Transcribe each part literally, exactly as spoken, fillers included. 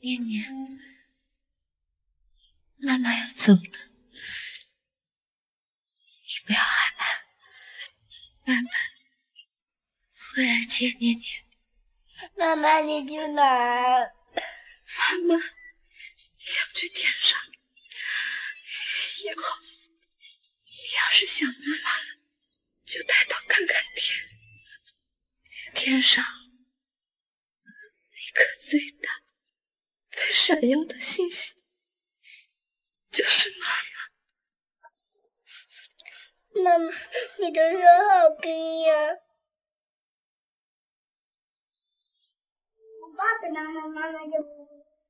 念念，妈妈要走了，你不要害怕，妈妈会来接念念的。 妈妈，你去哪儿？ 妈妈要去天上。以后你要是想妈妈了，就抬头看看天，天上那颗最大、最闪耀的星星，就是妈妈。妈妈，你的手好冰呀！我抱着妈妈，妈妈就不。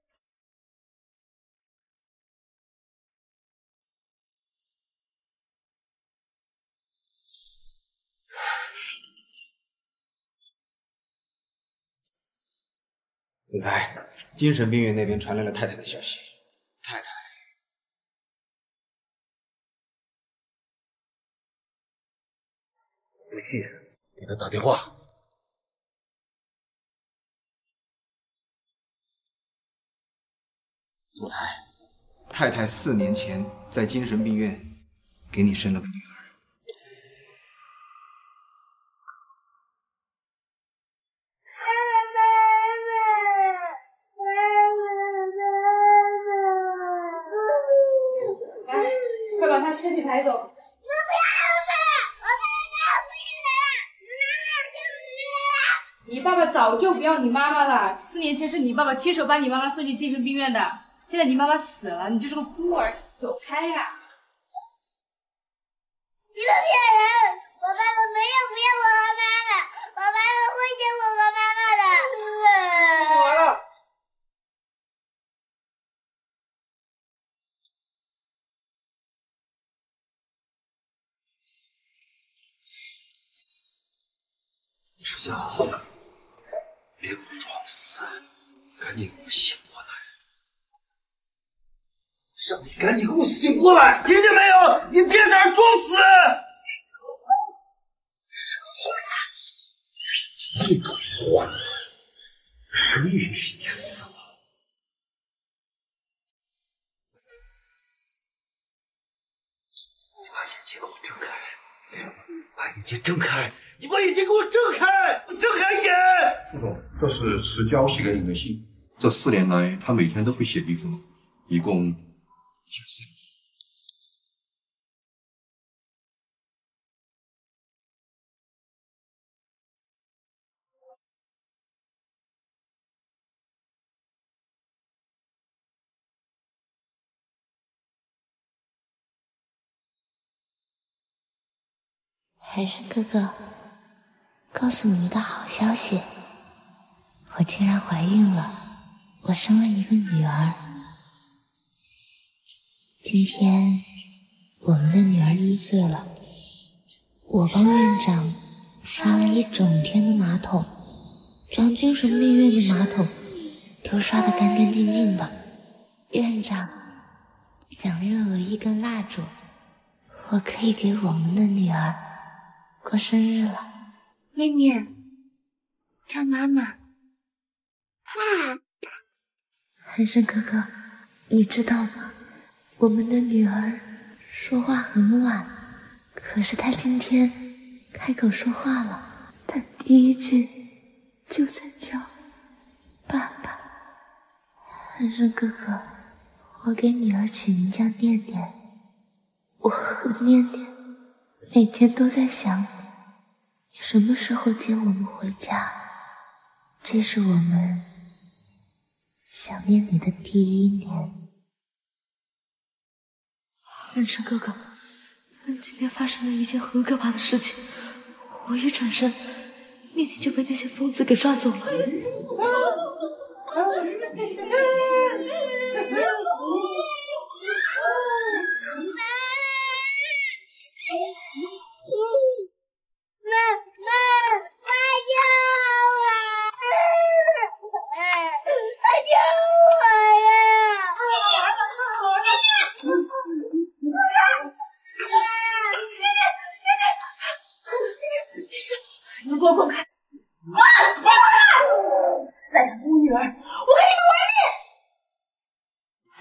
总裁，精神病院那边传来了太太的消息，太太不信，给他打电话。总裁，太太四年前在精神病院给你生了个女儿。 身体抬走。我不要我爸爸，我爸爸不要了，你爸爸早就不要你妈妈了。四年前是你爸爸亲手把你妈妈送进精神病院的，现在你妈妈死了，你就是个孤儿，走开呀！ 你们骗人！我爸爸没有不要我和妈妈，我爸爸会接我和妈妈的。 完了。志祥，别给我装死，赶紧给我醒过来！让你赶紧给我醒过来，听见没有？你别在这装死！最讨厌坏人，谁允许你死了？你把眼睛给我睁开，把眼睛睁开！你把眼睛给我睁开！睁开眼！ 副总，这是石娇写给你的信。这四年来，他每天都会写一封，一共九四封。 寒生哥哥，告诉你一个好消息，我竟然怀孕了，我生了一个女儿。今天我们的女儿一岁了，我帮院长刷了一整天的马桶，将精神病院的马桶都刷得干干净净的。院长奖励了我一根蜡烛，我可以给我们的女儿过生日了。念念，叫妈妈。 爸， 寒生哥哥，你知道吗？我们的女儿说话很晚，可是她今天开口说话了，她第一句就在叫爸爸。寒生哥哥，我给女儿取名叫念念，我和念念每天都在想你，你什么时候接我们回家？这是我们想念你的第一年。寒生哥哥，今天发生了一件很可怕的事情，我一转身，念念就被那些疯子给抓走了。 给我滚开！再敢侮辱女儿，我跟你们玩命！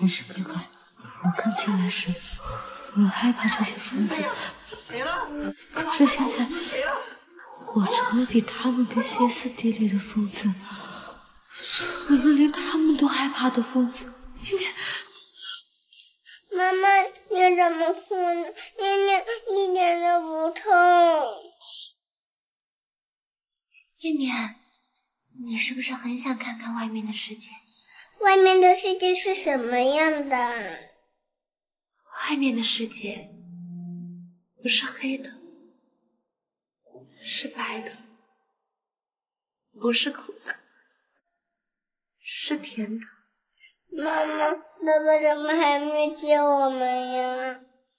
寒生哥哥，我刚进来时很害怕这些疯子，可是现在我成了比他们更歇斯底里的疯子，成了连他们都害怕的疯子。念念， 妈妈，你怎么哭呢？念念一点都不痛。 念念，你是不是很想看看外面的世界？ 外面的世界是什么样的？ 外面的世界不是黑的，是白的，不是苦的，是甜的。 妈妈，爸爸怎么还没接我们呀？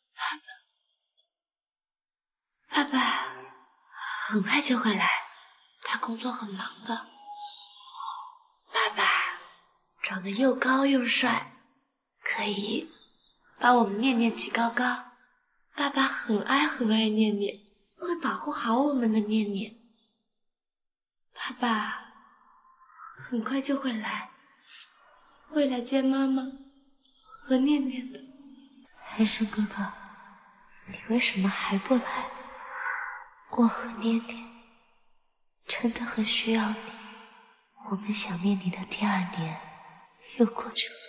爸爸，爸爸很快就会来，他工作很忙的。爸爸长得又高又帅，可以把我们念念举高高。爸爸很爱很爱念念，会保护好我们的念念。爸爸很快就会来，会来接妈妈和念念的。寒生哥哥，你为什么还不来？我和念念真的很需要你，我们想念你的第二年又过去了。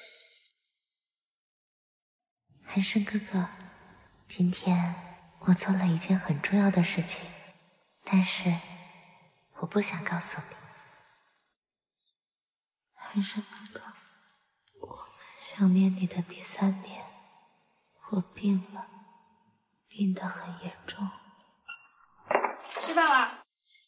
寒生哥哥，今天我做了一件很重要的事情，但是我不想告诉你。寒生哥哥，我们想念你的第三年，我病了，病得很严重。 吃饭了。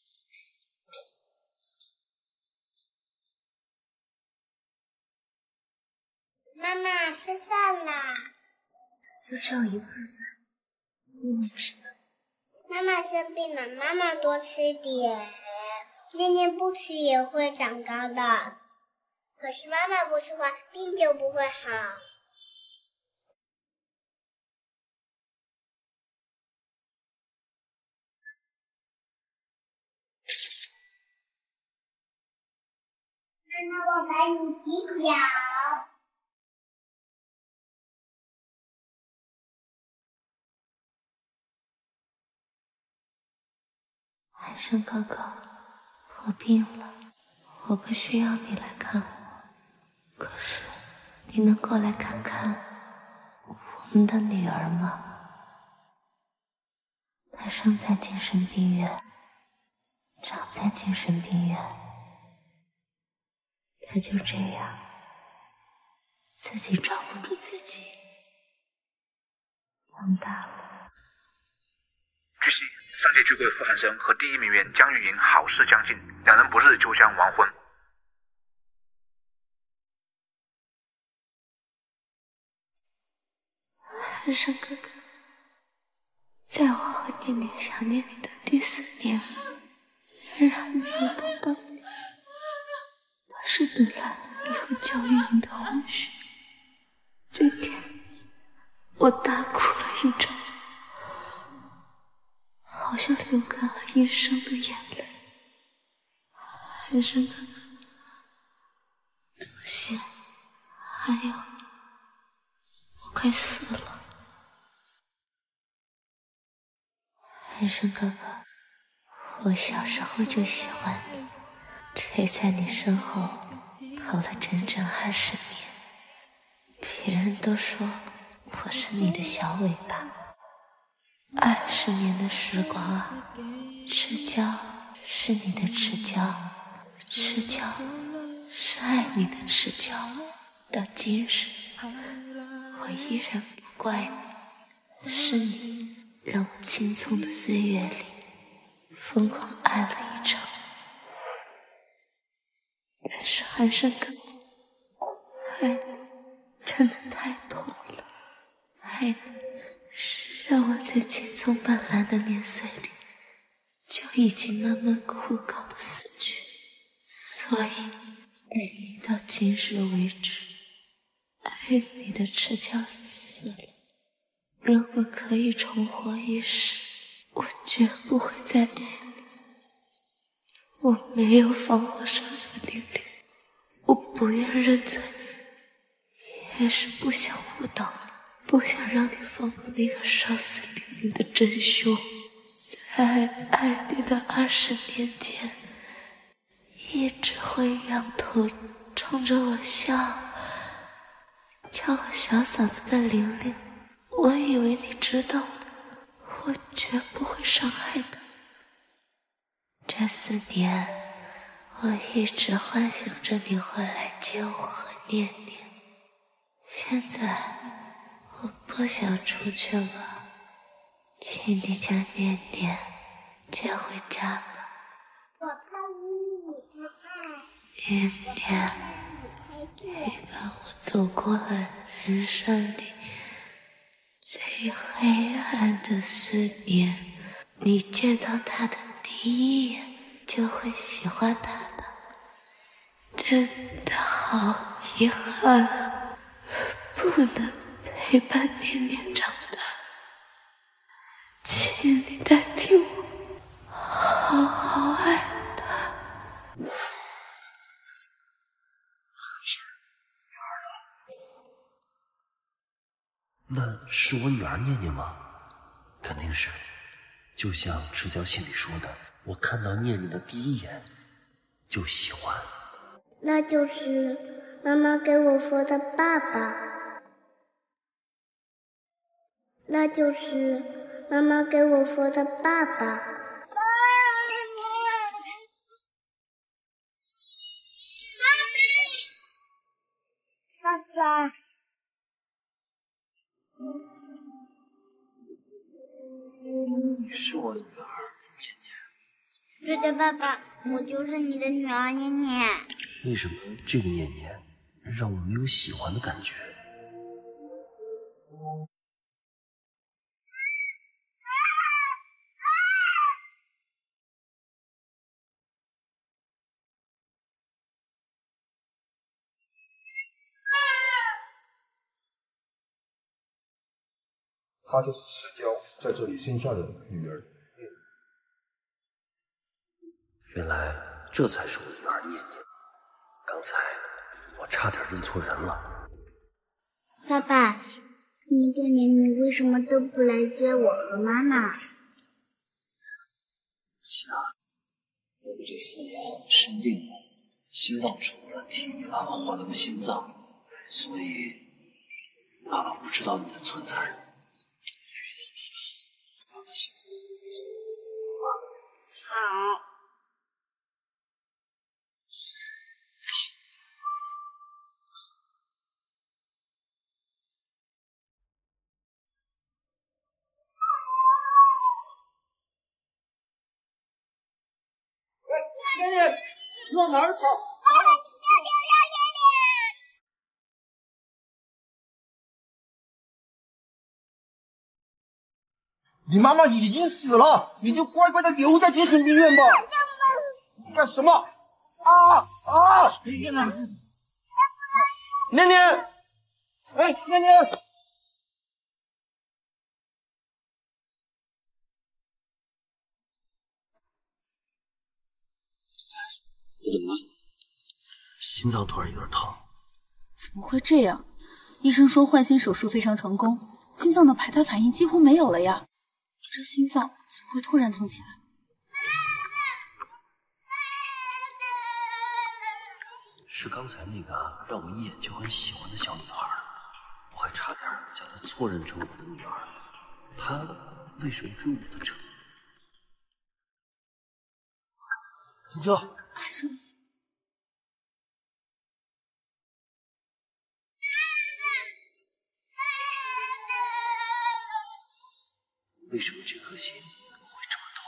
妈妈，吃饭啦！ 就只有一份饭，念念吃呢。 妈妈生病了，妈妈多吃点。念念不吃也会长高的，可是妈妈不吃话，病就不会好。妈妈，我陪你洗脚。 寒生哥哥，我病了，我不需要你来看我，可是你能过来看看我们的女儿吗？她生在精神病院，长在精神病院，她就这样自己照顾着自己长大了。 据悉，上届居贵傅寒生和第一名媛江玉莹好事将近，两人不日就将完婚。 寒生哥哥，在我和念念想念你的第四年，仍然没有等到你，我是得了你和江玉莹的婚讯。这天，我大哭了一场，好像流干了一生的眼泪。寒生哥哥，多谢，还有，我快死了。寒生哥哥，我小时候就喜欢你，追在你身后跑了整整二十年。别人都说我是你的小尾巴。二十年的时光啊，赤脚是你的赤脚，赤脚是爱你的赤脚。到今日，我依然不怪你，是你让我青葱的岁月里疯狂爱了一场。但是寒生哥哥，爱你真的太痛了，爱你让我在青葱斑斓的年岁里就已经慢慢枯槁的死去，所以爱你到今日为止，爱你的赤脚死了。如果可以重活一世，我绝不会再爱你。我没有放火杀死玲玲，我不愿认罪， 也是不想误导你，不想让你放过那个烧死玲玲的真凶。在爱你的二十年间，一直会仰头冲着我笑，叫个小嫂子的玲玲，我以为你知道的，我绝不会伤害她。这四年，我一直幻想着你会来接我和念念。现在，我不想出去了，请你将念念接回家吧。 我看你，你看。 念念，你伴我走过了人生里最黑暗的四年，你见到他的第一眼就会喜欢他的，真的好遗憾，不能陪伴念念长大，请你代替我好好爱他。 那是我女儿念念吗？肯定是，就像赤交信里说的，我看到念念的第一眼就喜欢。 那就是妈妈给我说的爸爸。那就是妈妈给我说的爸爸。爸爸。 你是我的女儿， 对的，爸爸，我就是你的女儿念念。 为什么这个念念让我没有喜欢的感觉？ 她就是赤交在这里生下的女儿。 原来这才是我女儿念念，刚才我差点认错人了。 爸爸，这么多年你为什么都不来接我和妈妈？ 不行啊，我们这四年生病了，心脏出了问题，给爸爸换了个心脏，所以爸爸不知道你的存在。 好。 念念，你往哪儿跑？你妈妈已经死了，你就乖乖的留在精神病院吧。干什么？啊啊！念念，念念，哎，念念。 你怎么了？心脏突然有点疼。 怎么会这样？医生说换心手术非常成功，心脏的排他反应几乎没有了呀。这心脏怎么会突然疼起来？ 是刚才那个让我一眼就很喜欢的小女孩，我还差点将她错认成我的女儿。她为什么追我的车？停车！ 还是为什么这颗心会这么痛？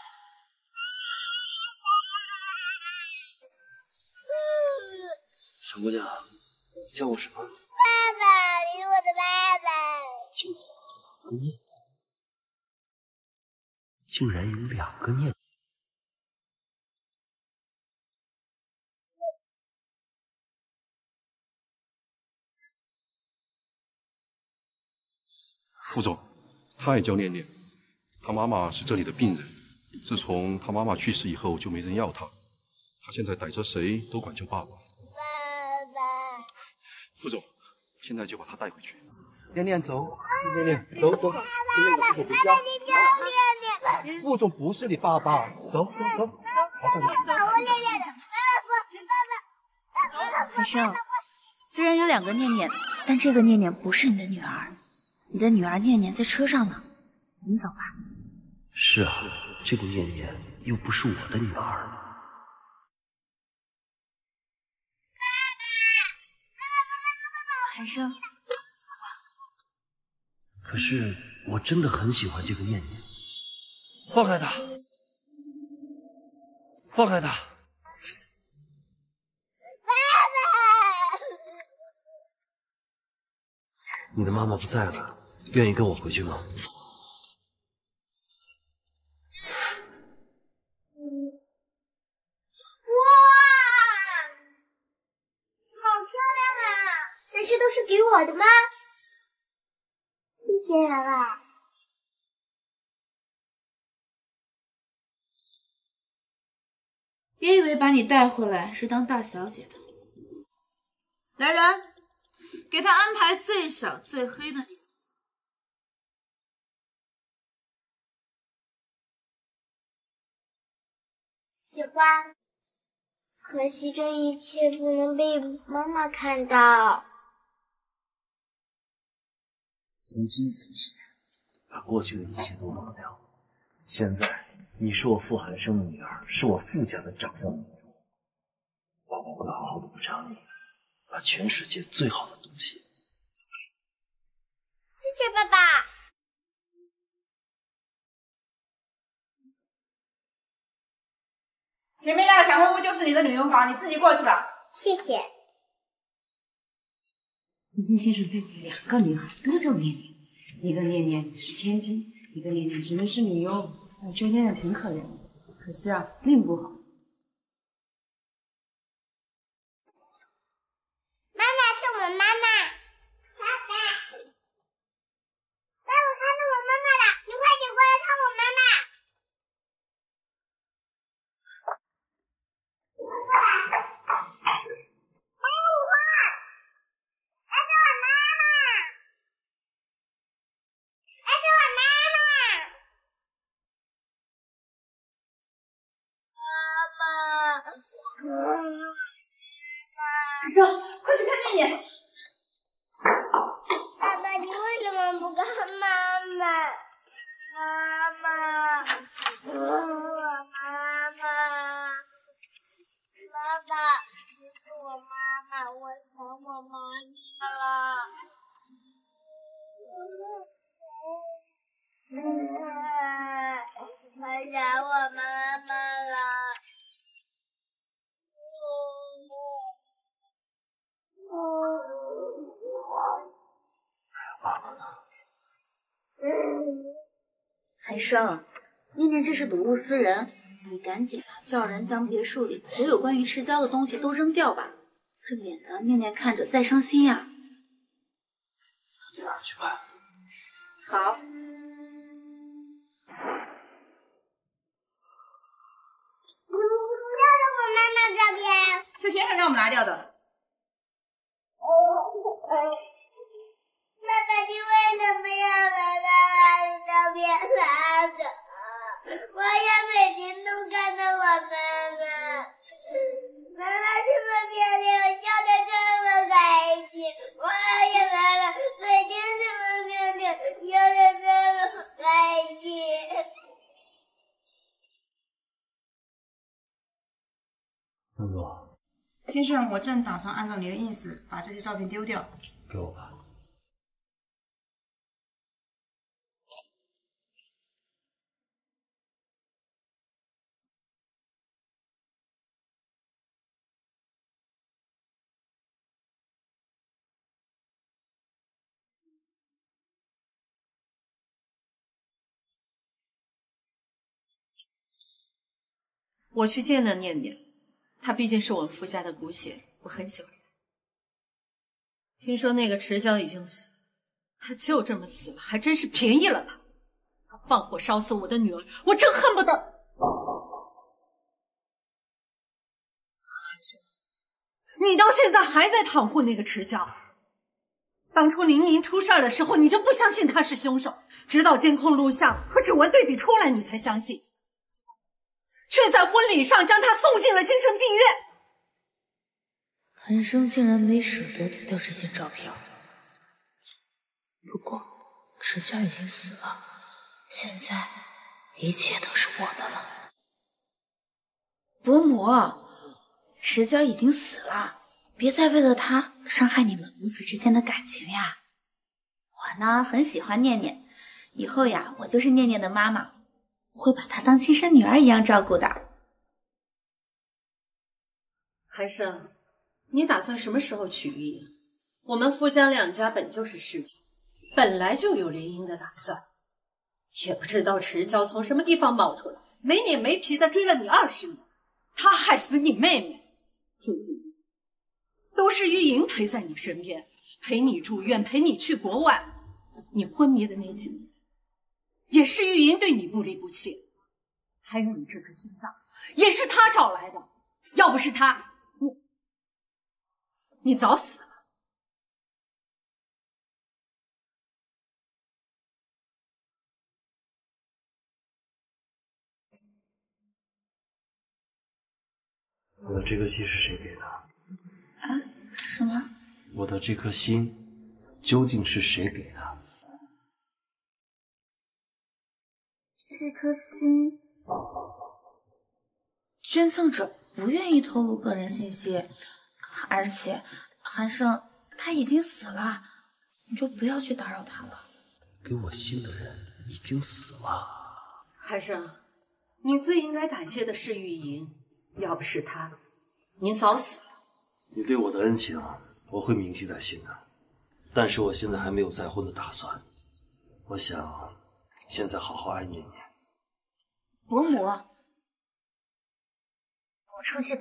小姑娘，你叫我什么？ 爸爸，你是我的爸爸。 就两个念念，竟然有两个念念。 副总，他也叫念念，他妈妈是这里的病人，自从他妈妈去世以后就没人要他，他现在逮着谁都管叫爸爸。 爸爸。 副总， 现在就把他带回去。 念念走，念念走走，念念我回家。 你叫念念。 副总不是你爸爸，走走走。 爸爸，我念念的。爸爸，爸爸。 海生，虽然有两个念念，但这个念念不是你的女儿，你的女儿念念在车上呢。你走吧。 是啊，这个念念又不是我的女儿。 海生， 可是我真的很喜欢这个念念。 放开他！放开他！ 爸爸！ 你的妈妈不在了，愿意跟我回去吗？ 哇，好漂亮啊！这些都是给我的吗？谢谢爸爸。 别以为把你带回来是当大小姐的。来人，给她安排最小最黑的女人。 喜欢，可惜这一切不能被妈妈看到。 从今天起，把过去的一切都忘掉。现在，你是我傅寒生的女儿，是我傅家的掌上明珠。爸爸会好好的补偿你，把全世界最好的东西。 谢谢爸爸。 前面那个小黑屋就是你的女佣房，你自己过去吧。 谢谢。 今天先生带回两个女孩，都叫念念，一个念念是千金，一个念念只能是女佣。我觉得念念挺可怜的，可惜啊，命不好。 妈妈是我妈妈。爸爸，爸，我看到我妈妈了，你快点过来看我妈妈。 海生，快去看念念。 爸爸，你为什么不看妈妈？妈妈，我妈妈，爸爸，你是我妈妈，我想我妈咪了。我想我妈妈了。 海生，念念这是睹物思人，你赶紧叫人将别墅里所有关于赤椒的东西都扔掉吧，这免得念念看着再伤心呀。 这样去办。 好。 不要了我妈妈照片， 是先生让我们拿掉的。 爸爸，你为什么要把妈妈的照片拿走？我要每天都看到我妈妈。妈妈这么漂亮，笑得这么开心。我也妈妈每天这么漂亮，笑得这么开心。 安总， 先生，我正打算按照你的意思把这些照片丢掉。 给我吧。 我去见了念念，她毕竟是我们傅家的骨血，我很喜欢她。听说那个迟娇已经死，她就这么死了，还真是便宜了她。她放火烧死我的女儿，我真恨不得。海生，你到现在还在袒护那个迟娇， 当初玲玲出事儿的时候，你就不相信他是凶手，直到监控录像和指纹对比出来，你才相信，却在婚礼上将他送进了精神病院。 韩生竟然没舍得丢掉这些照片。不过池娇已经死了，现在一切都是我的了。 伯母，池娇已经死了，别再为了她伤害你们母子之间的感情呀。我呢很喜欢念念，以后呀我就是念念的妈妈，会把她当亲生女儿一样照顾的。 韩生，你打算什么时候娶玉莹？我们夫家两家本就是世交，本来就有联姻的打算，也不知道池娇从什么地方冒出来，没脸没皮的追了你二十年，他害死你妹妹。听听，都是玉莹陪在你身边，陪你住院，陪你去国外。你昏迷的那几年，也是玉莹对你不离不弃。还有你这颗心脏，也是她找来的。要不是她，你你早死了。 我的这颗心是谁给的？ 啊？什么？ 我的这颗心究竟是谁给的？ 这颗心，捐赠者不愿意透露个人信息，而且韩胜他已经死了，你就不要去打扰他了。 给我心的人已经死了。 韩胜，你最应该感谢的是玉莹，要不是她，您早死了。 你对我的恩情，我会铭记在心的。但是我现在还没有再婚的打算，我想现在好好爱念念。 伯母，我出去吧。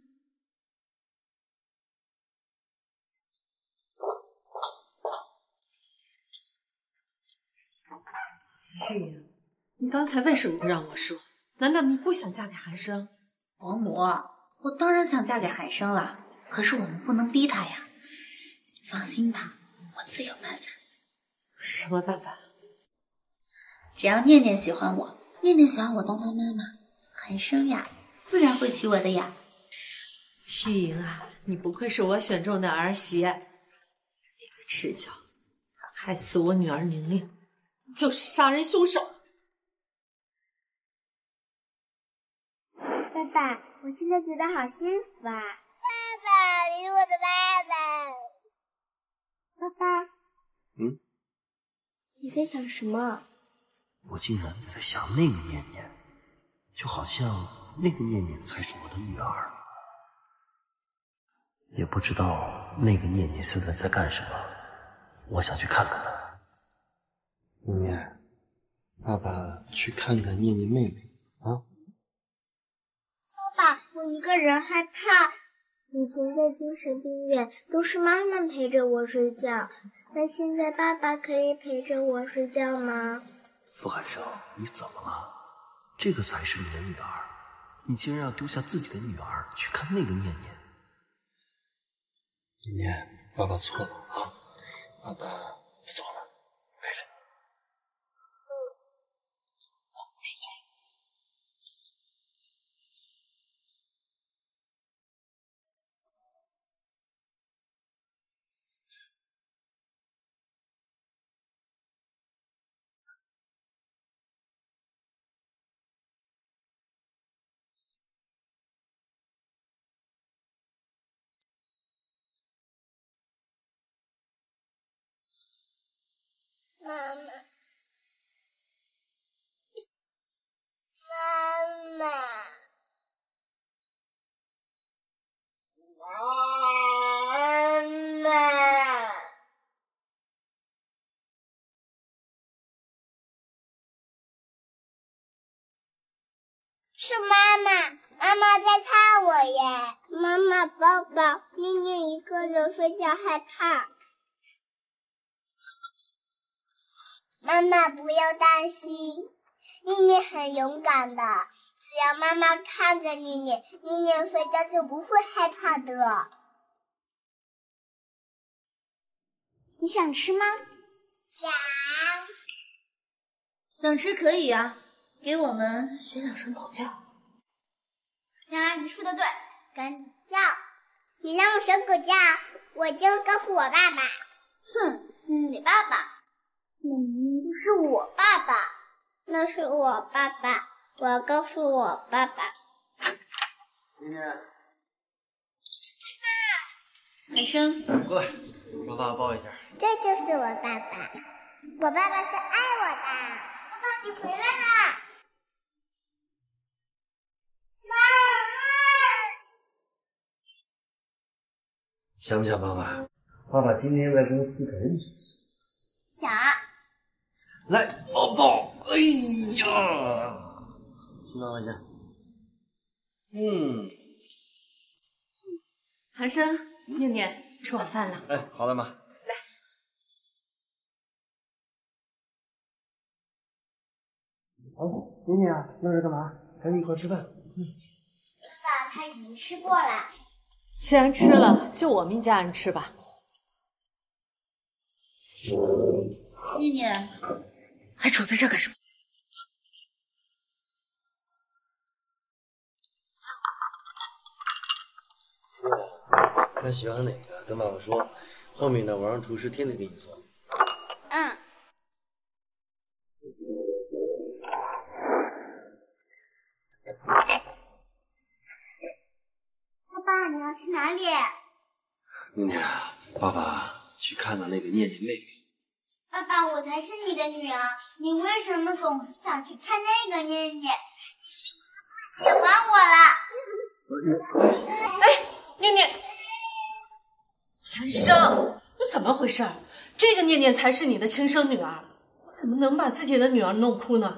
玉莹，你刚才为什么不让我说？难道你不想嫁给韩生？ 伯母，我当然想嫁给韩生了，可是我们不能逼他呀。放心吧，我自有办法。 什么办法？ 只要念念喜欢我，念念想要我当她妈妈，韩生呀，自然会娶我的呀。 玉莹啊，你不愧是我选中的儿媳。那个赤脚害死我女儿宁宁，就是杀人凶手。 爸爸，我现在觉得好幸福啊！爸爸，你是我的爸爸。爸爸， 嗯， 你在想什么？ 我竟然在想那个念念，就好像那个念念才是我的女儿。也不知道那个念念现在在干什么，我想去看看她。念念，爸爸去看看念念妹妹啊。 爸爸，我一个人害怕。以前在精神病院都是妈妈陪着我睡觉，那现在爸爸可以陪着我睡觉吗？ 傅海生，你怎么了？这个才是你的女儿，你竟然要丢下自己的女儿去看那个念念。念念，爸爸错了啊，爸爸走了，陪着你。 妈妈，妈妈，妈妈，是妈妈，妈妈在看我耶！妈妈抱抱，念念一个人睡觉害怕。妈妈不要担心，念念很勇敢的，只要妈妈看着念念，念念睡觉就不会害怕的。 你想吃吗？想。 想吃可以呀、啊，给我们学两声狗叫。 然而你说的对，赶紧叫。你让我学狗叫，我就告诉我爸爸。哼，你爸爸？那明明是我爸爸。那是我爸爸，我要告诉我爸爸。 妮妮， 海生， 过来，让爸爸抱一下。 这就是我爸爸，我爸爸是爱我的。爸爸，你回来啦！ 想不想爸爸？爸爸今天在公司可认识想。 来抱抱。哎呀，亲妈妈一下。嗯。 寒生，念念，吃晚饭了。 哎，好的妈。 来。 哦，念念啊，要是干嘛？赶紧一块吃饭。嗯。 爸爸他已经吃过了。 既然吃了，就我们一家人吃吧。 念念， 还杵在这干什么？ 看喜欢哪个，跟爸爸说，后面的我让厨师天天给你做。 嗯。爸爸，你要去哪里？ 念念，爸爸去看到那个念念妹妹。 爸爸，我才是你的女儿，你为什么总是想去看那个念念？你是不是不喜欢我了？ 哎，念念，寒生，你怎么回事？这个念念才是你的亲生女儿，怎么能把自己的女儿弄哭呢？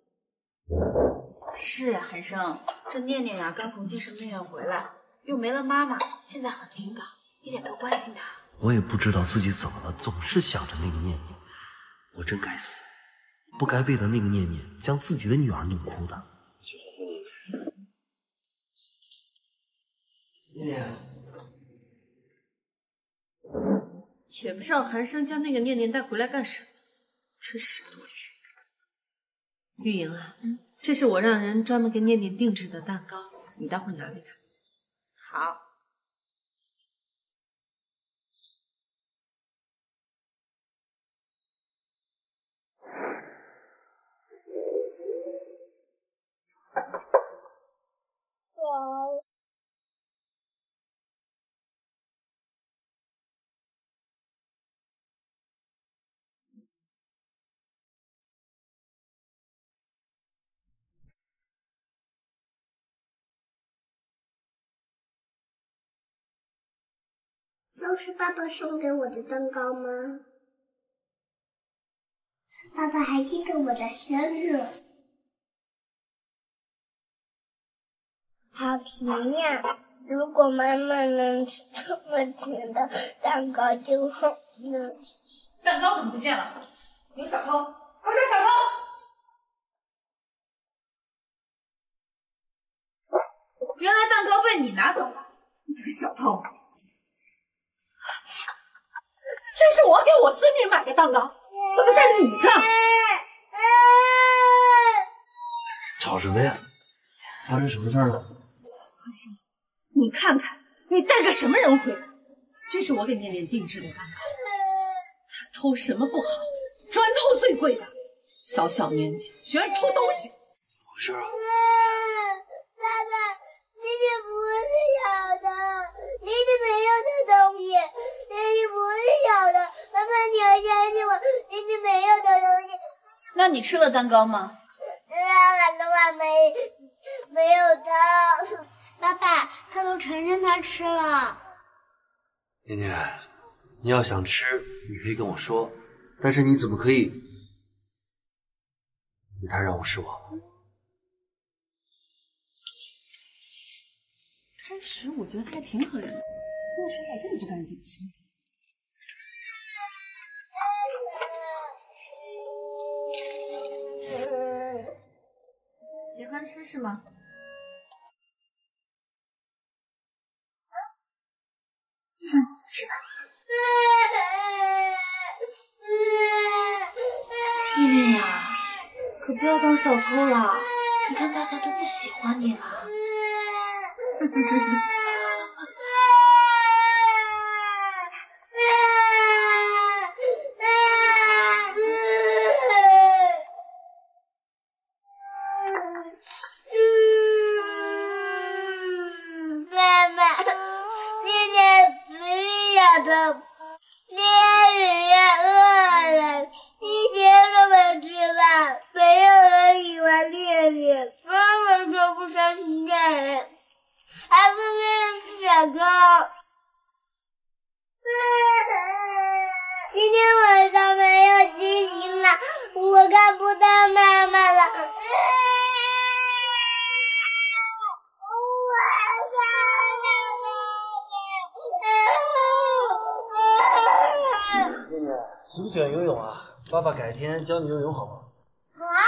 是呀、啊，寒生，这念念呀、啊、刚从精神病院回来，又没了妈妈，现在很敏感，你得多关心她。 我也不知道自己怎么了，总是想着那个念念，我真该死，不该为了那个念念将自己的女儿弄哭的。念念， 也不知道寒生将那个念念带回来干什么，真是多余。玉莹啊，嗯，这是我让人专门给念念定制的蛋糕，你待会儿拿给她。 好。 走。都是爸爸送给我的蛋糕吗？爸爸还记得我的生日，好甜呀！如果妈妈能吃这么甜的蛋糕就好了。 蛋糕怎么不见了？有小偷！快抓小偷！原来蛋糕被你拿走了，你这个小偷！这是我给我孙女买的蛋糕，怎么在你这？ 吵什么呀？发生什么事了？ 寒生，你看看，你带个什么人回来？这是我给念念定制的蛋糕，他偷什么不好，专偷最贵的。小小年纪居然偷东西， 怎么回事啊？ 爸爸，妮妮不是小的，妮妮没有的东西，妮妮不是小的。妈妈，你要相信我，妮妮没有的东西。 那你吃了蛋糕吗？ 啊，爸爸没没有的。爸爸，他都承认他吃了。 念念，你要想吃，你可以跟我说，但是你怎么可以？你太让我失望了。 开始我觉得他还挺可怜的，为什么手脚这么不干净？ 喜欢吃是吗？ 就上去就吃吧。 当小偷了？你看大家都不喜欢你了。 妈妈，今天不是小偷，今天只是饿了，一天都没吃饭，没有人喜欢念念，妈妈说不相信恋人，还不是小偷。今天晚上没有星星了，我看不到妈妈了。 念念，喜不喜欢游泳啊？爸爸改天教你游泳好吗？ 好啊。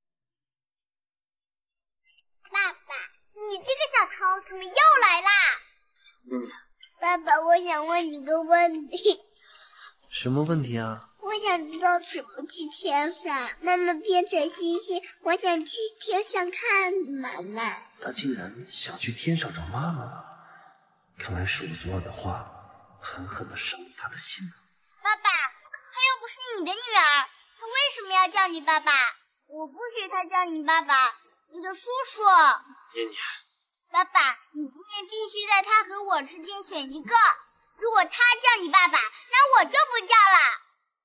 爸爸，你这个小偷怎么又来啦？ 念念， 爸爸，我想问你个问题。 什么问题啊？ 我想知道怎么去天上。妈妈变成星星，我想去天上看妈妈。 他竟然想去天上找妈妈了，看来是我昨晚的话狠狠地伤了他的心了。 爸爸，她又不是你的女儿，她为什么要叫你爸爸？我不许她叫你爸爸，你的叔叔。 念念， 爸爸，你今天必须在她和我之间选一个。如果她叫你爸爸，那我就不叫了。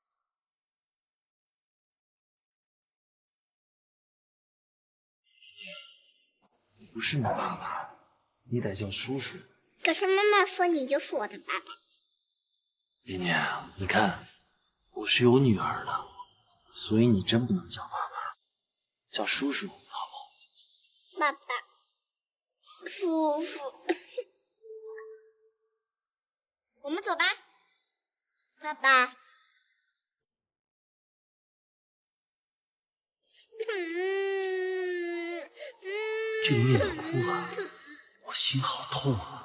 你不是你爸爸，你得叫叔叔。 可是妈妈说你就是我的爸爸。 念念，你看，我是有女儿的，所以你真不能叫爸爸，叫叔叔，好不好？ 爸爸，叔叔，我们走吧。爸爸。嗯嗯， 就念念哭了，我心好痛啊。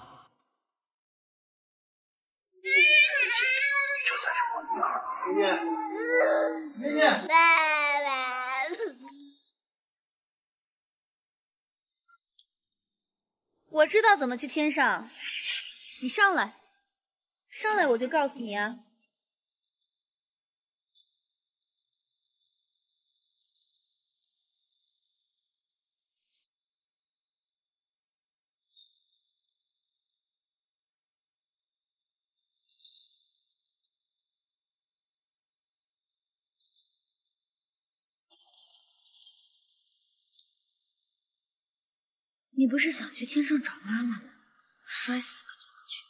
这才是我女儿。念念，念念， 爸爸。 我知道怎么去天上，你上来，上来我就告诉你啊。你不是想去天上找妈妈吗？摔死了就能去。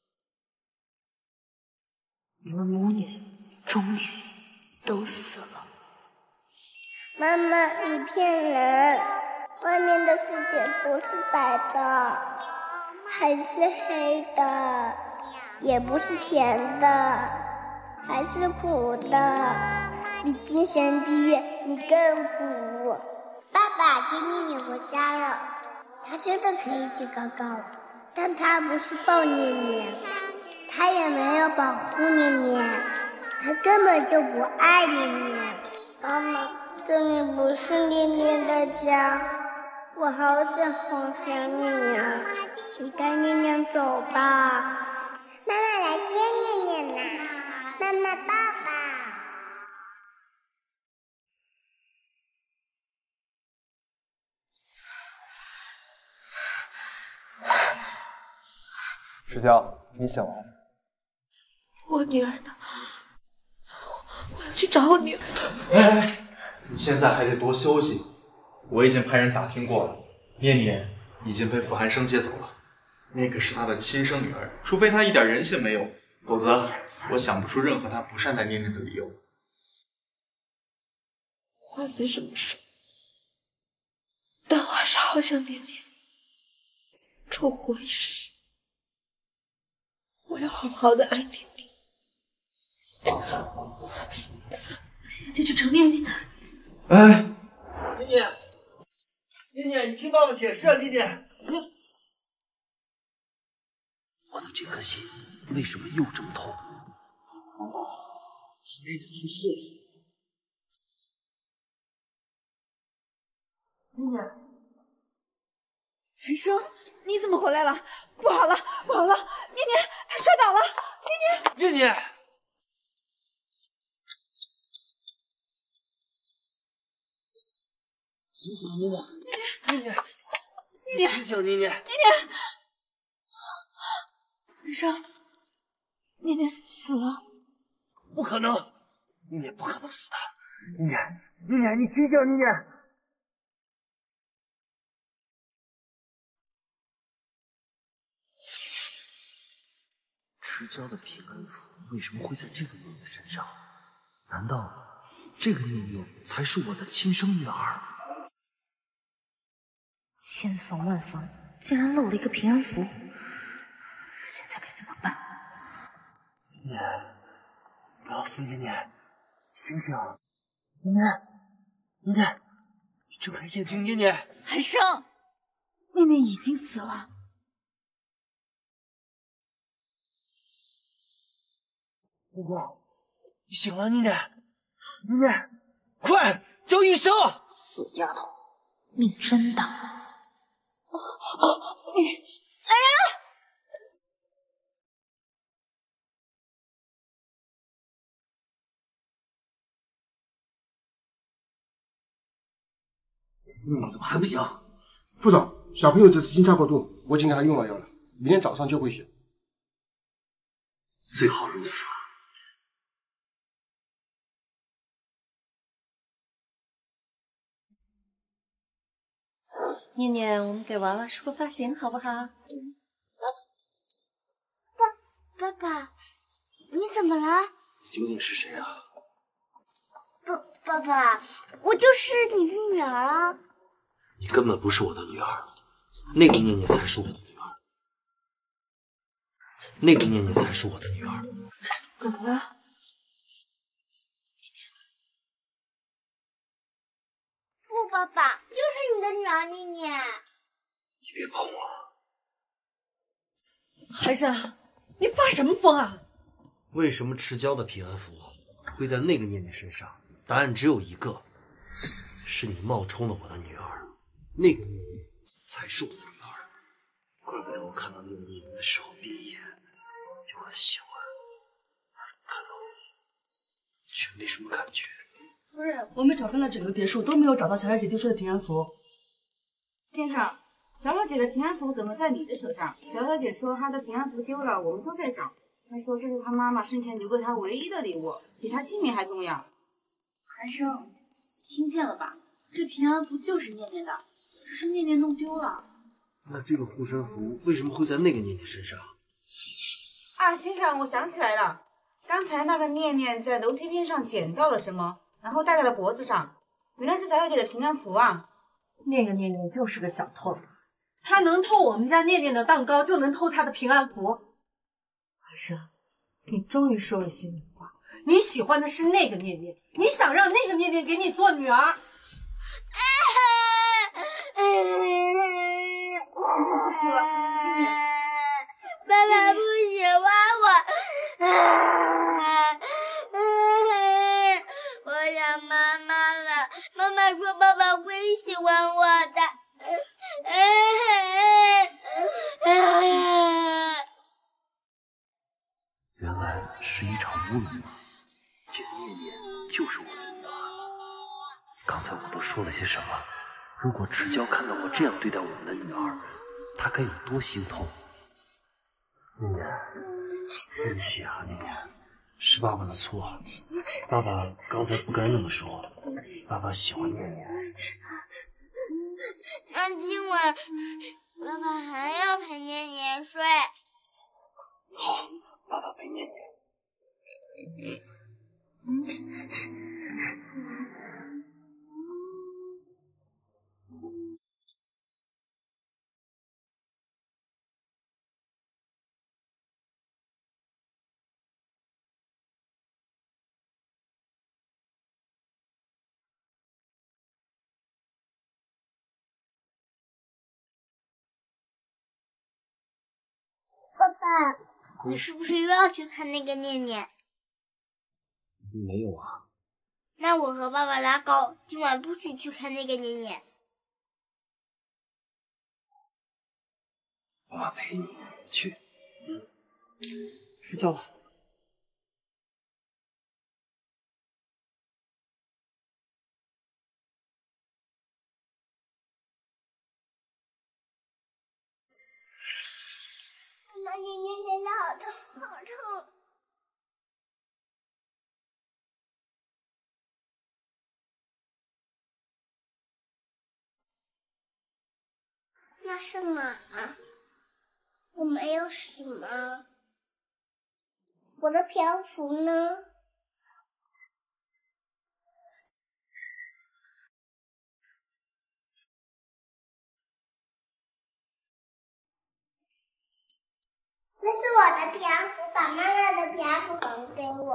你们母女、中女都死了。 妈妈，你骗人！外面的世界不是白的，还是黑的，也不是甜的，还是苦的，比精神病院你更苦。爸爸，今天你回家了。他真的可以去高高了，但他不是抱念念，他也没有保护念念，他根本就不爱念念。妈妈，这里不是念念的家，我好想好想念念，你带念念走吧。妈妈来接念念呢，妈妈抱抱。 石娇，你醒了？ 我女儿呢？我要去找我女儿。 哎，你现在还得多休息。我已经派人打听过了，念念已经被傅寒生接走了。那个是他的亲生女儿，除非他一点人性没有，否则我想不出任何他不善待念念的理由。 话虽这么说，但我还是好想念念。重活一世。我要好好的爱念念，我现在就去找念念。 哎， 念念，念念，你听爸爸解释啊，念念。我的这颗心为什么又这么痛？难道是念念出事了？ 念念，寒生，你怎么回来了？不好了，不好了！念念，他摔倒了！念念， 念念，醒醒，念念，念念， 念念， 醒醒，念念， 念念，寒生，念念死了。 不可能，念念不可能死的。念念，念念，你醒醒，念念。持交的平安符为什么会在这个念念身上？难道这个念念才是我的亲生女儿？ 千防万防，竟然漏了一个平安符，现在该怎么办？ 念念，不要扶念念，醒醒！念念，念念，你睁开眼睛，念念！ 寒生，念念已经死了。 念念，你醒了，念念，念念，快叫医生！ 死丫头，命真大！ 你来人！ 你怎么还不醒？ 副总，小朋友这次心跳过度，我已经给他用了药了，明天早上就会醒。 最好如此。 念念，我们给娃娃梳个发型好不好？ 爸，爸爸，你怎么了？ 你究竟是谁啊？ 爸，爸爸，我就是你的女儿啊！ 你根本不是我的女儿，那个念念才是我的女儿，那个念念才是我的女儿。 怎么了？ 不，爸爸，就是你的女儿念念。 你别碰我！ 寒生，你发什么疯啊？ 为什么持交的平安符会在那个念念身上？答案只有一个，是你冒充了我的女儿，那个念念才是我的女儿。怪不得我看到那个念念的时候闭眼就很喜欢，看到你却没什么感觉。 夫人，我们找遍了整个别墅，都没有找到小小姐丢失的平安符。 先生，小小姐的平安符怎么在你的手上？小小姐说她的平安符丢了，我们都在找。她说这是她妈妈生前留给她唯一的礼物，比她性命还重要。 寒生，听见了吧？这平安符就是念念的，只是念念弄丢了。 那这个护身符为什么会在那个念念身上？ 啊，先生，我想起来了，刚才那个念念在楼梯边上捡到了什么，然后戴在了脖子上，原来是小小姐的平安符啊。 那个念念就是个小偷，他能偷我们家念念的蛋糕，就能偷她的平安符。寒生，你终于说了心里话，你喜欢的是那个念念，你想让那个念念给你做女儿。 爸爸不喜欢我，我想妈妈了。妈妈说爸爸会喜欢我的。 原来是一场乌龙啊！这个念念就是我的女儿。刚才我都说了些什么？如果持交看到我这样对待我们的女儿，她该有多心痛。念念，对不起啊，念念，是爸爸的错，爸爸刚才不该那么说，爸爸喜欢念念。 那今晚爸爸还要陪念念睡。 好，爸爸陪念念。 爸爸，你是不是又要去看那个念念？ 没有啊。 那我和爸爸拉钩，今晚不许去看那个念念。 妈妈陪你去。 嗯，睡觉吧。 妈妈，念念现在好痛，好痛。那是马，我没有什么。我的漂浮呢？那是我的漂浮，把妈妈的漂浮还给我。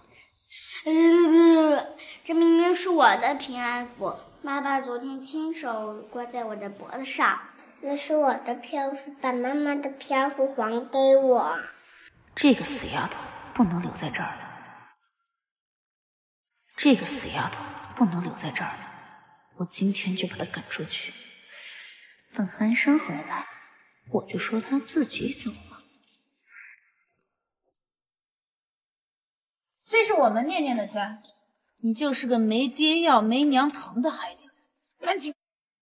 这明明是我的平安符，妈妈昨天亲手挂在我的脖子上。那是我的漂浮，把妈妈的漂浮还给我。 这个死丫头不能留在这儿了，这个死丫头不能留在这儿了，我今天就把她赶出去。等寒生回来，我就说她自己走了。 这是我们念念的家，你就是个没爹要没娘疼的孩子，赶紧。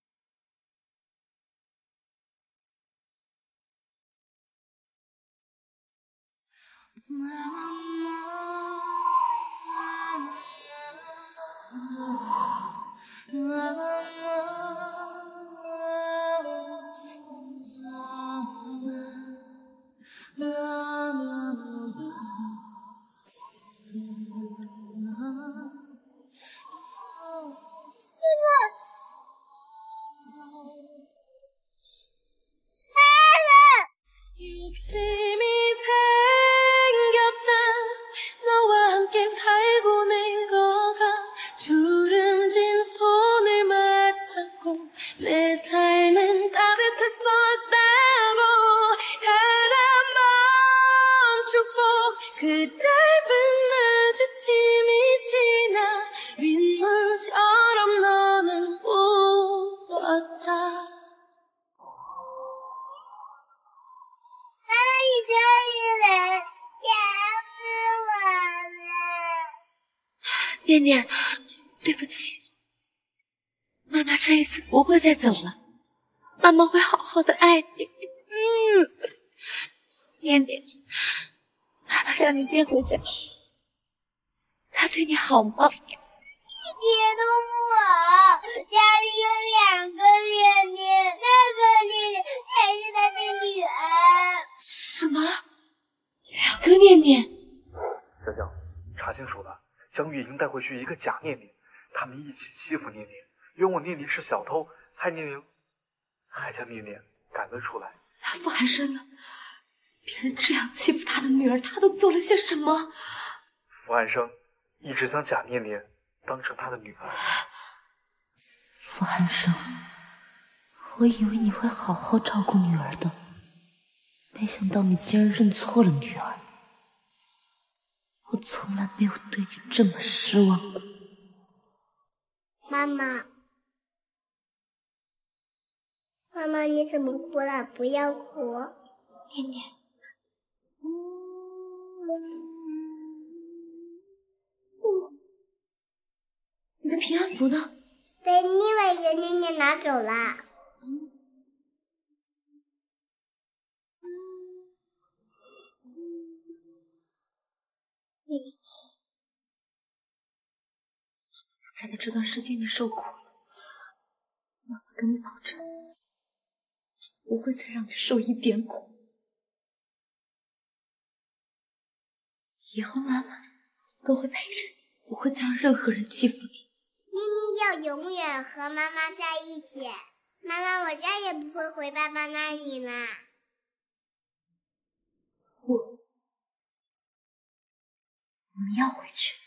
念念，对不起，妈妈这一次不会再走了，妈妈会好好的爱你。嗯，念念，爸爸将你接回家，他对你好吗？ 别动我，家里有两个念念，那个念念才是他的女儿。 什么？两个念念？ 小江，查清楚了。江玉已经带回去一个假念念，他们一起欺负念念，冤枉念念是小偷，害念念，还将念念赶了出来。 傅寒生呢？别人这样欺负他的女儿，他都做了些什么？ 傅寒生一直将假念念当成他的女儿。 傅寒生，我以为你会好好照顾女儿的，没想到你竟然认错了女儿。我从来没有对你这么失望过。 妈妈，妈妈，你怎么哭了？不要哭。 念念，你的平安符呢？ 被另外一个念念拿走了。 嗯才在这段时间你受苦了，妈妈跟你保证，不会再让你受一点苦。以后妈妈都会陪着你，不会再让任何人欺负你。 妮妮要永远和妈妈在一起。妈妈，我再也不会回爸爸那里了。 我，我们要回去。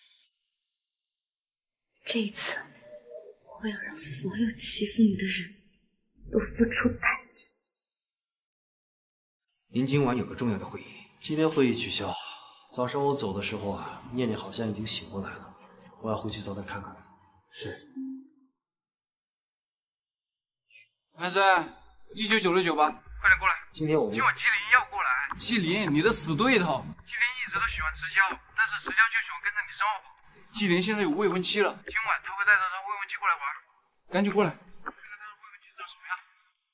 这一次，我要让所有欺负你的人都付出代价。 您今晚有个重要的会议， 今天会议取消。早上我走的时候啊，念念好像已经醒过来了，我要回去早点看看。 是。 韩生，一九九十九吧。 快点过来！ 今天我们今晚纪灵要过来。纪灵，你的死对头。纪灵一直都喜欢持交，但是持交就喜欢跟着你身后跑。纪灵现在有未婚妻了，今晚他会带着他未婚妻过来玩。赶紧过来，看看他的未婚妻长什么样。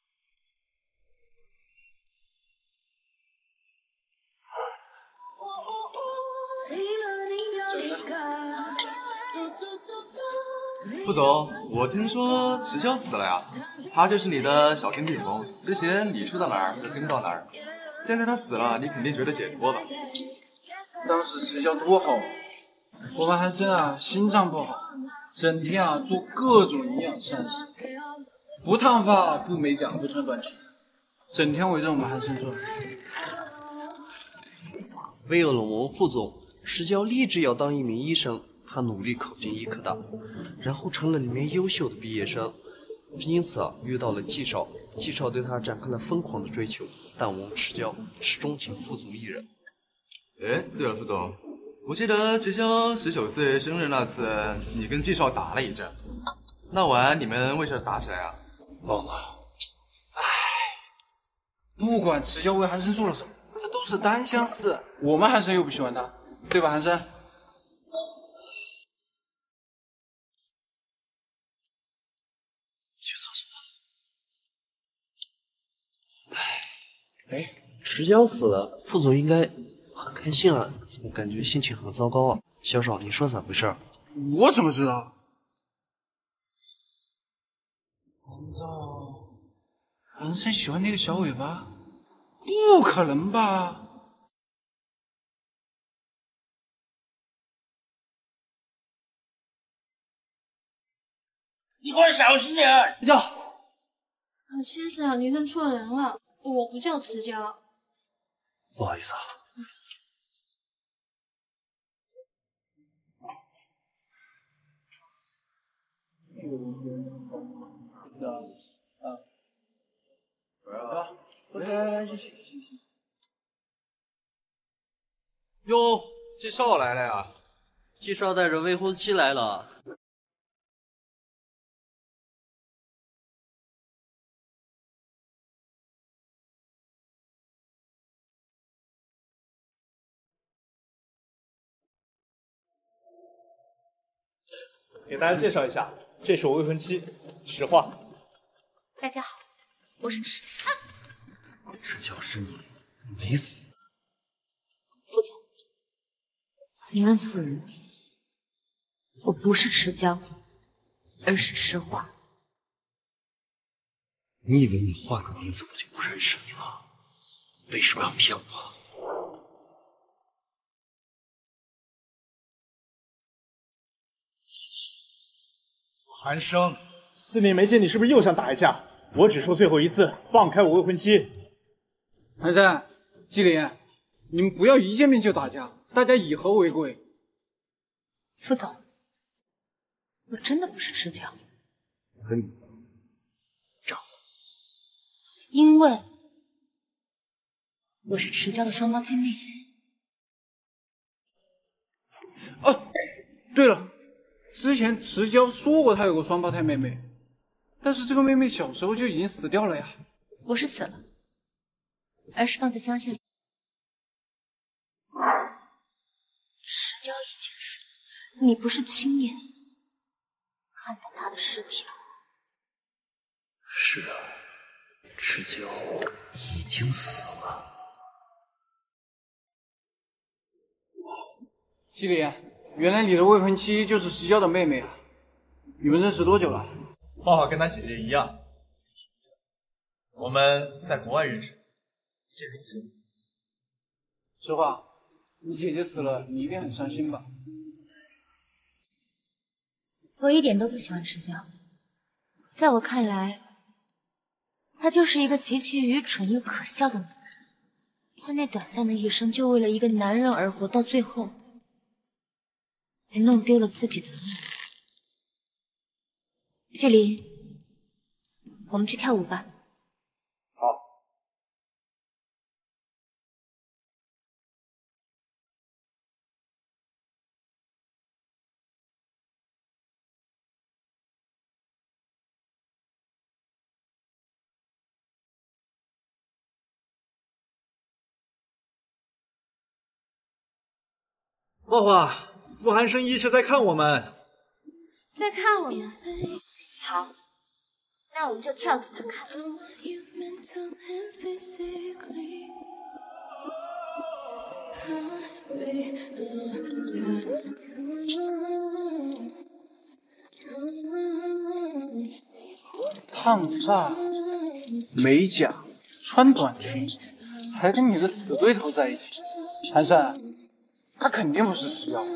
副总，我听说池交死了呀，他就是你的小天地龙，之前你去到哪儿就跟到哪儿，现在他死了，你肯定觉得解脱吧？ 当时池交多好，我们韩生啊心脏不好，整天啊做各种营养膳食，不烫发不美甲不穿短裙，整天围着我们韩生转。 为了我们副总，石娇立志要当一名医生，他努力考进医科大，然后成了里面优秀的毕业生。因此啊，遇到了季少，季少对他展开了疯狂的追求，但我们石娇是钟情副总一人。 哎，对了，副总，我记得池交十九岁生日那次，你跟季少打了一阵，那晚你们为什么打起来啊？ 忘了。 唉，不管池交为韩生做了什么，他都是单相思，我们韩生又不喜欢他，对吧，韩生？ 去厕所。唉，哎，石娇死了，副总应该很开心啊，怎么感觉心情很糟糕啊？小少，你说咋回事？ 我怎么知道？难道韩生喜欢那个小尾巴？不可能吧！ 你给我小心点儿！ 叫。 啊，先生，你认错人了，我不叫池交。 不好意思啊。 啊，来来来，一起一起一起。 哟，季少来了呀！ 季少带着未婚妻来了。 给大家介绍一下，这是我未婚妻石化。 大家好，我是池。 池交是你，没死。 副总，你认错人了，我不是池交，而是石化。 你以为你换个名字我就不认识你了？为什么要骗我？ 韩生，四年没见，你是不是又想打一架？我只说最后一次，放开我未婚妻。 韩生、季灵，你们不要一见面就打架，大家以和为贵。 副总，我真的不是池交， 和你长， 因为我是池交的双胞胎妹妹。 哦，对了，之前池交说过他有个双胞胎妹妹，但是这个妹妹小时候就已经死掉了呀。 不是死了，而是放在乡下里。池交已经死了，你不是亲眼看到他的尸体了？ 是啊，池交已经死了。 季灵，原来你的未婚妻就是石交的妹妹啊！你们认识多久了？ 画画跟她姐姐一样，我们在国外认识。谢谢你。 实话，你姐姐死了，你一定很伤心吧？ 我一点都不喜欢池交，在我看来，他就是一个极其愚蠢又可笑的女人。他那短暂的一生，就为了一个男人而活，到最后还弄丢了自己的命。季灵，我们去跳舞吧。 花花，傅寒生一直在看我们， 在看我们。 好，那我们就跳给他看。 烫发、美甲、穿短裙，还跟你的死对头在一起，寒生，他肯定不是石妖。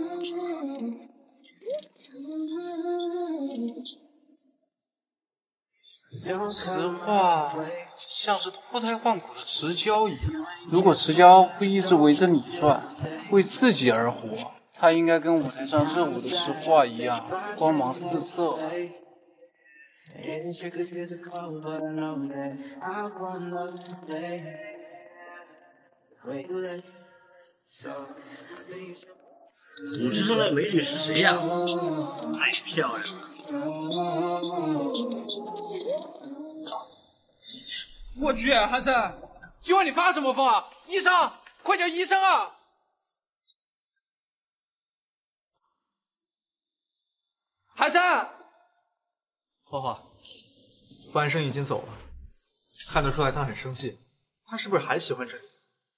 石化像是脱胎换骨的持交一样，如果持交会一直围着你转，为自己而活，他应该跟舞台上热舞的石化一样，光芒四射。 舞池上的美女是谁呀？太漂亮了！ 我去，韩生，今晚你发什么疯啊？医生，快叫医生啊！韩生， 花花，傅寒生已经走了，看得出来他很生气，他是不是还喜欢着你？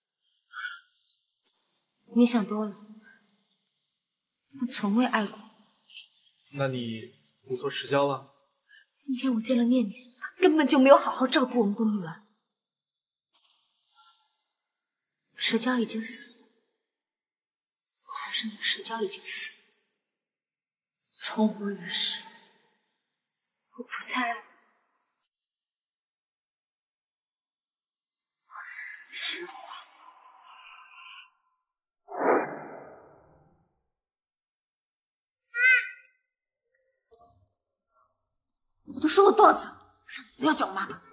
你想多了，我从未爱过。 那你不做持交了？ 今天我见了念念，她根本就没有好好照顾我们的女儿。持交已经死了，傅寒生的持交已经死了，重活于世，我不再爱了。实话。我都说过多少次，让你不要叫我妈妈。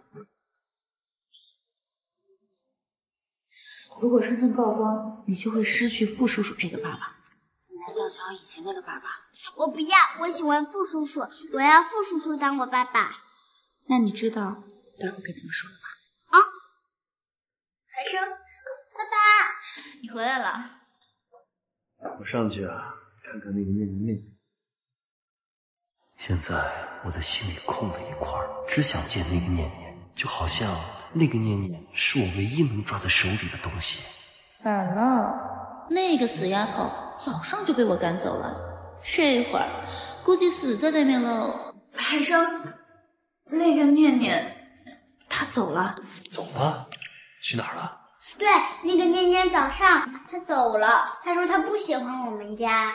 如果身份曝光，你就会失去傅叔叔这个爸爸，难道想要以前那个爸爸？ 我不要，我喜欢傅叔叔，我要傅叔叔当我爸爸。 那你知道待会该怎么说的吧？ 啊， 寒生， 爸爸， 你回来了。 我上去啊，看看那个念念念。现在我的心里空了一块，只想见那个念念，就好像那个念念是我唯一能抓在手里的东西。 反了，那个死丫头早上就被我赶走了，这会儿估计死在外面喽。 寒生，那个念念，她走了。 走了？去哪儿了？ 对，那个念念早上她走了，她说她不喜欢我们家。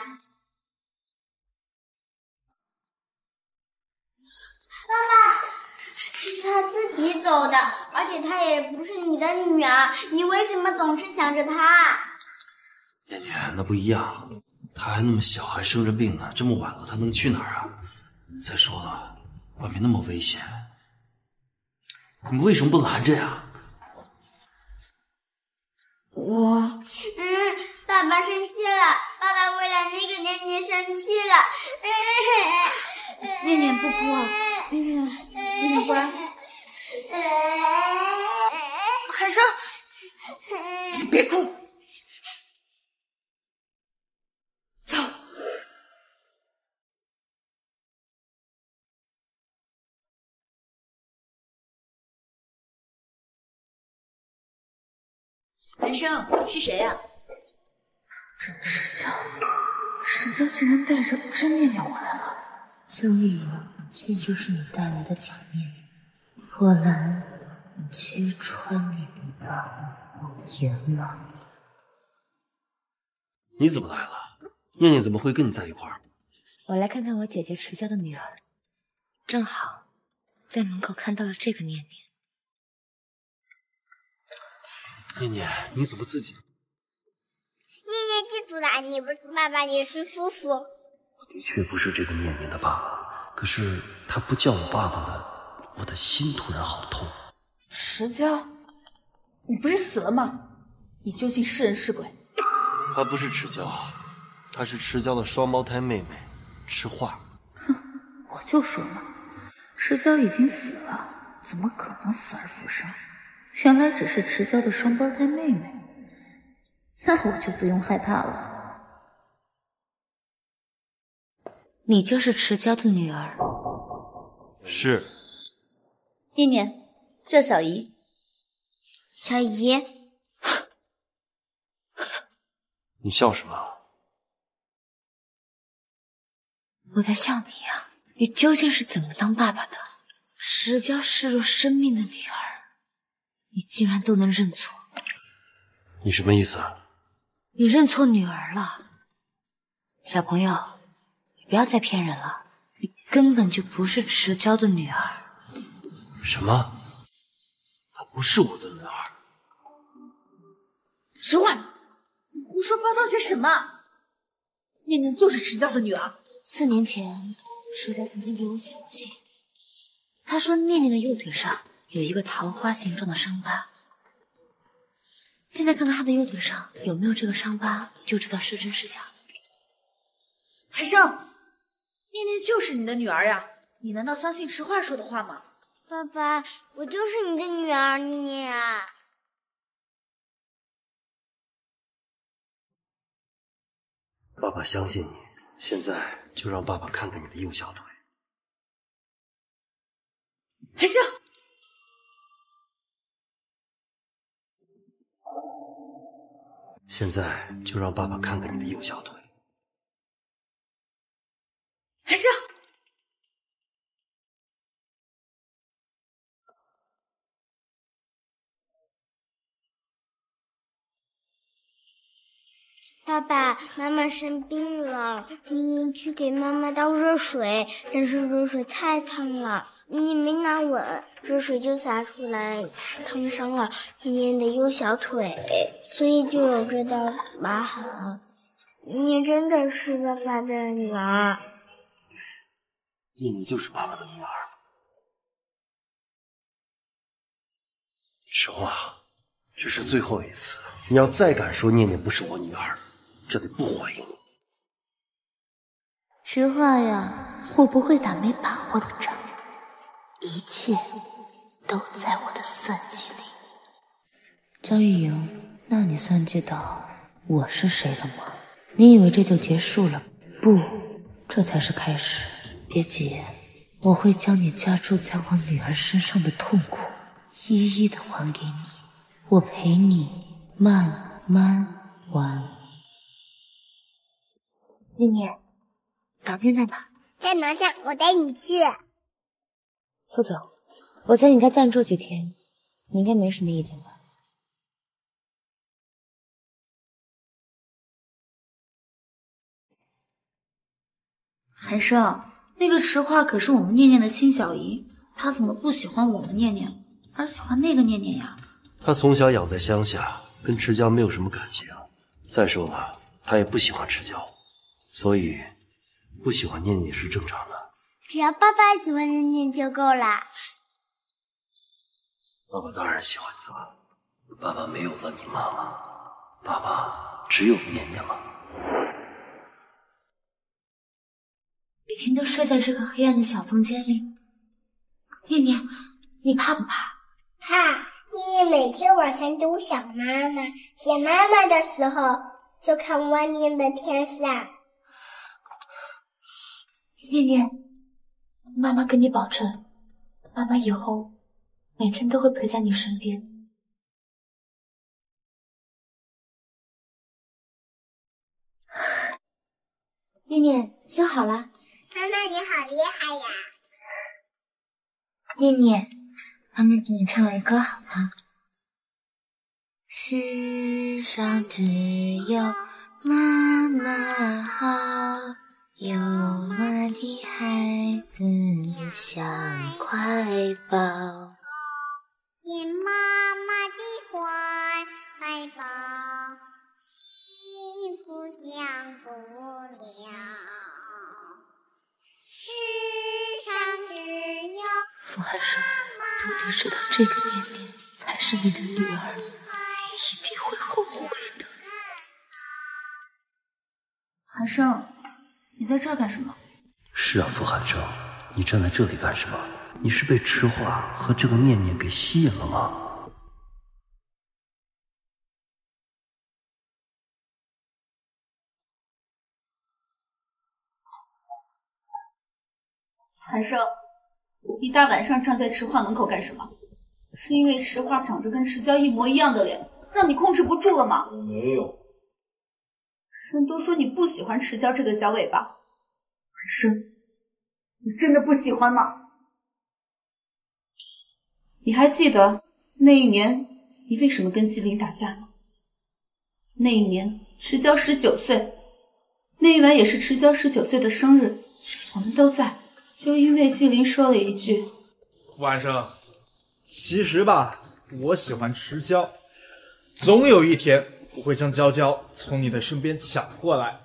爸爸，这是她自己走的，而且她也不是你的女儿，你为什么总是想着她？ 念念，那不一样，她还那么小，还生着病呢，这么晚了，她能去哪儿啊？再说了，外面那么危险，你们为什么不拦着呀？ 我…… 嗯，爸爸生气了，爸爸为了那个念念生气了。 念念不哭啊，念念，念念乖。寒生，你别哭。走。 寒生是谁呀、啊？ 这持交，持交竟然带着真念念回来了。江玉莹，这就是你带来的假念念。我来揭穿你们的言了。 你怎么来了？念念怎么会跟你在一块儿？ 我来看看我姐姐持交的女儿，正好在门口看到了这个念念。 念念，你怎么自己？ 念念记住了，你不是爸爸，你是叔叔。 我的确不是这个念念的爸爸，可是他不叫我爸爸了，我的心突然好痛。 持交，你不是死了吗？你究竟是人是鬼？ 他不是持交，他是持交的双胞胎妹妹持化。 哼，我就说嘛，持交已经死了，怎么可能死而复生？原来只是持交的双胞胎妹妹，那我就不用害怕了。 你就是池娇的女儿。 是。 念念，叫小姨。 小姨， 你笑什么？ 我在笑你呀、啊！你究竟是怎么当爸爸的？池娇视若生命的女儿，你竟然都能认错。 你什么意思啊？ 你认错女儿了。小朋友，你不要再骗人了，你根本就不是池娇的女儿。 什么？她不是我的女儿？ 实话，你胡说八道些什么？念念就是池娇的女儿。 四年前，池娇曾经给我写过信，她说念念的右腿上有一个桃花形状的伤疤。现在看看她的右腿上有没有这个伤疤，就知道是真是假。 海生，念念就是你的女儿呀，你难道相信实话说的话吗？ 爸爸，我就是你的女儿念念啊。 爸爸相信你，现在就让爸爸看看你的右小腿。 海生， 现在就让爸爸看看你的右小腿。 海生， 爸爸，妈妈生病了，你去给妈妈倒热水，但是热水太烫了，你没拿稳，热水就洒出来，烫伤了念念的右小腿，所以就有这道疤痕。你真的是爸爸的女儿。 念念就是爸爸的女儿。实话，这是最后一次，你要再敢说念念不是我女儿，这里不欢迎你。 实话呀，我不会打没把握的仗，一切都在我的算计里。张玉莹，那你算计到我是谁了吗？你以为这就结束了？不，这才是开始。别急，我会将你加注在我女儿身上的痛苦一一的还给你，我陪你慢慢还。念念，房间在哪？ 在楼上，我带你去。 副总，我在你家暂住几天，你应该没什么意见吧？ 韩生，那个池花可是我们念念的亲小姨，她怎么不喜欢我们念念，而喜欢那个念念呀？ 她从小养在乡下，跟池娇没有什么感情。再说了，她也不喜欢池娇，所以不喜欢念念是正常的。 只要爸爸喜欢念念就够了。 爸爸当然喜欢你了，爸爸没有了你妈妈，爸爸只有念念了。 每天都睡在这个黑暗的小房间里，念念，你怕不怕？ 怕。念念每天晚上都想妈妈，想妈妈的时候就看外面的天上。 念念，妈妈跟你保证，妈妈以后每天都会陪在你身边。念念，修好了。 妈妈你好厉害呀！ 念念，妈妈给你唱儿歌好吗？世上只有妈妈好，有妈的孩子就像块宝， 进妈妈的怀抱，幸福享不了。世上只有傅寒生，等你知道这个念念才是你的女儿，你一定会后悔的。 寒生，你在这儿干什么？ 是啊，傅寒生，你站在这里干什么？你是被池花和这个念念给吸引了吗？ 韩生，你大晚上站在池画门口干什么？是因为池画长着跟池娇一模一样的脸，让你控制不住了吗？ 我没有。 人都说你不喜欢池娇这个小尾巴，韩生，你真的不喜欢吗？你还记得那一年你为什么跟纪灵打架吗？那一年池娇十九岁，那一晚也是池娇十九岁的生日，我们都在，就因为纪灵说了一句。 傅寒生，其实吧，我喜欢池娇，总有一天我会将娇娇从你的身边抢过来。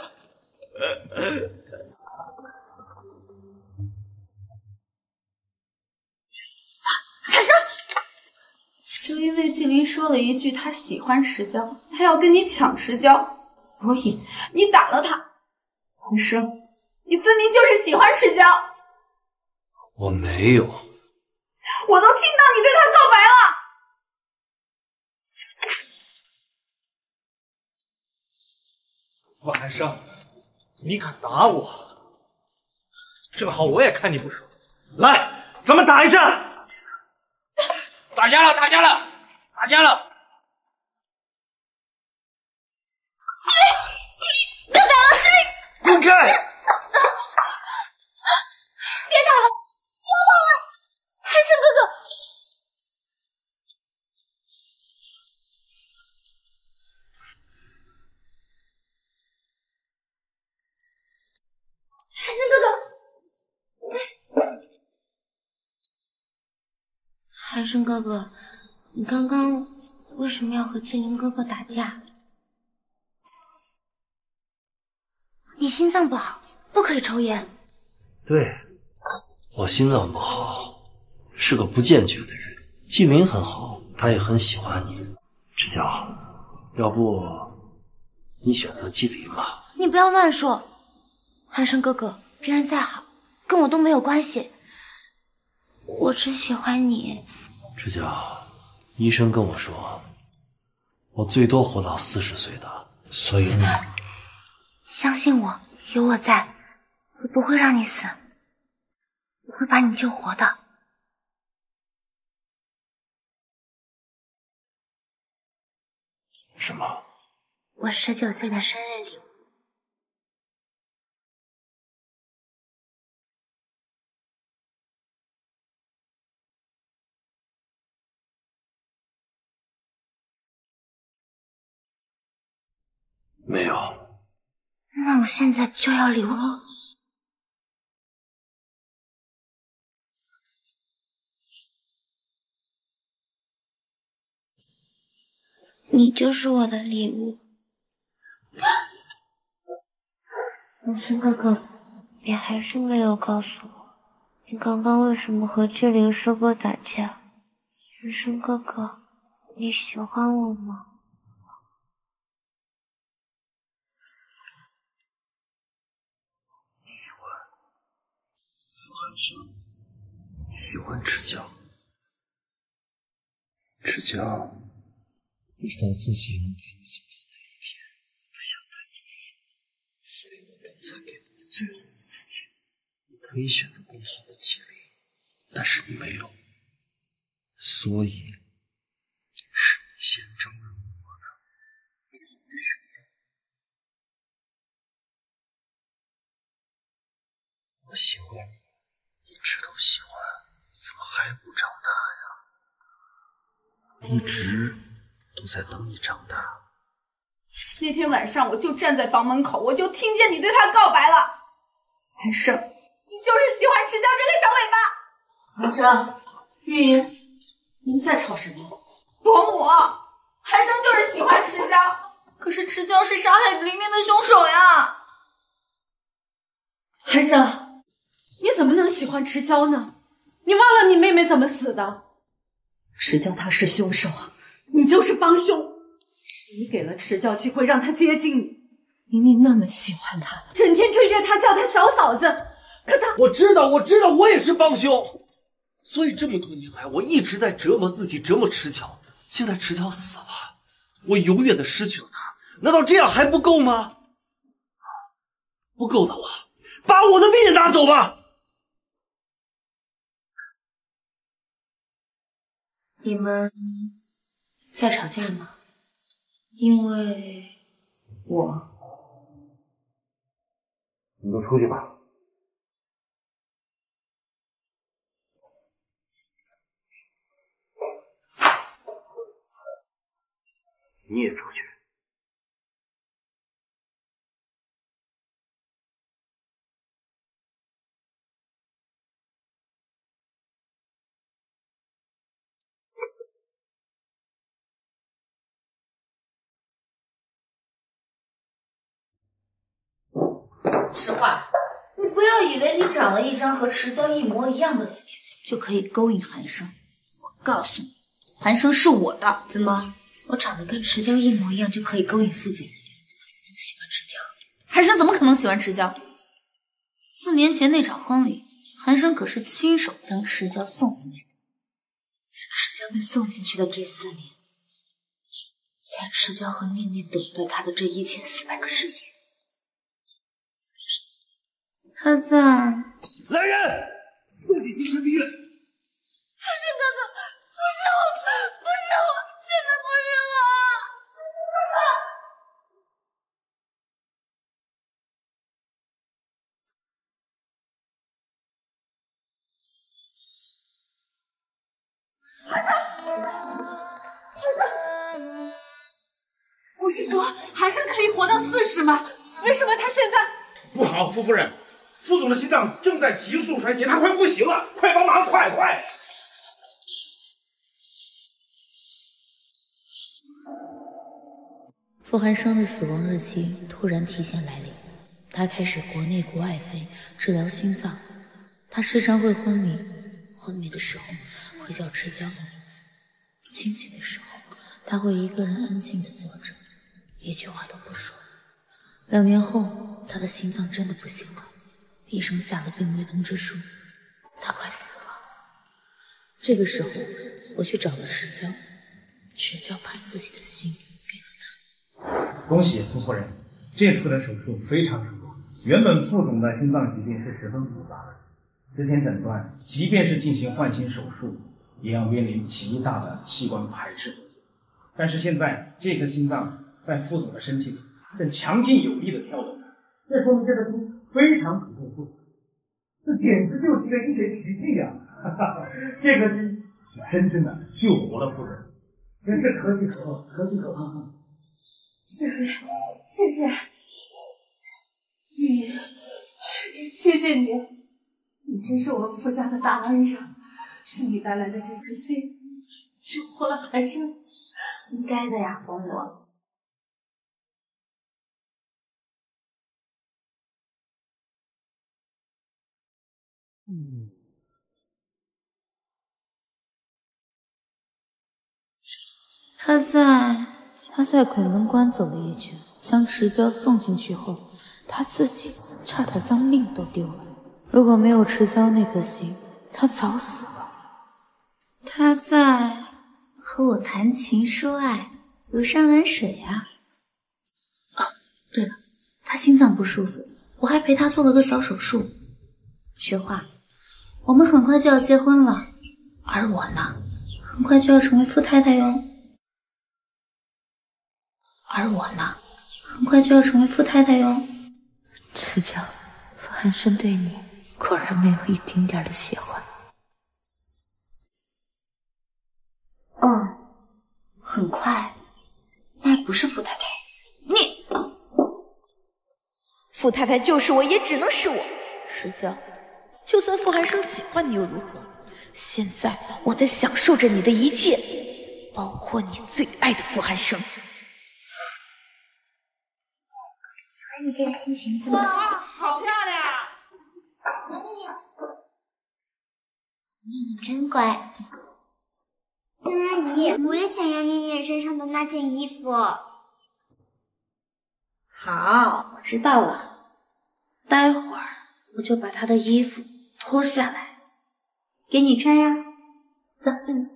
韩生，就因为纪灵说了一句他喜欢池娇，他要跟你抢池娇，所以你打了他。韩生，你分明就是喜欢池娇。 我没有。 我都听到你对他告白了。 傅寒生，你敢打我？正好我也看你不爽，来，咱们打一架！ 打架了，打架了，打架了！ 纪灵，纪灵，别打了，纪灵！ 滚开！ 别打了，不要打了，韩生哥哥。韩生哥哥， 韩生哥哥，你刚刚为什么要和纪灵哥哥打架？你心脏不好，不可以抽烟。 对，我心脏不好，是个不健全的人。纪灵很好，他也很喜欢你。知交，要不你选择纪灵吧？ 你不要乱说。韩生哥哥，别人再好，跟我都没有关系。我只喜欢你。 知交，医生跟我说，我最多活到四十岁的，所以你相信我，有我在，我不会让你死，我会把你救活的。 什么？ 我十九岁的生日礼物。 没有。 那我现在就要礼物。你就是我的礼物。韩生哥哥，你还是没有告诉我，你刚刚为什么和纪灵师哥打架？韩生哥哥，你喜欢我吗？ 喜欢。傅寒生喜欢知交。知交不知道自己能陪你走到哪一天，不想带你去，所以我刚才给了你最后一次机会。你可以选择更好的纪灵，但是你没有，所以是你先招惹我的，不许我。我喜欢你，一直都喜欢，怎么还不长大呀？一直都在等你长大。 那天晚上我就站在房门口，我就听见你对他告白了。韩生，你就是喜欢池娇这个小尾巴。 韩生，玉莹，你们在吵什么？ 伯母，韩生就是喜欢池娇，可是池娇是杀害林林的凶手呀。 韩生，你怎么能喜欢池娇呢？你忘了你妹妹怎么死的？池娇她是凶手，你就是帮凶。你给了池娇机会让她接近你，明明那么喜欢她，整天追着她叫她小嫂子，可她…… 我知道，我知道，我也是帮凶。所以这么多年来，我一直在折磨自己，折磨池娇。现在池娇死了，我永远的失去了她，难道这样还不够吗？不够的话，把我的命也拿走吧。 你们在吵架吗？因为我…… 你都出去吧。你也出去。 实话，你不要以为你长了一张和池娇一模一样的脸就可以勾引寒生。我告诉你，寒生是我的。怎么，我长得跟池娇一模一样就可以勾引副总？副总喜欢池娇？寒生怎么可能喜欢池娇？四年前那场婚礼，寒生可是亲手将池娇送进去的。池娇被送进去的这四年，在池娇和念念等待他的这一千四百个日夜。他在。 来人，送进精神病院。 不是哥哥，不是我，不是我，真的不是我。 不是说寒生可以活到四十吗？为什么他现在…… 不好，傅夫人。副总的心脏正在急速衰竭，他快不行了，快帮忙，快快！ 傅寒生的死亡日期突然提前来临，他开始国内国外飞治疗心脏。他时常会昏迷，昏迷的时候会叫池娇的名字，清醒的时候他会一个人安静地坐着，一句话都不说。两年后，他的心脏真的不行了。医生下了病危通知书，他快死了。这个时候，我去找了池娇，池娇把自己的心给了他。 恭喜傅夫人，这次的手术非常成功。原本副总的心脏疾病是十分复杂的，之前诊断，即便是进行换心手术，也要面临极大的器官排斥风险。但是现在，这颗心脏在副总的身体里正强劲有力的跳动着，这说明这个心非常匹配副总，这简直就是一个医学奇迹呀、啊！这颗心是真正的救活了副总，真是可喜可贺，可喜可贺！ 谢谢，谢谢你，谢谢你，你真是我们傅家的大恩人，是你带来的这颗心救活了寒生，应该的呀，公公。 嗯，他在他在鬼门关走了一圈，将池娇送进去后，他自己差点将命都丢了。如果没有池娇那颗心，他早死了。他在和我谈情说爱，如山玩水啊。哦，对了，他心脏不舒服，我还陪他做了个小手术。实话，我们很快就要结婚了，而我呢，很快就要成为富太太哟。而我呢，很快就要成为富太太哟。池娇，傅寒生对你果然没有一丁点的喜欢。哦，很快，那还不是富太太。你， 富太太就是我，也只能是我。池娇，就算傅寒生喜欢你又如何？现在我在享受着你的一切，包括你最爱的傅寒生。 喜欢你这个新裙子吗？ 哇，好漂亮！ 念念真乖。江阿姨，我也想要念念身上的那件衣服。 好，我知道了。待会儿我就把她的衣服脱下来，给你穿呀。走，嗯。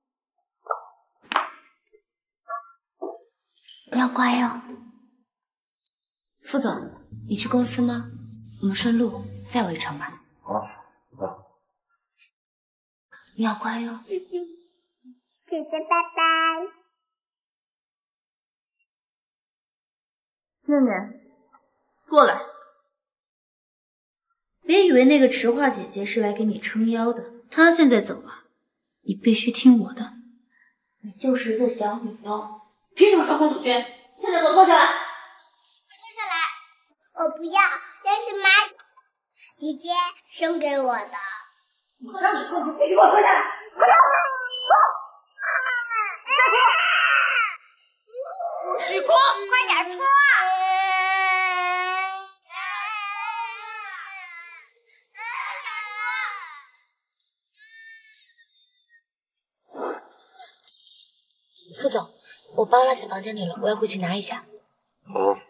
不要乖哦。 副总，你去公司吗？我们顺路载我一程吧。 好，走。 不要乖哦。 姐姐拜拜。 念念，过来。别以为那个池化姐姐是来给你撑腰的，她现在走了，你必须听我的。你就是一个小女优，凭什么双公主裙？现在给我脱下来！ 脱下来！我不要，那是妈姐姐送给我的。 我让你脱，你必须给我脱下来！快点！不许脱！ 快点脱！ 副总，我包落在房间里了，我要回去拿一下。 好。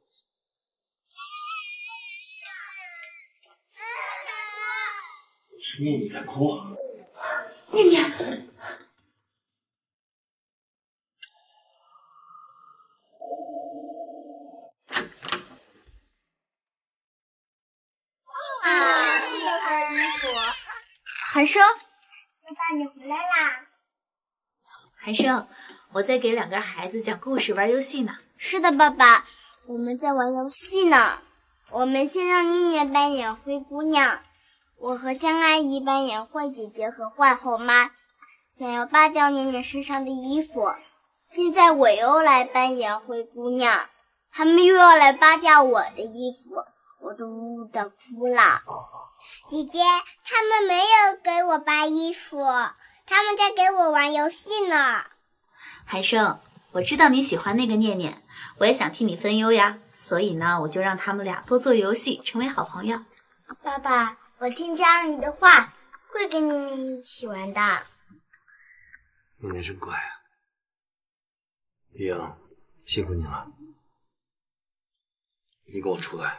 是念念在哭。 念念。 啊，是要换衣服。 寒生， 爸爸，你回来啦！ 寒生，我在给两个孩子讲故事、玩游戏呢。 是的，爸爸，我们在玩游戏呢。我们先让念念扮演灰姑娘，我和江阿姨扮演坏姐姐和坏后妈，想要扒掉念念身上的衣服。现在我又来扮演灰姑娘，他们又要来扒掉我的衣服，我都呜呜的哭了。姐姐，他们没有给我扒衣服，他们在给我玩游戏呢。 寒生，我知道你喜欢那个念念，我也想替你分忧呀，所以呢，我就让他们俩多做游戏，成为好朋友。 爸爸，我听江阿姨的话，会跟念念一起玩的。 念念真乖啊！玉莹，辛苦你了。你跟我出来。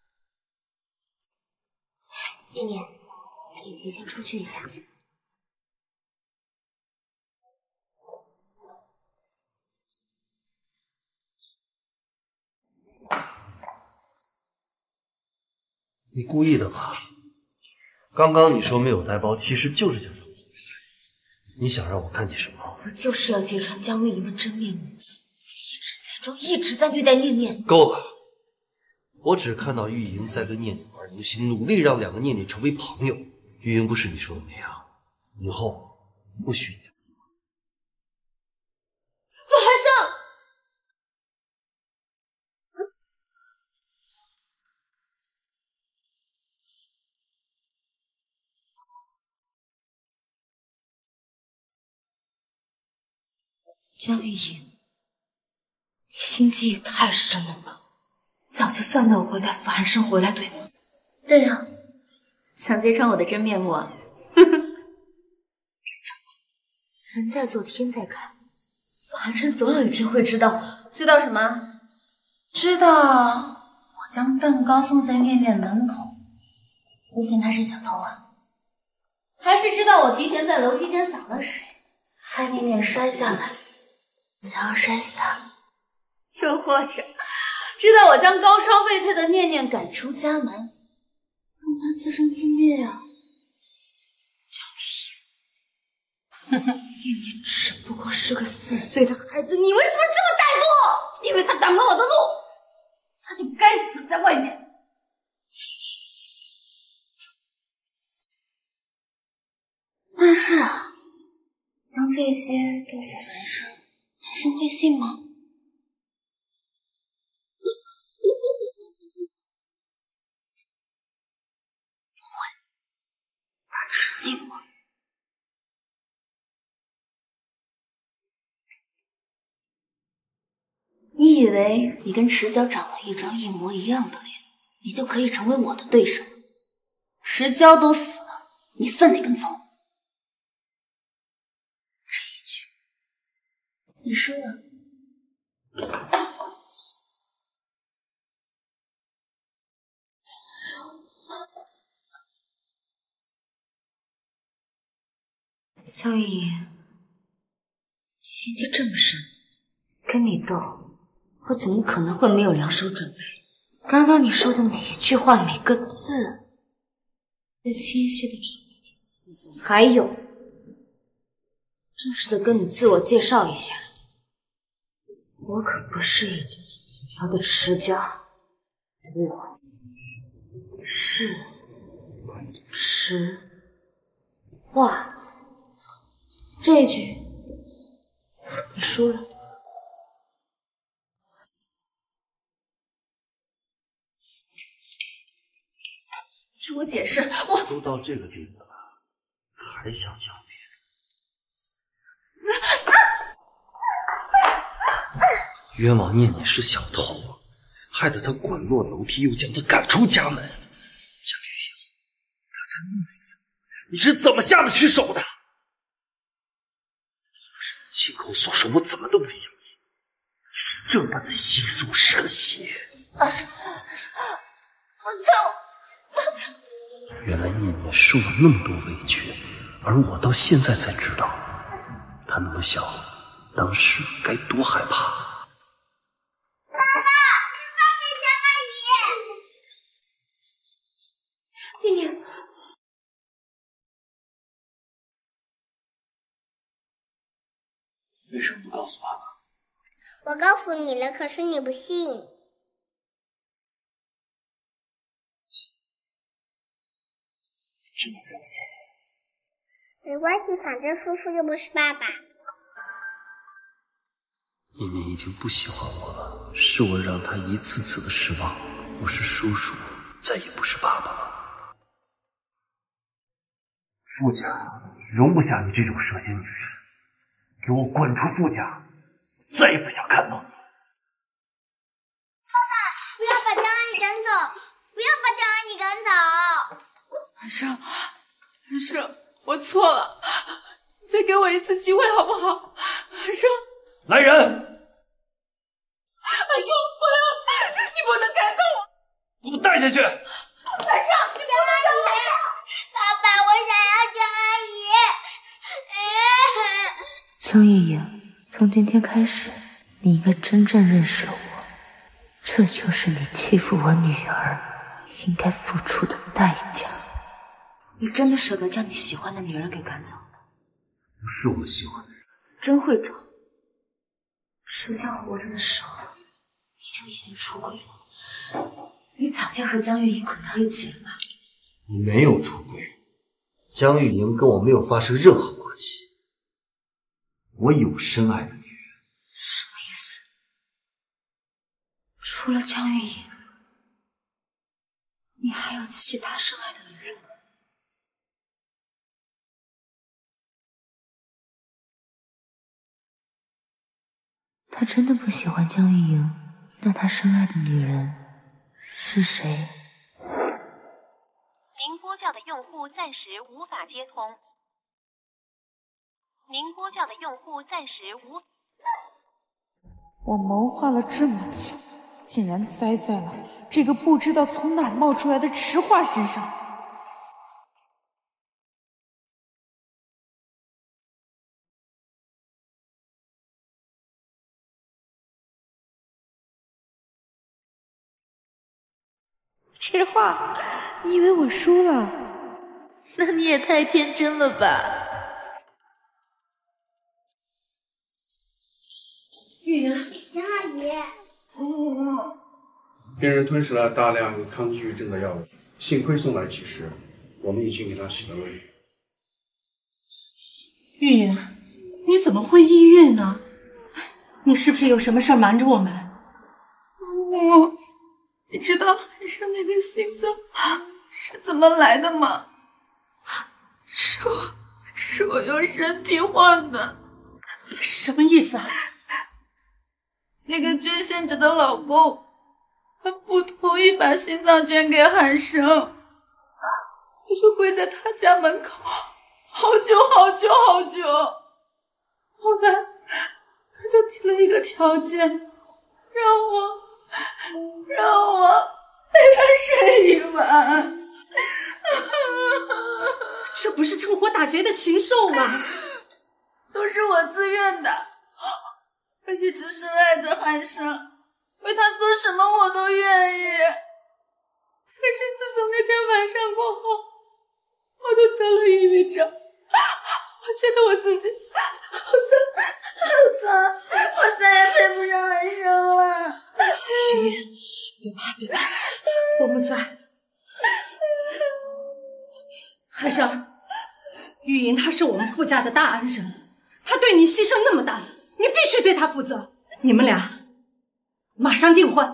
念念，姐姐先出去一下。 你故意的吧？刚刚你说没有带包，其实就是想让我你想让我看你什么？ 我就是要揭穿江玉莹的真面目，一直在装，一直在虐待念念。 够了！我只看到玉莹在跟念念玩游戏，努力让两个念念成为朋友。玉莹不是你说的那样，以后不许你。 傅寒生。 江玉莹，你心机也太深了吧！早就算到我会带傅寒生回来，对吗？ 对呀、啊，想揭穿我的真面目啊！ 人在做，天在看，傅寒生总有一天会知道。 知道什么？知道我将蛋糕放在念念门口，估计他是小偷啊。还是知道我提前在楼梯间洒了水，害念念摔下来，想要摔死他。又或者知道我将高烧未退的念念赶出家门，让他自生自灭啊！ 念念只不过是个四岁的孩子，你为什么这么歹毒？ 因为他挡了我的路，他就该死在外面。 但是啊，将这些给傅寒生，寒生会信吗？不会，他只信我。 你以为你跟池娇长了一张一模一样的脸，你就可以成为我的对手？池娇都死了，你算哪根葱？这一局你输了。 江玉莹，你心机这么深，跟你斗，我怎么可能会没有两手准备？刚刚你说的每一句话，每个字，都清晰的传达给了副总。还有， 正式的跟你自我介绍一下，我可不是已经死了的持交，我是实话。这一局你输了。听我解释，我都到这个地步了，还想狡辩？冤枉念念是小偷，害得他滚落楼梯，又将他赶出家门。江玉莹，他才那么小，你是怎么下得去手的？亲口所说，我怎么都不相信，这般的心术神邪。 阿生，我靠！ 原来念念受了那么多委屈，而我到现在才知道，她那么小，当时该多害怕。 爸爸，快给江阿姨！念念， 为什么不告诉爸爸？ 我告诉你了，可是你不信。 真的对不起。 没关系，反正叔叔又不是爸爸。 念念已经不喜欢我了，是我让她一次次的失望。我是叔叔，再也不是爸爸了。傅家容不下你这种蛇蝎女人，给我滚出傅家，再也不想看到你。 爸爸，不要把江阿姨赶走，不要把江阿姨赶走。 韩生，韩生，我错了，你再给我一次机会好不好？韩生， 来人！ 韩生，不要，你不能赶走我！ 给我带下去！ 韩生，你不能赶走我！ 爸爸，我想要江阿姨。 江玉莹，从今天开始，你应该真正认识了我，这就是你欺负我女儿应该付出的代价。 你真的舍得将你喜欢的女人给赶走？ 不是我喜欢的人， 真会装。石江活着的时候，你就已经出轨了，你早就和江玉莹捆到一起了吧？ 你没有出轨，江玉莹跟我没有发生任何关系。我有深爱的女人。 什么意思？除了江玉莹，你还有其他深爱的女人吗？ 他真的不喜欢江玉莹，那他深爱的女人是谁？ 您拨叫的用户暂时无法接通。您拨叫的用户暂时无。 我谋划了这么久，竟然栽在了这个不知道从哪儿冒出来的池花身上。 池花，你以为我输了？那你也太天真了吧！ 玉莹，江阿姨， 嗯，病人吞食了大量抗抑郁症的药物，幸亏送来及时，我们已经给他洗了胃。 玉莹，你怎么会抑郁呢？你是不是有什么事瞒着我们？ 我，你知道韩生那个心脏是怎么来的吗？是我，是我用身体换的。 什么意思啊？ 那个捐献者的老公，他不同意把心脏捐给韩生，我就跪在他家门口，好久好久好久。后来，他就提了一个条件，让我，让我陪他睡一晚。 这不是趁火打劫的禽兽吗？ 都是我自愿的。我一直深爱着韩生，为他做什么我都愿意。可是自从那天晚上过后，我都得了抑郁症。我觉得我自己们在。寒生，玉莹她是我们傅家的大恩人，她对你牺牲那么大，你必须对她负责。你们俩马上订婚。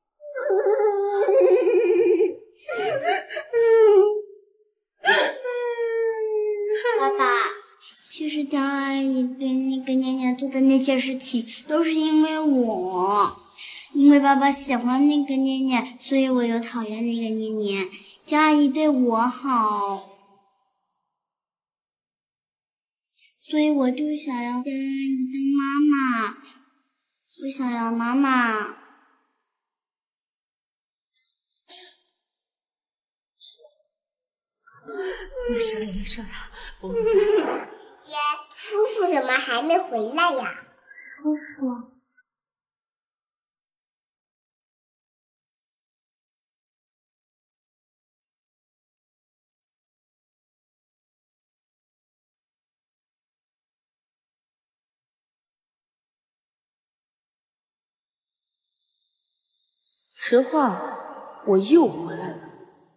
爸爸，其实江阿姨对那个念念做的那些事情，都是因为我。因为爸爸喜欢那个念念，所以我又讨厌那个念念。江阿姨对我好，所以我就想要江阿姨当妈妈。我想要妈妈。 没事了，没事了，我们在。 姐，叔叔怎么还没回来呀？叔叔。 实话，我又回来了。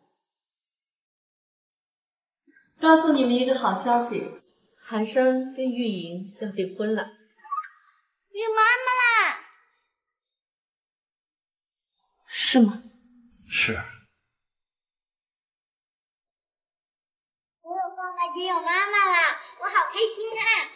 告诉你们一个好消息，寒生跟玉莹要订婚了。 有妈妈啦！ 是吗？ 是。 我有爸爸姐有妈妈啦，我好开心啊！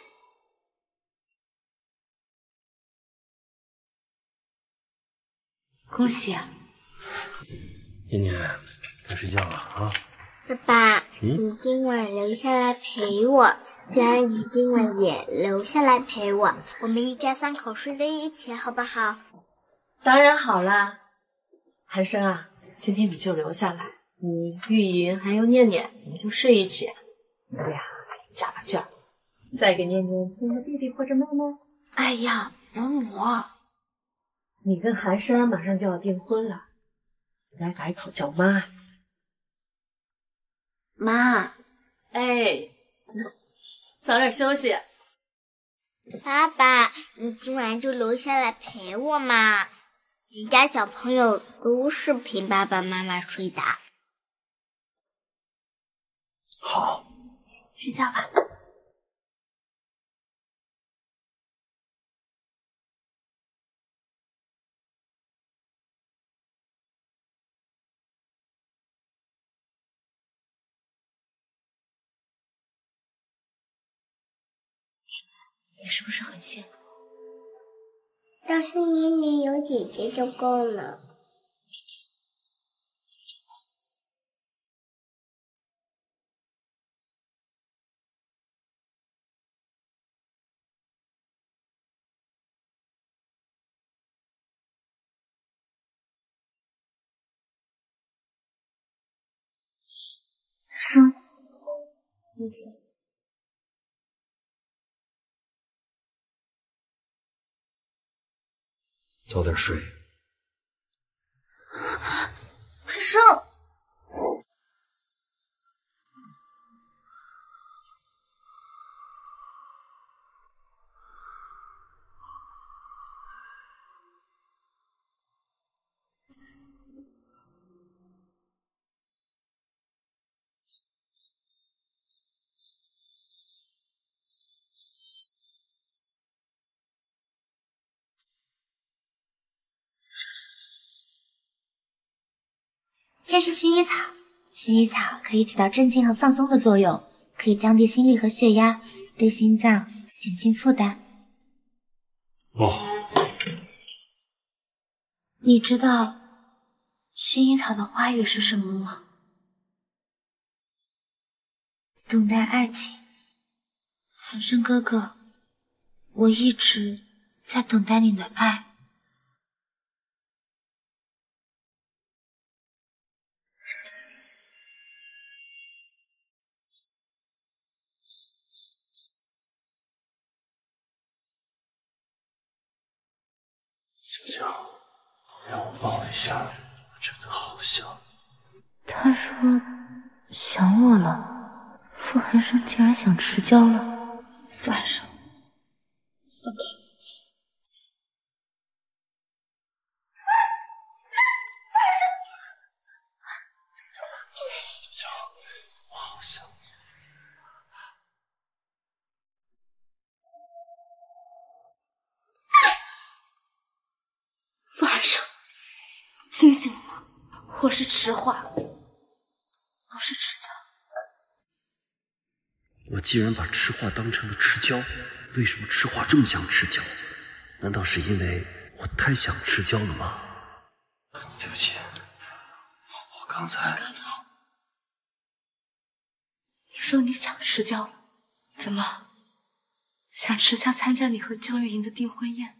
恭喜啊！ 念念，该睡觉了啊。 爸爸， 嗯、 你今晚留下来陪我，江阿姨今晚也留下来陪我，我们一家三口睡在一起，好不好？ 当然好啦。寒生啊，今天你就留下来，你、玉莹还有念念，你们就睡一起。你们俩加把劲儿，再给念念添个弟弟或者妹妹。 哎呀，伯母， 你跟寒生马上就要订婚了，应该改口叫妈。 妈， 哎，早点休息。 爸爸，你今晚就留下来陪我嘛，一家小朋友都是陪爸爸妈妈睡的。 好， 睡觉吧。你是不是很羡慕？ 要是念念有姐姐就够了。 是，念念。 早点睡。 寒生， 这是薰衣草，薰衣草可以起到镇静和放松的作用，可以降低心率和血压，对心脏减轻负担。 哦， 你知道薰衣草的花语是什么吗？等待爱情。寒生哥哥，我一直在等待你的爱。 小小，让我抱一下，我真的好想。 他说想我了，傅寒生竟然想持交了。傅寒生，放开！ 想你。 傅寒生，清醒了吗？我是池化，不是池娇。 我既然把赤化当成了赤娇，为什么赤化这么想赤娇？难道是因为我太想赤娇了吗？ 对不起，我刚才…… 刚才你说你想赤娇了，怎么想赤娇参加你和江月莹的订婚宴？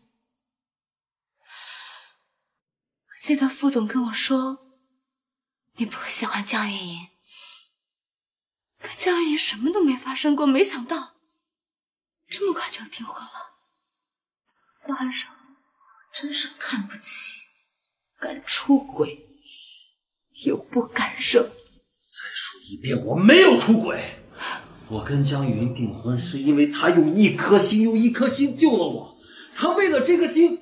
我记得副总跟我说，你不喜欢江月莹。跟江月莹什么都没发生过，没想到这么快就要订婚了。傅寒生，真是看不起，敢出轨又不敢认。 再说一遍，我没有出轨。我跟江云订婚是因为他用一颗心，用一颗心救了我。他为了这个心，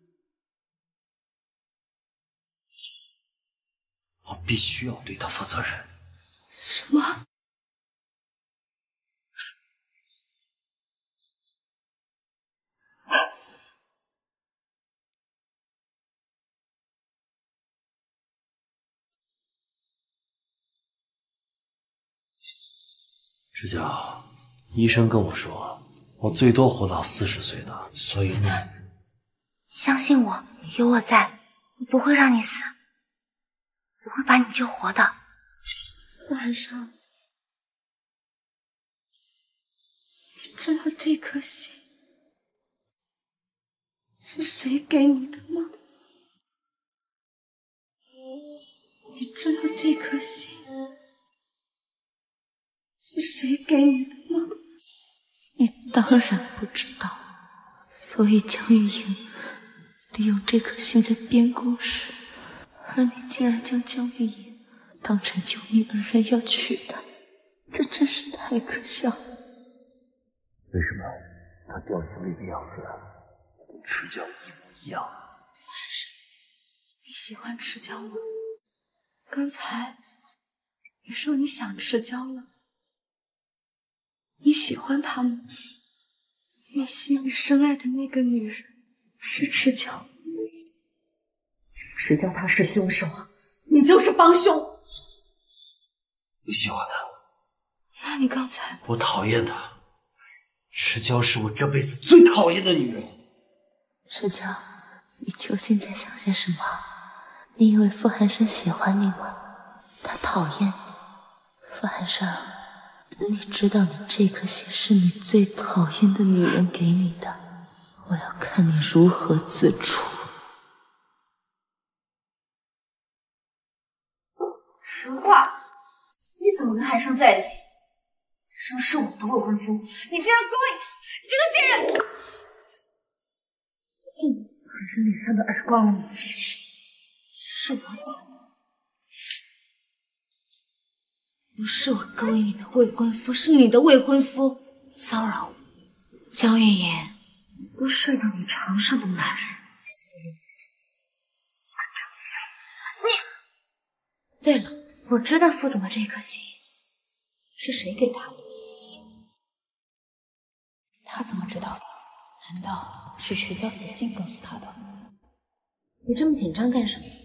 我必须要对他负责任。 什么？ 赤娇，医生跟我说，我最多活到四十岁的，所以你相信我，有我在，我不会让你死，我会把你救活的。傅寒生，你知道这颗心是谁给你的吗？你知道这颗心是谁给你的吗？你当然不知道，所以江玉莹利用这颗心在编故事，而你竟然将江玉莹当成救命恩人要娶她，这真是太可笑了。 为什么他掉眼泪的样子跟赤娇一模一样？ 你喜欢赤娇吗？刚才你说你想赤娇了，你喜欢她吗？你心里深爱的那个女人是赤娇， 赤娇她是凶手，你就是帮凶。 我喜欢她。 那你刚才…… 我讨厌她。赤娇是我这辈子最讨厌的女人。 赤娇，你究竟在想些什么？你以为傅寒生喜欢你吗？他讨厌你。傅寒生，你知道你这颗心是你最讨厌的女人给你的，我要看你如何自处。 实话，你怎么跟寒生在一起？寒生是我的未婚夫，你竟然勾引他，你这个贱人！ 现在傅寒生脸上的耳光，你其实是我打的，不是我勾引你的未婚夫，是你的未婚夫骚扰我。江月言，不睡到你床上的男人，你个真废！你……对了，我知道副总的这颗心是谁给他的。他怎么知道的？难道是迟娇写信告诉他的？你这么紧张干什么？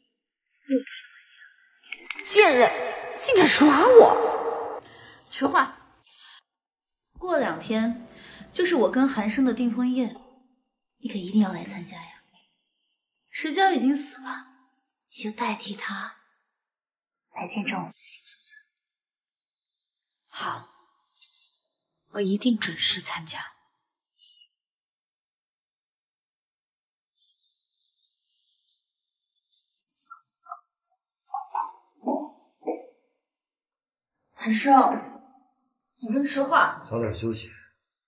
贱人，竟敢耍我！ 实话，过两天就是我跟寒生的订婚宴，你可一定要来参加呀。迟娇已经死了，你就代替他来见证我们的幸福。 好，我一定准时参加。 寒生，你跟实话。 早点休息。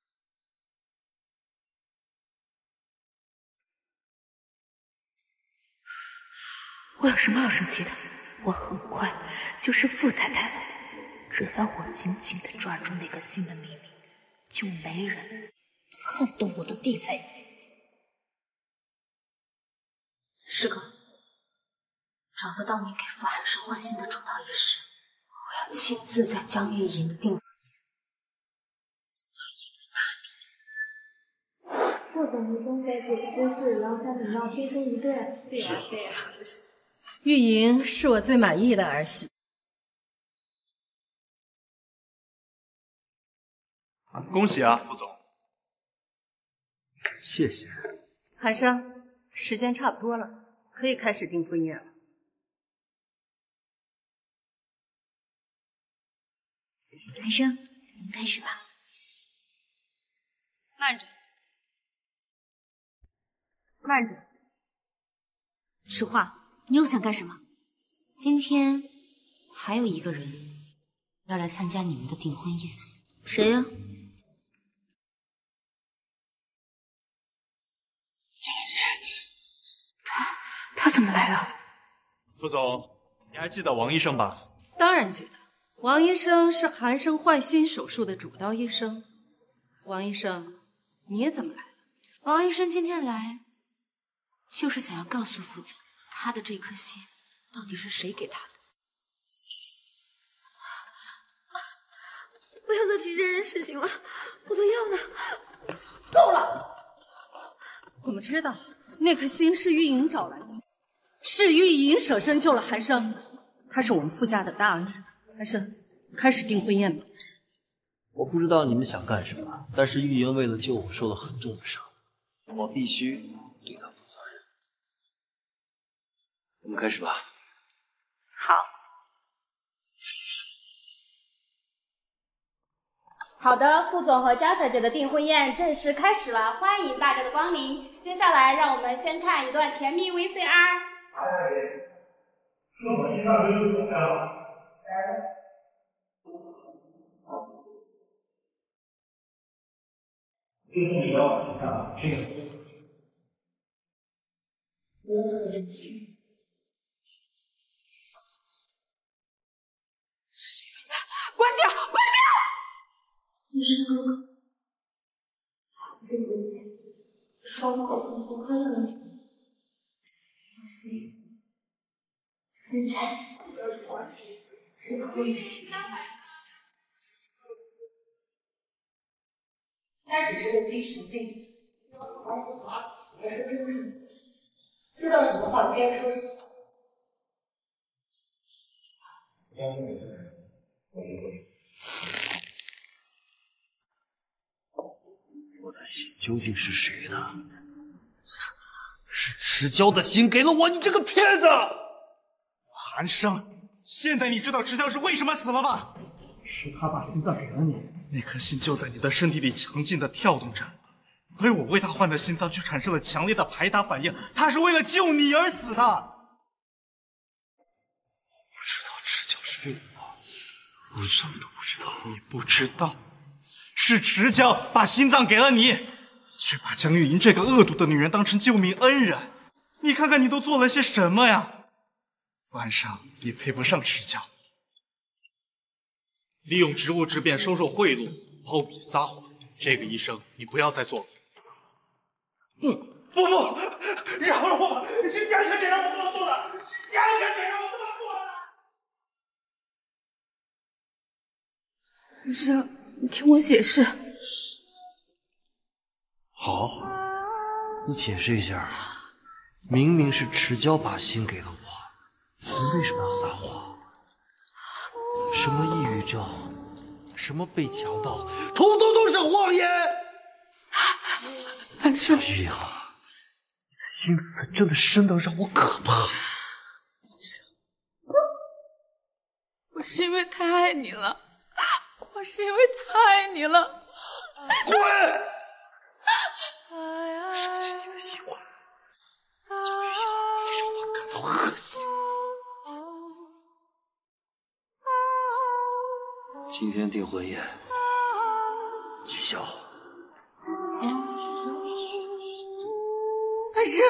我有什么好生气的？我很快就是傅太太了。只要我紧紧地抓住那个心的秘密，就没人撼动我的地位。 师哥，找得到你给傅寒生换心的主导仪式，我要亲自在江月营定。 副总和中飞组都是阳山领到新生一队。对呀对呀。 玉莹是我最满意的儿媳。 恭喜啊，副总。 谢谢。 寒生，时间差不多了，可以开始订婚宴了。 寒生，我们开始吧。 慢着， 慢着。实话，你又想干什么？今天还有一个人要来参加你们的订婚宴。谁呀？ 他他怎么来了？ 副总，你还记得王医生吧？ 当然记得，王医生是寒生换心手术的主刀医生。王医生，你怎么来了？ 王医生今天来，就是想要告诉副总，他的这颗心到底是谁给他的。 不要再提这件事情了，我的药呢？ 够了！我们知道那颗心是玉莹找来的，是玉莹舍身救了寒生，他是我们傅家的大恩人。寒生，开始订婚宴吧。 我不知道你们想干什么，但是玉莹为了救我受了很重的伤，我必须对她负责任。我们开始吧。 好。好的，副总和张小姐的订婚宴正式开始了，欢迎大家的光临。接下来，让我们先看一段甜蜜 V C R。 是我现在没有准备了。这是你的晚上，这个。 我的心。是谁飞的？关掉！关掉！医生哥哥，对不起，伤口很不快乐。飞，现在最后一题。他只是个精神病，也是真正知道什么话该说什么。 相信你，我一会。 我的心究竟是谁的？是迟交的心给了我，你这个骗子！ 寒生，现在你知道迟交是为什么死了吧？ 是他把心脏给了你， 那颗心就在你的身体里强劲的跳动着，而我为他换的心脏却产生了强烈的排他反应，他是为了救你而死的。 不知道迟交是为了我，我什么都不知道。 你不知道，是迟交把心脏给了你，却把江玉莹这个恶毒的女人当成救命恩人。你看看你都做了些什么呀？晚上也配不上迟交。利用职务之便收受贿赂，包庇撒谎，这个医生你不要再做了。不不不，饶了我吧！是江小姐让我这么做的，是江小姐让我这么做的。 医生，你听我解释。 好，你解释一下。明明是迟交把心给了我，你为什么要撒谎？什么抑郁症，什么被强暴，统统都是谎言！ 寒生， 玉莹，你的心思真的深到让我可怕。 我是因为太爱你了，我是因为太爱你了。 滚！说起你的喜欢，江玉莹让我感到恶心。今天订婚宴取消。 寒生，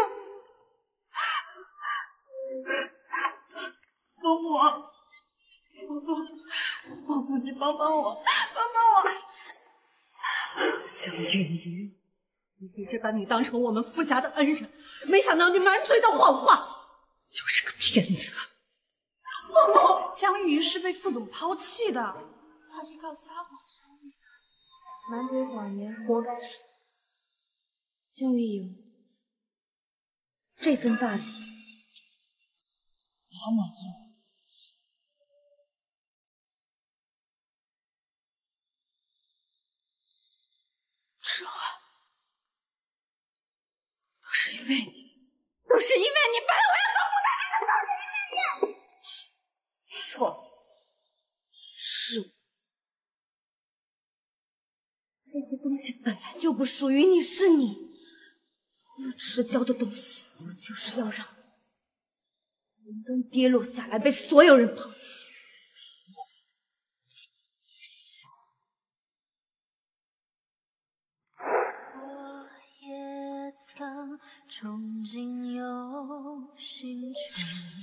帮我，伯伯，伯伯，你帮帮我，帮帮我！ 江玉莹，我一直把你当成我们傅家的恩人，没想到你满嘴的谎话，就是个骗子！ 伯伯， 江玉莹是被副总抛弃的，她是靠撒谎上位的，满嘴谎言，活该死。江玉莹，这份大礼我好满意。实话，都是因为你，都是因为你，反正我要告诉大家，都是因为你。错，是我。这些东西本来就不属于你，是你。我持交的东西，我就是要让伦敦跌落下来，被所有人抛弃。 我也曾憧憬有星辰，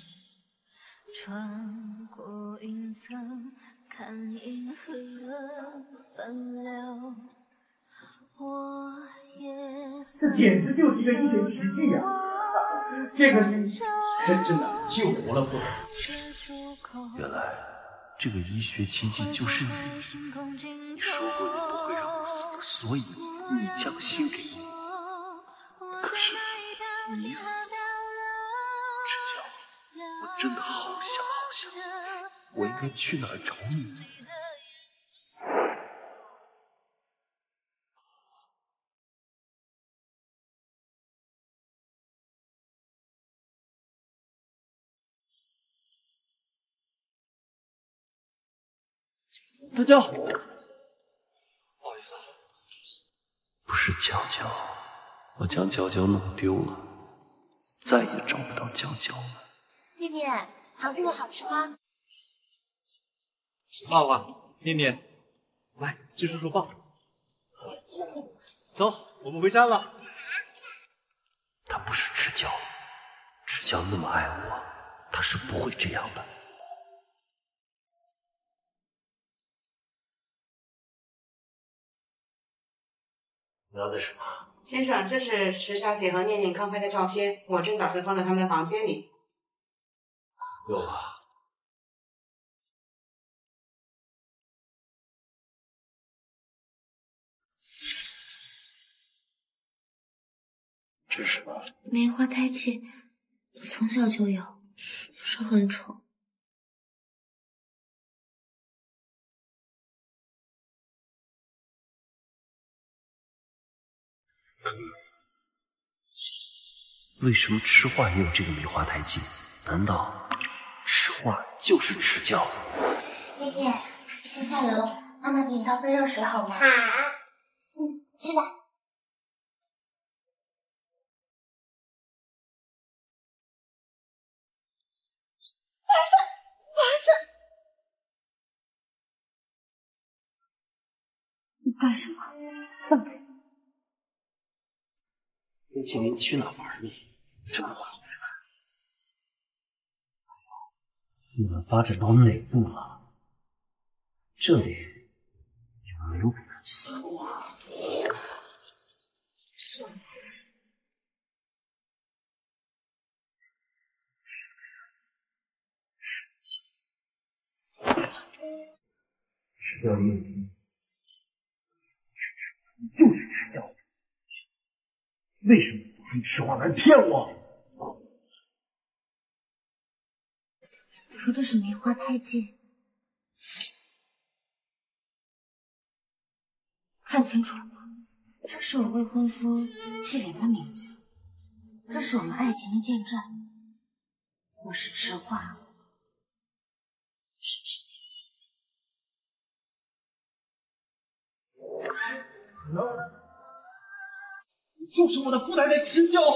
穿过云层，看银河奔流。我也这简直就是一个医学奇迹呀！这可是真正的救活了副总。 原来这个医学奇迹就是你。你说过你不会让我死的，所以你将心给我。可是你死了，赤脚，我真的好想好想，我应该去哪儿找你？ 娇娇，不好意思啊， 不是娇娇，我将娇娇弄丢了，再也找不到娇娇了。 念念，糖葫芦好吃吗？ 喜欢啊，念念，来，去叔叔抱。走，我们回家了。 他不是赤脚，赤脚那么爱我，他是不会这样的。拿的什么？ 先生，这是池小姐和念念刚拍的照片，我正打算放在他们的房间里。 有了。这是什么？ 梅花胎记，我从小就有，是很丑。 为什么吃话也有这个梅花胎记？难道吃话就是吃教？ 念念，你先下楼，妈妈给你倒杯热水好吗？好。嗯，去吧。发生，发生！你干什么？放开！ 冰淇淋去哪玩呢？这么晚回来，你们发展到哪步了？这里有没有别的情况？ 赤教英语，你就是赤教。为什么总是用实话来骗我？ 我说的是梅花胎记，看清楚了吗？这是我未婚夫纪莲的名字，这是我们爱情的见证。我是池话，是赤教。 就是我的富奶奶赤教。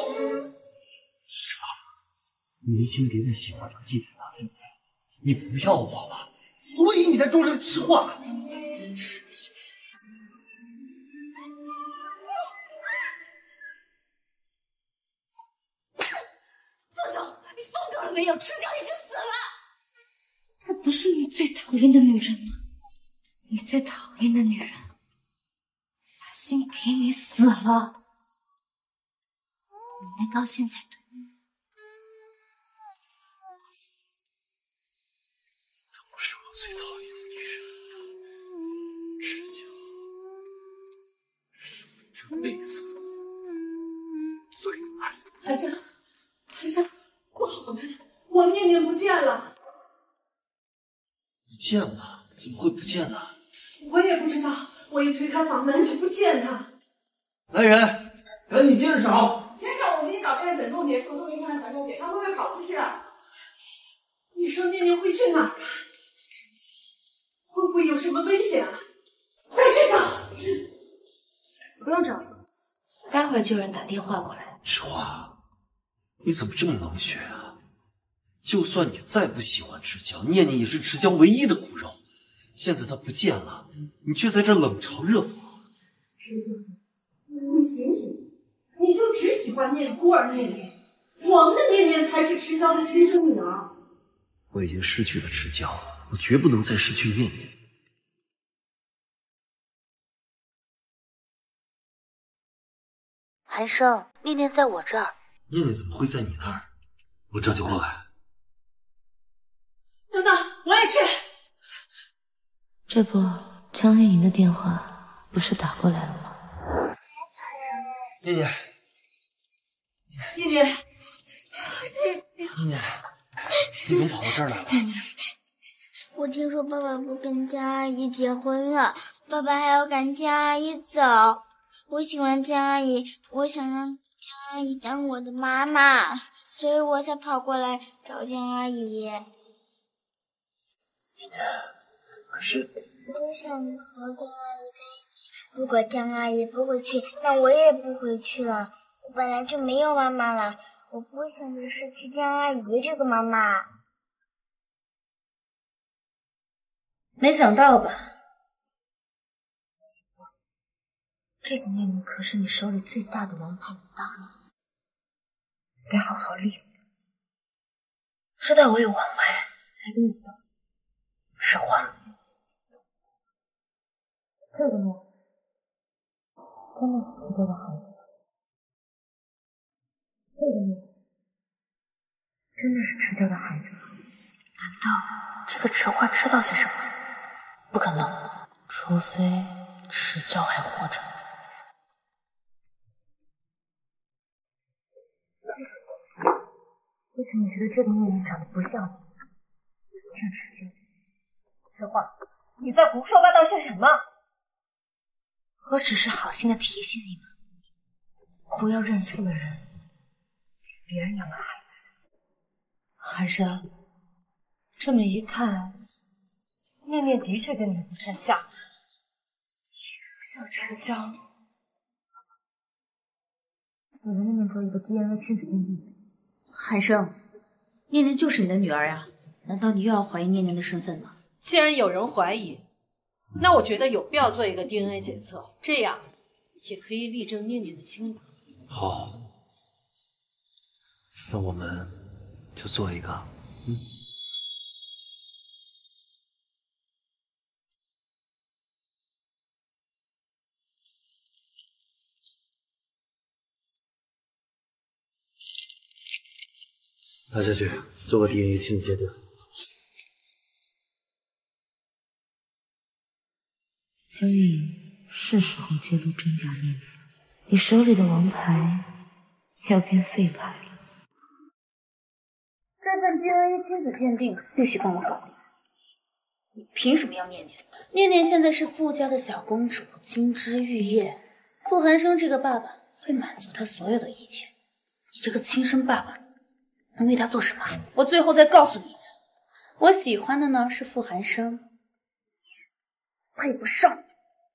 你已经给他喜欢上季太了，对不对？ 你不要我了，所以你才终身吃话。 副总，你疯掉了没有？赤脚已经死了。她不是你最讨厌的女人吗？你最讨厌的女人，把心给你死了。你应该高兴才对。 最讨厌的女人，赤脚是我这辈子最爱的。 寒生，寒生，不好了，我念念不见了。 不见了？怎么会不见呢？ 我也不知道，我一推开房门就不见他。 来人，赶紧接着找！ 先生，我给你找遍了整栋别墅，都没看到小妞姐，她会不会跑出去啊？你说念念会去哪儿啊？会不会有什么危险啊？再去找。 不用找了，待会儿就有人打电话过来。 实话，你怎么这么冷血啊？就算你再不喜欢赤脚，念念也是赤脚唯一的骨肉。现在她不见了，你却在这冷嘲热讽。 石小姐，你醒醒！你就只喜欢念孤儿念念，我们的念念才是赤脚的亲生女儿。 我已经失去了赤脚，我绝不能再失去念念。 寒生，念念在我这儿。 念念怎么会在你那儿？我这就过来。 等等，我也去。 这不，江月莹的电话不是打过来了吗？ 念念， 念念， 念念，你怎么跑到这儿来了？ 我听说爸爸不跟江阿姨结婚了，爸爸还要赶江阿姨走。我喜欢江阿姨，我想让江阿姨当我的妈妈，所以我才跑过来找江阿姨。 可是我想和江阿姨在一起，如果江阿姨不回去，那我也不回去了。我本来就没有妈妈了，我不想着失去江阿姨这个妈妈。 没想到吧？ 这个念念可是你手里最大的王牌大人，得好好利用。 知道我有王牌，还跟你斗，实话。 这个念真的是赤脚的孩子，这个念真的是赤脚的孩子。 难道这个迟花知道些什么？不可能，除非迟教还活着。 为什么你觉得这个念念长得不像你，像迟教？实话，你在胡说八道些什么？我只是好心的提醒你们，不要认错了人，别人养了孩子。寒生，这么一看，念念的确跟你不太像，像迟教。我给念念做一个 D N A 亲子鉴定。 寒生，念念就是你的女儿呀，难道你又要怀疑念念的身份吗？ 既然有人怀疑，那我觉得有必要做一个 D N A 检测，这样也可以力证念念的清白。 好，那我们就做一个，嗯。拿下去，做个 D N A 亲子鉴定。 江月莹，是时候揭露真假面目了。你手里的王牌要变废牌了。 这份 D N A 亲子鉴定必须帮我搞定。你凭什么要念念？念念现在是傅家的小公主，金枝玉叶。傅寒生这个爸爸会满足她所有的一切。你这个亲生爸爸能为她做什么？我最后再告诉你一次，我喜欢的呢是傅寒生，配不上你。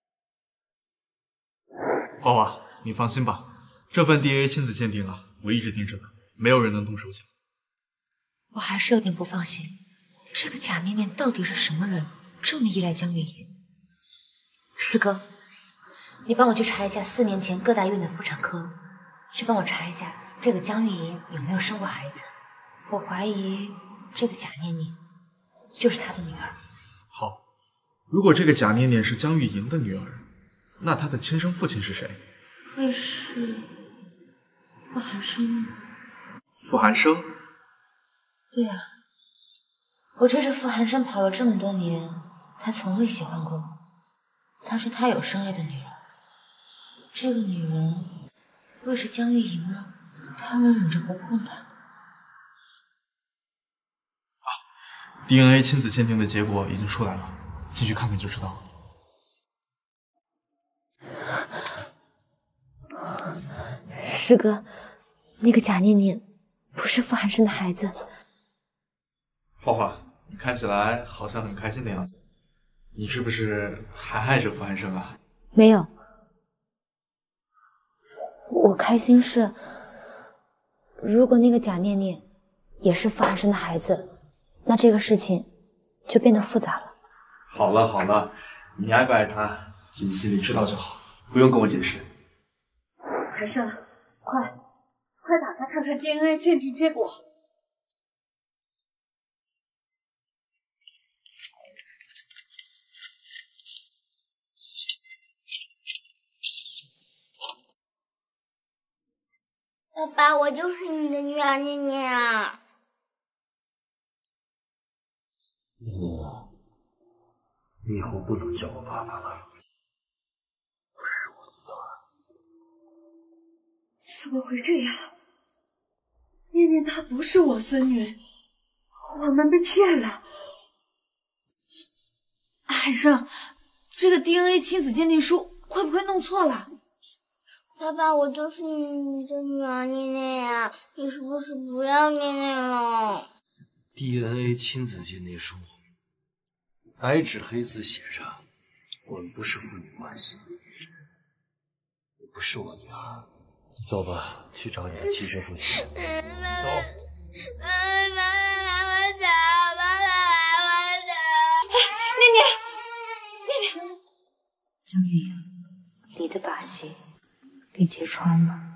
花花，你放心吧，这份 D N A 亲子鉴定啊，我一直盯着呢，没有人能动手脚。 我还是有点不放心，这个贾念念到底是什么人，这么依赖江月莹？师哥，你帮我去查一下四年前各大医院的妇产科，去帮我查一下这个江月莹有没有生过孩子。我怀疑这个贾念念就是她的女儿。 好，如果这个贾念念是江玉莹的女儿，那她的亲生父亲是谁？ 会是傅寒生吗？ 傅寒生？ 对啊， 我追着傅寒生跑了这么多年，他从未喜欢过我。他说他有深爱的女人，这个女人会是江玉莹吗？他能忍着不碰她？ D N A 亲子鉴定的结果已经出来了，进去看看就知道了。 师哥，那个贾念念不是傅寒生的孩子。 花花，你看起来好像很开心的样子，你是不是还爱着傅寒生啊？ 没有，我开心是，如果那个贾念念也是傅寒生的孩子。 那这个事情就变得复杂了。 好了好了，你爱不爱他，自己心里知道就好，不用跟我解释。 寒生，快快打开看看 D N A 鉴定结果。 爸爸，我就是你的女儿念念啊。 我，你以后不能叫我爸爸了，不是我女儿。 怎么会这样？念念她不是我孙女，我们被骗了。海生，这个 D N A 亲子鉴定书会不会弄错了？ 爸爸，我就是你的女儿念念呀，你是不是不要念念了 ？D N A 亲子鉴定书。 白纸黑字写着，我们不是父女关系，你不是我女儿。走吧，去找你的亲生父亲。走。 妈妈让我走，妈妈让我走。 念念，念念， 江玉莹，你的把戏被揭穿了。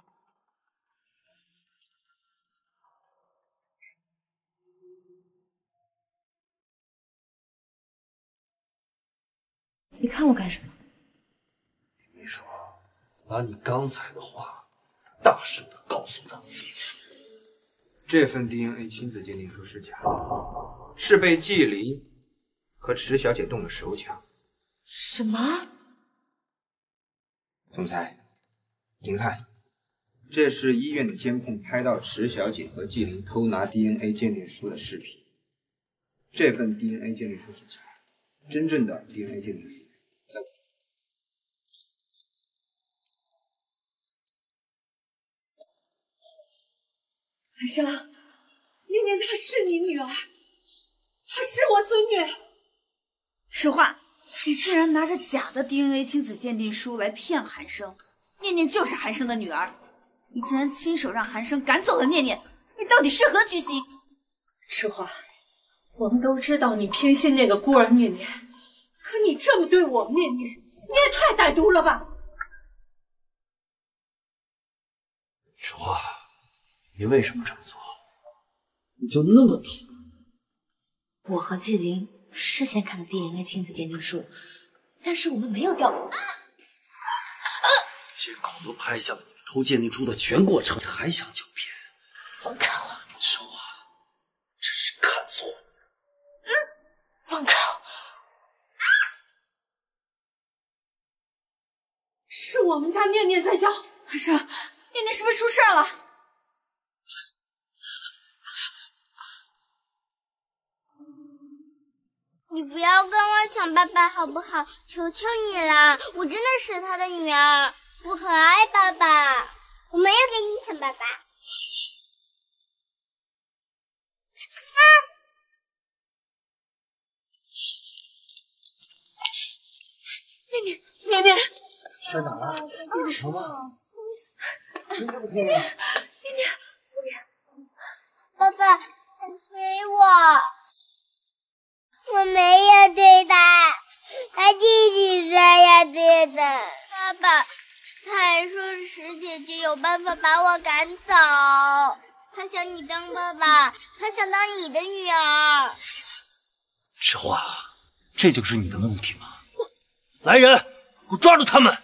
你看我干什么？ 秘书，把你刚才的话大声的告诉他。 这份 D N A 亲子鉴定书是假的，是被纪灵和池小姐动了手脚。 什么？ 总裁，您看，这是医院的监控拍到池小姐和纪灵偷拿 D N A 鉴定书的视频。这份 D N A 鉴定书是假的，真正的 D N A 鉴定书。 海生，念念她是你女儿，她是我孙女。 实话，你竟然拿着假的 D N A 亲子鉴定书来骗韩生，念念就是韩生的女儿，你竟然亲手让韩生赶走了念念，你到底是何居心？ 实话，我们都知道你偏心那个孤儿念念，可你这么对我们念念，你也太歹毒了吧！ 实话。 你为什么这么做？你就那么皮？ 我和纪灵事先看了 D N A 亲子鉴定书，但是我们没有调。啊！ 监控都拍下了你们偷鉴定书的全过程，你还想狡辩？ 放开我！ 实话，真是看错了。 嗯，放开我！ 是我们家念念在叫。 海生，念念是不是出事了？ 你不要跟我抢爸爸好不好？求求你了，我真的是他的女儿，我很爱爸爸，我没有跟你抢爸爸。啊！ 念念，念念， 摔哪了？什么？ 念念，念念，爸爸，他推我。 我没有对他，他自己说要对的。爸爸，他还说石姐姐有办法把我赶走。他想你当爸爸，他想当你的女儿。 实话，这就是你的目的吗？来人，给我抓住他们！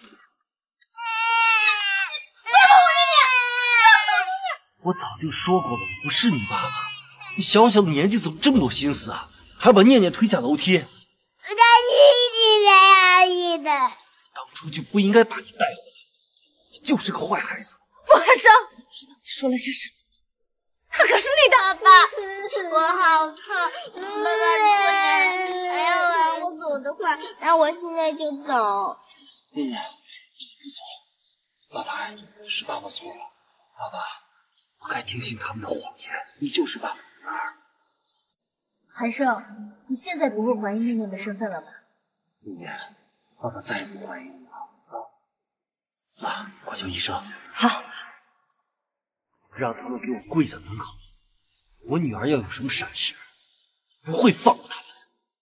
不要碰我念念！不要碰我念念！ 我早就说过了，我不是你爸爸， 你小小的年纪怎么这么多心思啊？还把念念推下楼梯。 我是来阿姨的。 当初就不应该把你带回来，你就是个坏孩子。 傅寒生， 知道你说了些什么？ 他可是你的爸爸，我好痛！爸爸，如果你还要让我走的话，那我现在就走。 念念，你不走，爸爸是爸爸错了，爸爸不该听信他们的谎言，你就是爸爸的女儿。 韩胜，你现在不会怀疑念念的身份了吧？ 念念，爸爸再也不怀疑你了。妈，快叫医生。 好。 让他们给我跪在门口。我女儿要有什么闪失，不会放过他们。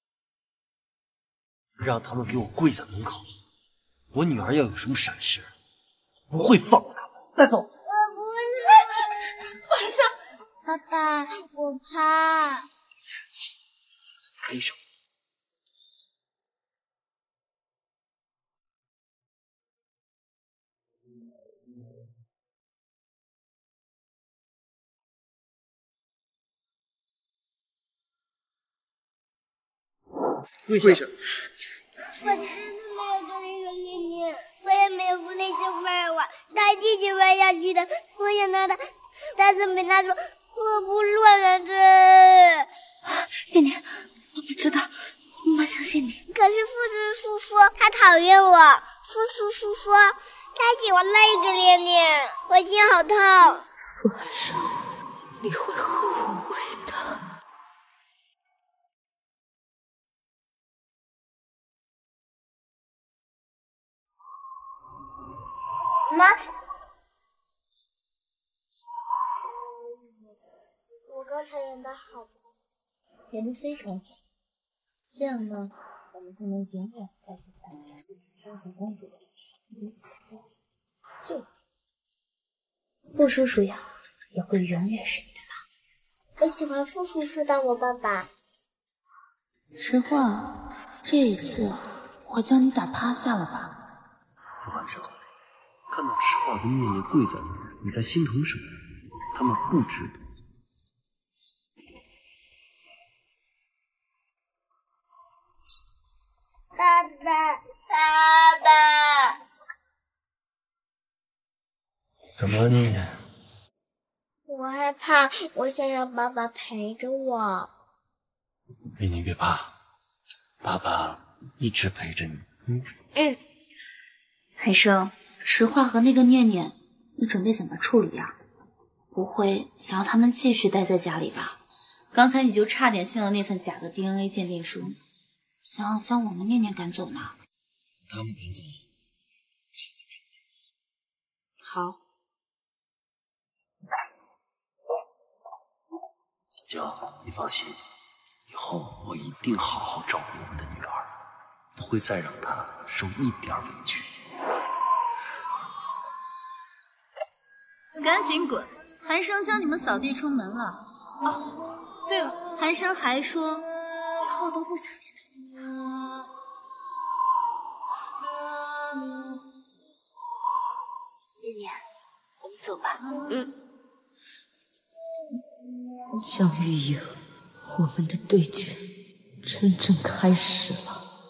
让他们给我跪在门口。我女儿要有什么闪失，不会放过他们。带走。 我不是。 晚上。 爸爸，我怕。 看医生。 跪下！我真的没有做那个念念，我也没有扶那些饭碗，他自己弯下去的。我想让他，但是没他说我不乱了的。 念念，妈妈知道，妈妈相信你。 可是傅叔叔说他讨厌我，傅叔叔说他喜欢另一个念念，我心好痛。 傅寒生，你会后悔的。 妈，我刚才演的好吗？ 演得非常好。这样呢，我们就能永远再次看到双喜公主你想要这傅叔叔呀，也会永远是你的爸。 我喜欢傅叔叔当我爸爸。 实话，这一次我将你打趴下了吧？ 傅寒生。看到迟化跟念念跪在那儿，你在心疼什么？他们不值得。 爸爸，爸爸， 怎么了，念念？ 我害怕，我想要爸爸陪着我。 念念别怕，爸爸一直陪着你。嗯嗯。 寒生。石化和那个念念，你准备怎么处理呀？不会想要他们继续待在家里吧？刚才你就差点信了那份假的 D N A 鉴定书，想要将我们念念赶走呢。 他们赶走，我现在看好。 小娇，你放心，以后我一定好好照顾我们的女儿，不会再让她受一点委屈。 赶紧滚！寒生将你们扫地出门了。 哦，对了， 寒生还说以后都不想见他。念念，我们走吧。 嗯。江玉莹，我们的对决真正开始了。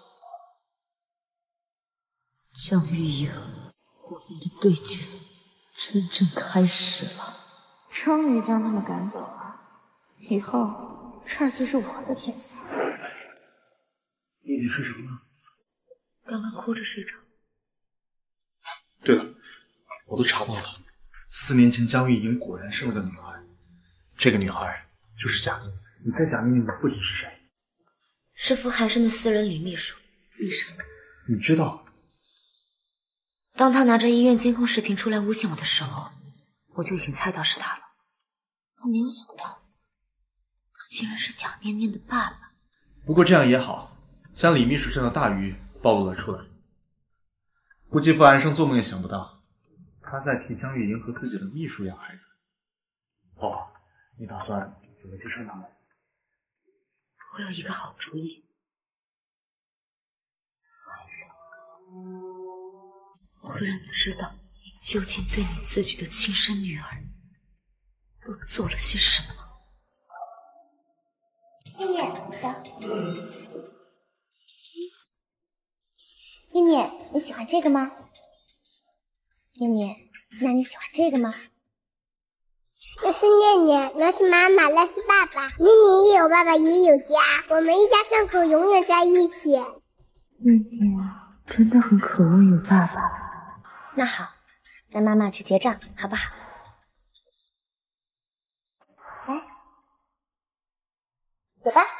江玉莹，我们的对决真正开始了。 终于将他们赶走了，以后这儿就是我的天下。 念念睡着了？ 刚刚哭着睡着。 对了，我都查到了，四年前江玉莹果然生了个女儿，这个女孩就是贾念念。你猜贾念念的父亲是谁？ 是傅寒生的私人李秘书医生。 你知道？ 当他拿着医院监控视频出来诬陷我的时候，我就已经猜到是他了。我没有想到，他竟然是贾念念的爸爸。 不过这样也好，将李秘书这条大鱼暴露了出来。估计傅寒生做梦也想不到，他在替江玉莹和自己的秘书养孩子。哦，你打算怎么接生他们？ 我有一个好主意。傅寒生，我会让你知道你究竟对你自己的亲生女儿都做了些什么。 念，你喜欢这个吗？念念，那你喜欢这个吗？ 那是念念，那是妈妈，那是爸爸。念念也有爸爸，也有家，我们一家三口永远在一起。 念念真的很渴望有爸爸。 那好，带妈妈去结账，好不好？来，走吧。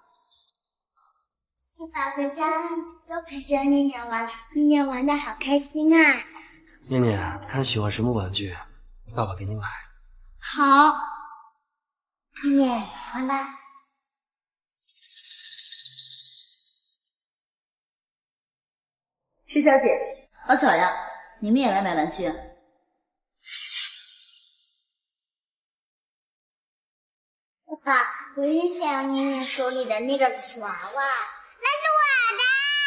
爸爸回家都陪着念念玩，念念玩的好开心啊！ 念念，看喜欢什么玩具，爸爸给你买。 好，念念喜欢吧？ 施小姐，好巧呀，你们也来买玩具啊？ 爸爸，我也想要念念手里的那个瓷娃娃，那是我的。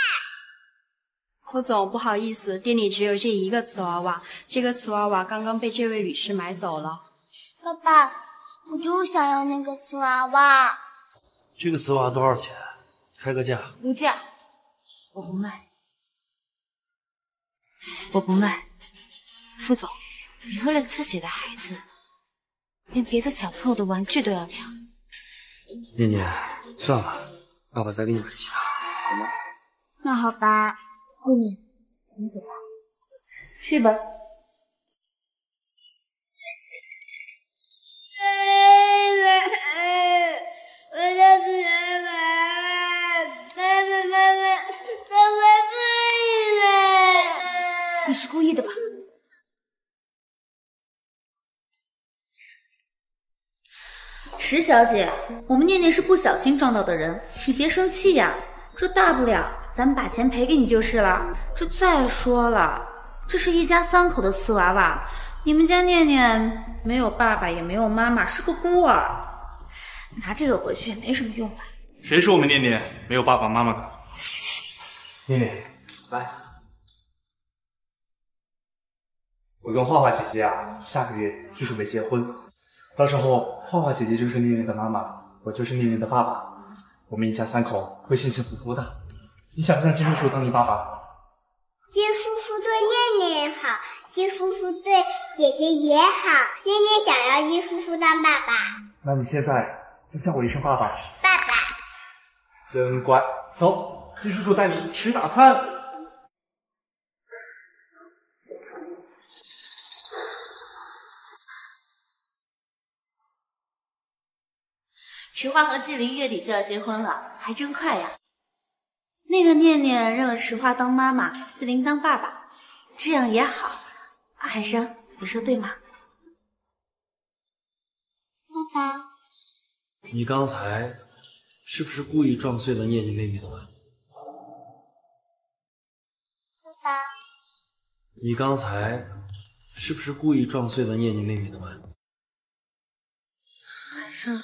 副总，不好意思，店里只有这一个瓷娃娃，这个瓷娃娃刚刚被这位女士买走了。 爸爸，我就想要那个瓷娃娃。 这个瓷娃多少钱？开个价。 无价，我不卖，我不卖。副总，你为了自己的孩子，连别的小朋友的玩具都要抢。 念念，算了，爸爸再给你买其他，好吗？ 那好吧。 念念，咱们走吧。 去吧。 我的瓷娃娃，妈妈妈妈，他会飞了。 你是故意的吧？ 石小姐，我们念念是不小心撞到的人，你别生气呀。这大不了咱们把钱赔给你就是了。这再说了，这是一家三口的瓷娃娃，你们家念念没有爸爸也没有妈妈，是个孤儿，拿这个回去也没什么用吧？ 谁说我们念念没有爸爸妈妈的？念念，来，我跟画画姐姐啊，下个月就准备结婚，到时候画画姐姐就是念念的妈妈，我就是念念的爸爸，我们一家三口会幸幸福福的。你想不想金叔叔当你爸爸？ 金叔叔对念念好，金叔叔对姐姐也好，念念想要金叔叔当爸爸。 那你现在就叫我一声爸爸。 爸爸， 真乖。走，金叔叔带你吃大餐。 石花和季林月底就要结婚了，还真快呀。那个念念认了石花当妈妈，季林当爸爸，这样也好。海生，你说对吗？ 爸爸， 你刚才是不是故意撞碎了念念妹妹的碗？ 爸爸， 你刚才是不是故意撞碎了念念妹妹的碗？ 海生。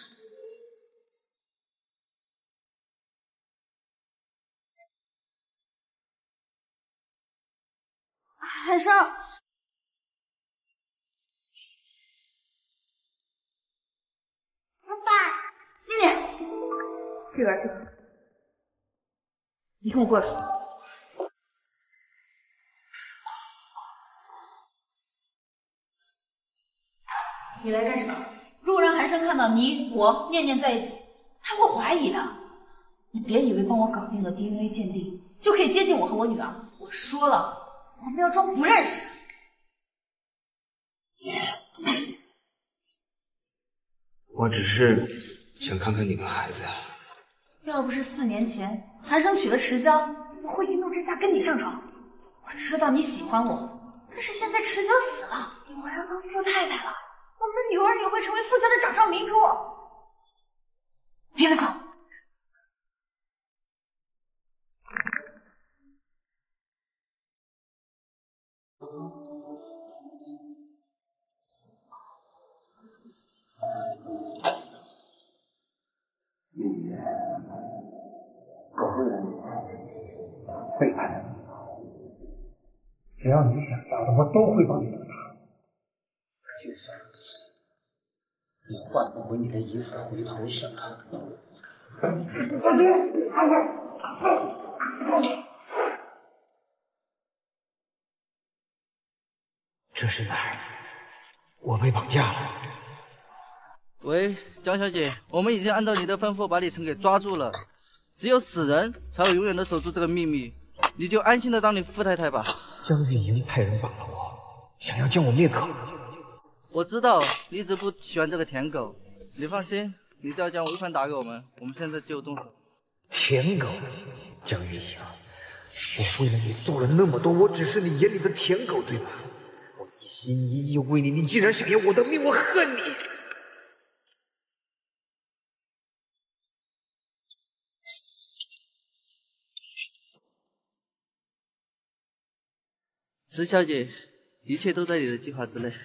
海生， 爸爸， 念念，这边去，你跟我过来。你来干什么？如果让韩生看到你我念念在一起，他会怀疑的。你别以为帮我搞定了 D N A 鉴定就可以接近我和我女儿。我说了，我们要装不认识。 我只是想看看你跟孩子呀。 要不是四年前韩生娶了迟娇，我会一怒之下跟你上床。我知道你喜欢我，但是现在迟娇死了，我要当富太太了，我们的女儿也会成为富家的掌上明珠。别来搞！ 你我为了你背叛了你，只要你想要的，我都会帮你得到。就算如此，你换不回你的一次回头审判。不行， 这是哪儿？我被绑架了。 喂，江小姐，我们已经按照你的吩咐把李晨给抓住了。只有死人才会永远的守住这个秘密，你就安心的当你富太太吧。 江玉莹派人绑了我，想要将我灭口。 我知道你一直不喜欢这个舔狗，你放心，你只要将违反打给我们，我们现在就动手。 舔狗，江玉莹，我为了你做了那么多，我只是你眼里的舔狗，对吧？我一心一意为你，你竟然想要我的命，我恨你！ 石小姐，一切都在你的计划之内。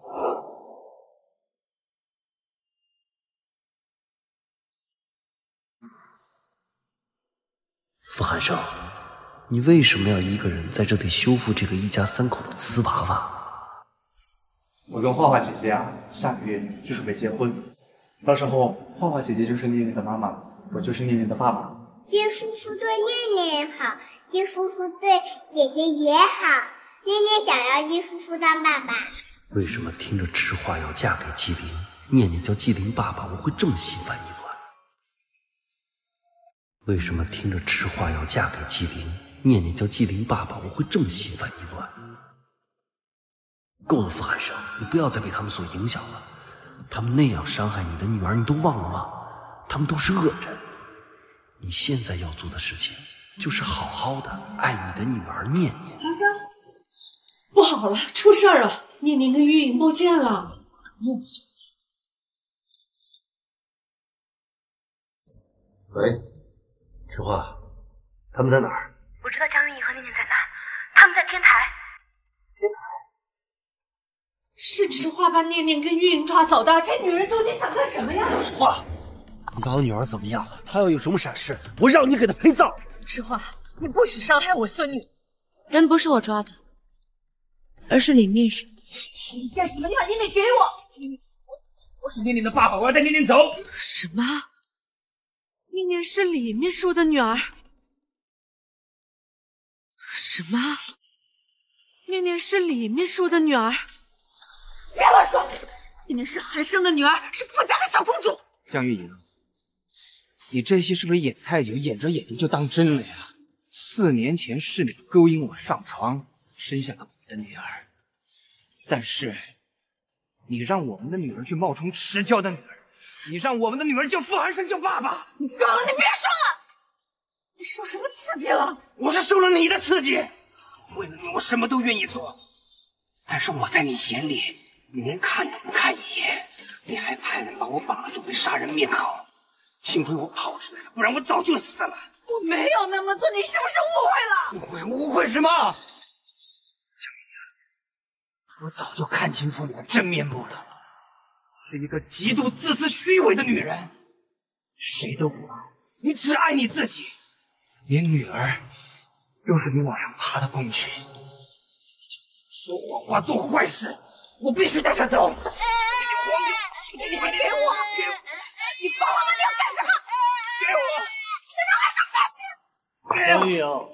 傅寒生，你为什么要一个人在这里修复这个一家三口的瓷娃娃？ 我跟画画姐姐啊，下个月就准备结婚，到时候画画姐姐就是念念的妈妈，我就是念念的爸爸。 金叔叔对念念好，金叔叔对姐姐也好。念念想要金叔叔当爸爸。 为什么听着迟话要嫁给纪灵，念念叫纪灵爸爸，我会这么心烦意乱？为什么听着迟话要嫁给纪灵，念念叫纪灵爸爸，我会这么心烦意乱？够了，傅寒生，你不要再被他们所影响了。他们那样伤害你的女儿，你都忘了吗？他们都是恶人。你现在要做的事情，就是好好的爱你的女儿念念。 寒生，不好了，出事儿了！念念跟玉莹不见了。不见。 喂，迟话，他们在哪儿？ 我知道江玉莹和念念在哪儿，他们在天台。 天台？是迟话把念念跟玉莹抓走的，这女人究竟想干什么呀？ 迟话，你把我女儿怎么样了？她要有什么闪失，我让你给她陪葬。 迟话，你不许伤害我孙女。 人不是我抓的，而是李秘书。 你干什么呀？你得给我！ 我是念念的爸爸，我要带念念走。 什么？念念是李秘书的女儿？什么？念念是李秘书的女儿？别乱说！念念是寒生的女儿，是傅家的小公主。 江玉莹，你这戏是不是演太久，演着演着就当真了呀？四年前是你勾引我上床，生下的我的女儿。但是，你让我们的女儿去冒充迟交的女儿，你让我们的女儿叫傅寒生叫爸爸。 你够了，你别说了！你受什么刺激了？ 我是受了你的刺激，为了你，我什么都愿意做。但是我在你眼里，你连看都不看一眼，你还派人把我绑了，准备杀人灭口。幸亏我跑出来了，不然我早就死了。 我没有那么做，你是不是误会了？ 误会？误会什么？我早就看清楚你的真面目了，是一个极度自私虚伪的女人，谁都不爱，你只爱你自己，连女儿都是你往上爬的工具。说谎话做坏事，我必须带她走。 你给我！你疯了吗？你要干什么？ 给我！ 你让寒生放心！ 江玉莹，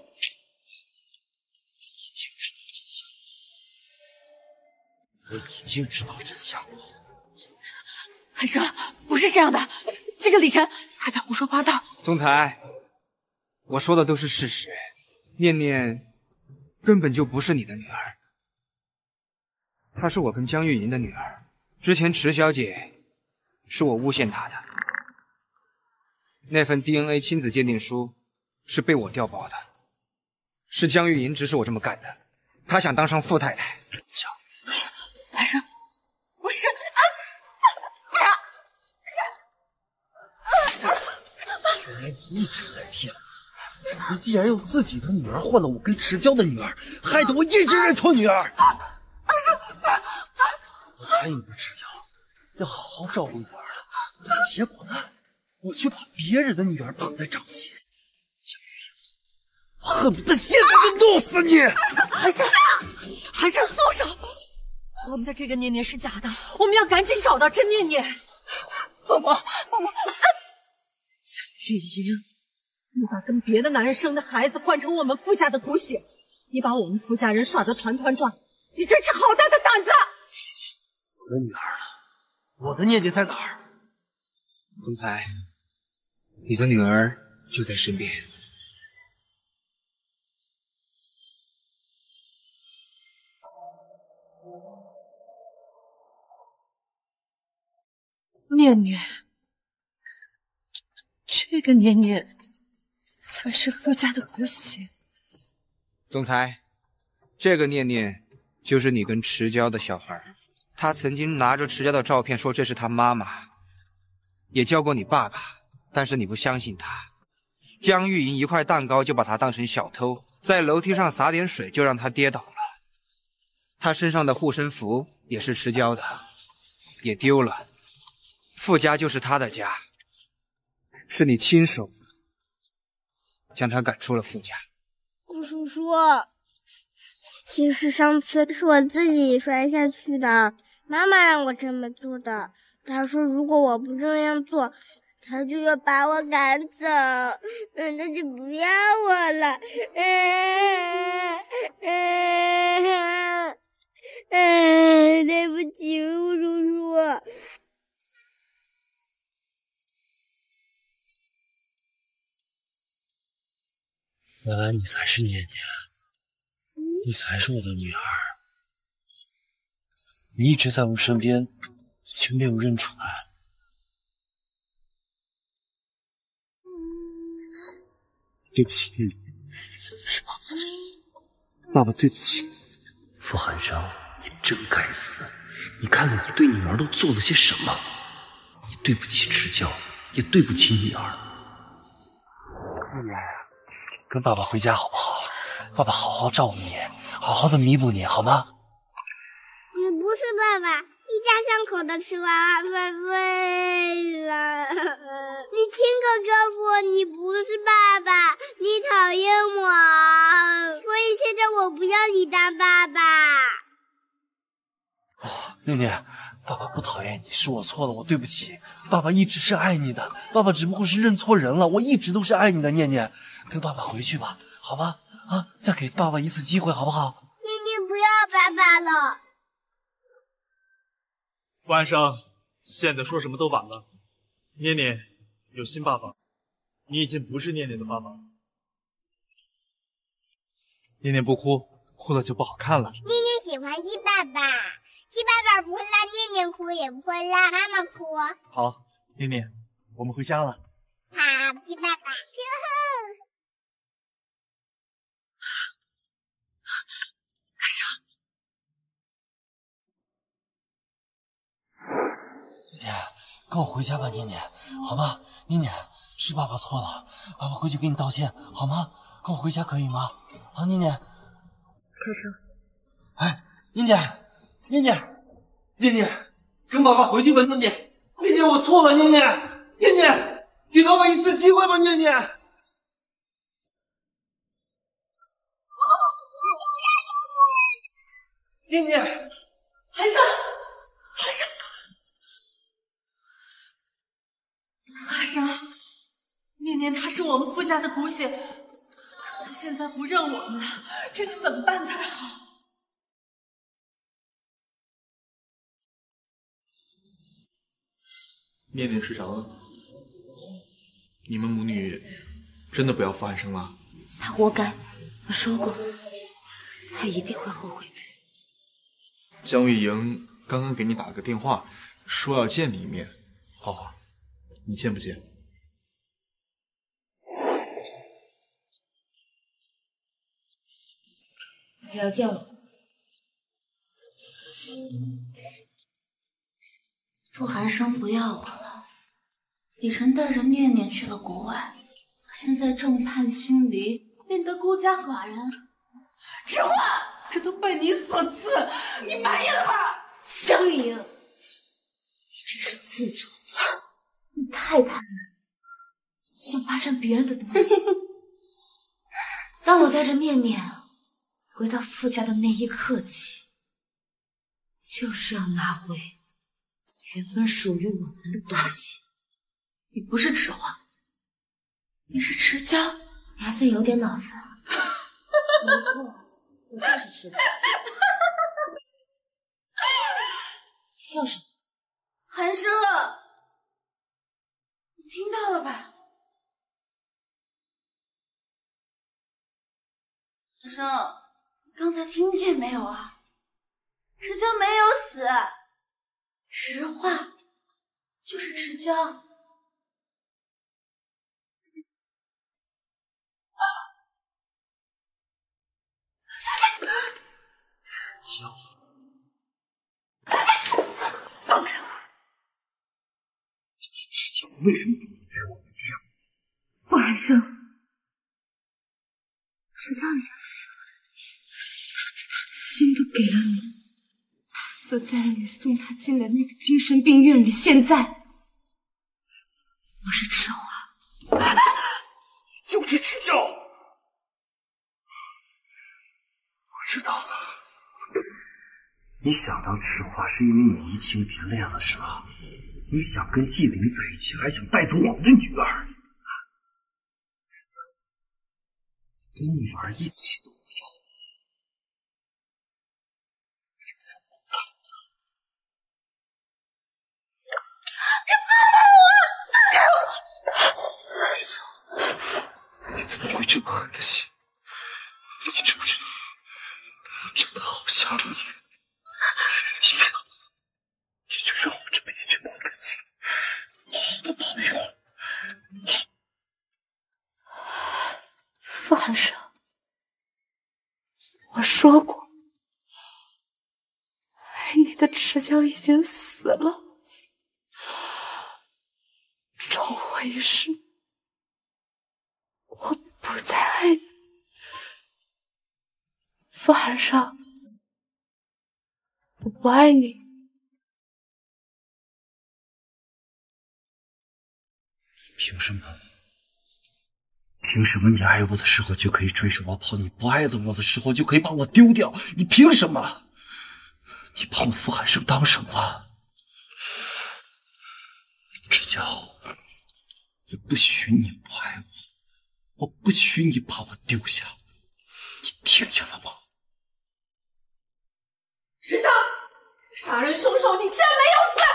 我已经知道真相了。 寒生，不是这样的，这个李晨他在胡说八道。 总裁，我说的都是事实，念念根本就不是你的女儿，她是我跟江玉莹的女儿。之前池小姐是我诬陷她的，那份 D N A 亲子鉴定书是被我调包的，是江玉莹指使我这么干的，她想当上富太太。江寒生，不是啊！ 原来你一直在骗我，你竟然用自己的女儿换了我跟迟交的女儿，害得我一直认错女儿。我答应过迟交要好好照顾女儿的，结果呢，我却把别人的女儿绑在掌心。江玉莹，我恨不得现在就弄死你！ 寒生，寒生，松手！我们的这个念念是假的，我们要赶紧找到真念念。伯伯，伯伯，江玉莹，你把跟别的男人生的孩子换成我们傅家的骨血，你把我们傅家人耍得团团转，你真是好大的大胆子！ 我的女儿呢？我的念念在哪儿？总裁，你的女儿就在身边。 念念，这个念念才是傅家的骨血。 总裁，这个念念就是你跟池娇的小孩，他曾经拿着池娇的照片说这是他妈妈，也叫过你爸爸，但是你不相信他。江玉莹一块蛋糕就把他当成小偷，在楼梯上洒点水就让他跌倒了。他身上的护身符也是池娇的，也丢了。傅家就是他的家，是你亲手将他赶出了傅家。 顾叔叔，其实上次是我自己摔下去的，妈妈让我这么做的。她说如果我不这样做，她就要把我赶走，嗯，她就不要我了。嗯嗯嗯，对不起，顾叔叔。 原来你才是念念，你才是我的女儿。你一直在我身边，却没有认出来。对不起，念念，是爸爸错，爸爸对不起。傅寒生，你真该死！你看看你对女儿都做了些什么，你对不起池娇，也对不起女儿。念念。跟爸爸回家好不好？爸爸好好照顾你，好好的弥补你，好吗？ 你不是爸爸，一家三口的吃完饭睡了。你亲口告诉我你不是爸爸，你讨厌我，所以现在我不要你当爸爸。 哦，念念，爸爸不讨厌你，是我错了，我对不起。爸爸一直是爱你的，爸爸只不过是认错人了，我一直都是爱你的，念念。跟爸爸回去吧，好吗？啊，再给爸爸一次机会，好不好？ 念念不要爸爸了。 傅安生，现在说什么都晚了。念念有新爸爸，你已经不是念念的爸爸了。念念不哭，哭了就不好看了。 念念喜欢鸡爸爸，鸡爸爸不会让念念哭，也不会让妈妈哭。 好，念念，我们回家了。 好，鸡爸爸。 念念，跟我回家吧，念念，好吗？念念，是爸爸错了，爸爸回去给你道歉，好吗？跟我回家可以吗？啊，念念。 开生， 哎，念念，念念，念念，跟爸爸回去吧，念念，念念，我错了，念念，念念，给爸爸一次机会吧，念念。念念， 寒生，寒生。阿生，念念她是我们傅家的骨血，可她现在不认我们了，这该怎么办才好？ 念念睡着了，你们母女真的不要傅安生了。 他活该，我说过，他一定会后悔的。 江玉莹刚刚给你打了个电话，说要见你一面，花花，你见不见？ 你要见我？傅寒生不要我了，李晨带着念念去了国外，现在众叛亲离，变得孤家寡人。 知画，这都拜你所赐，你满意了吧？ 张玉莹，你真是自作，你太贪婪，想霸占别人的东西。当我带着念念回到傅家的那一刻起，就是要拿回原本属于我们的东西。 你不是池花，你是池娇，你还算有点脑子。没错，我就是池娇。 笑什么？ 寒生，你听到了吧？寒生，你刚才听见没有啊？池江没有死， 实话就是池江。 放开我！池江为什么不能给我们这样？ 傅寒生，池江已经死了，他的心都给了你，他死在了你送他进的那个精神病院里。现在，我是池华， 就是池江。我知道了。你想当池华是因为你移情别恋了是吧？你想跟纪灵在一起，还想带走我们的女儿，跟女儿一起都不要，你怎么干的？你放开我！放开我！你怎么会这么狠的心？你知不知道，他真的好想你。你看，你就让我这么一直抱着你，好好的保佑我。 傅寒生，我说过，爱你的池江已经死了，终活一世，我不再爱你。傅寒生，我不爱你。 凭什么？凭什么你爱我的时候就可以追着我跑，你不爱我的时候就可以把我丢掉？你凭什么？你把我傅寒生当什么了？池江，我不许你不爱我，我不许你把我丢下，你听见了吗？ 池江，杀人凶手，你竟然没有死！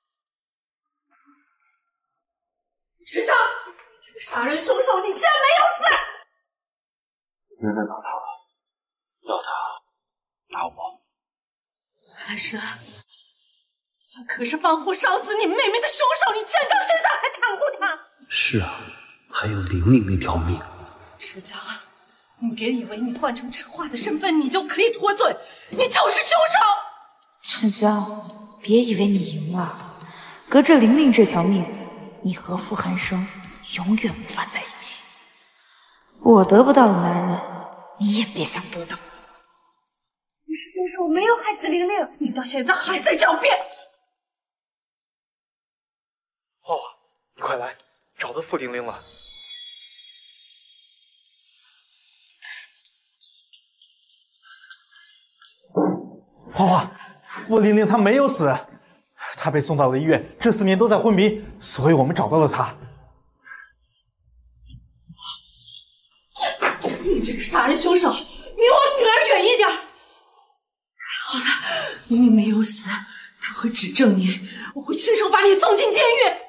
池江，这个杀人凶手，你竟然没有死！ 别再打他了，要他打我。 寒生，他可是放火烧死你妹妹的凶手，你竟然到现在还袒护他！ 是啊，还有玲玲那条命。 池江，你别以为你换成池华的身份，你就可以脱罪，你就是凶手！ 池江，别以为你赢了，隔着玲玲这条命，你和傅寒生永远无法在一起。我得不到的男人，你也别想得到。 你是凶手，没有害死玲玲，你到现在还在狡辩。 花花，你快来，找到傅玲玲了。花花，傅玲玲她没有死，她被送到了医院，这四年都在昏迷，所以我们找到了她。 你这个杀人凶手，你离我女儿远一点！太好了，玲玲没有死，她会指证你，我会亲手把你送进监狱。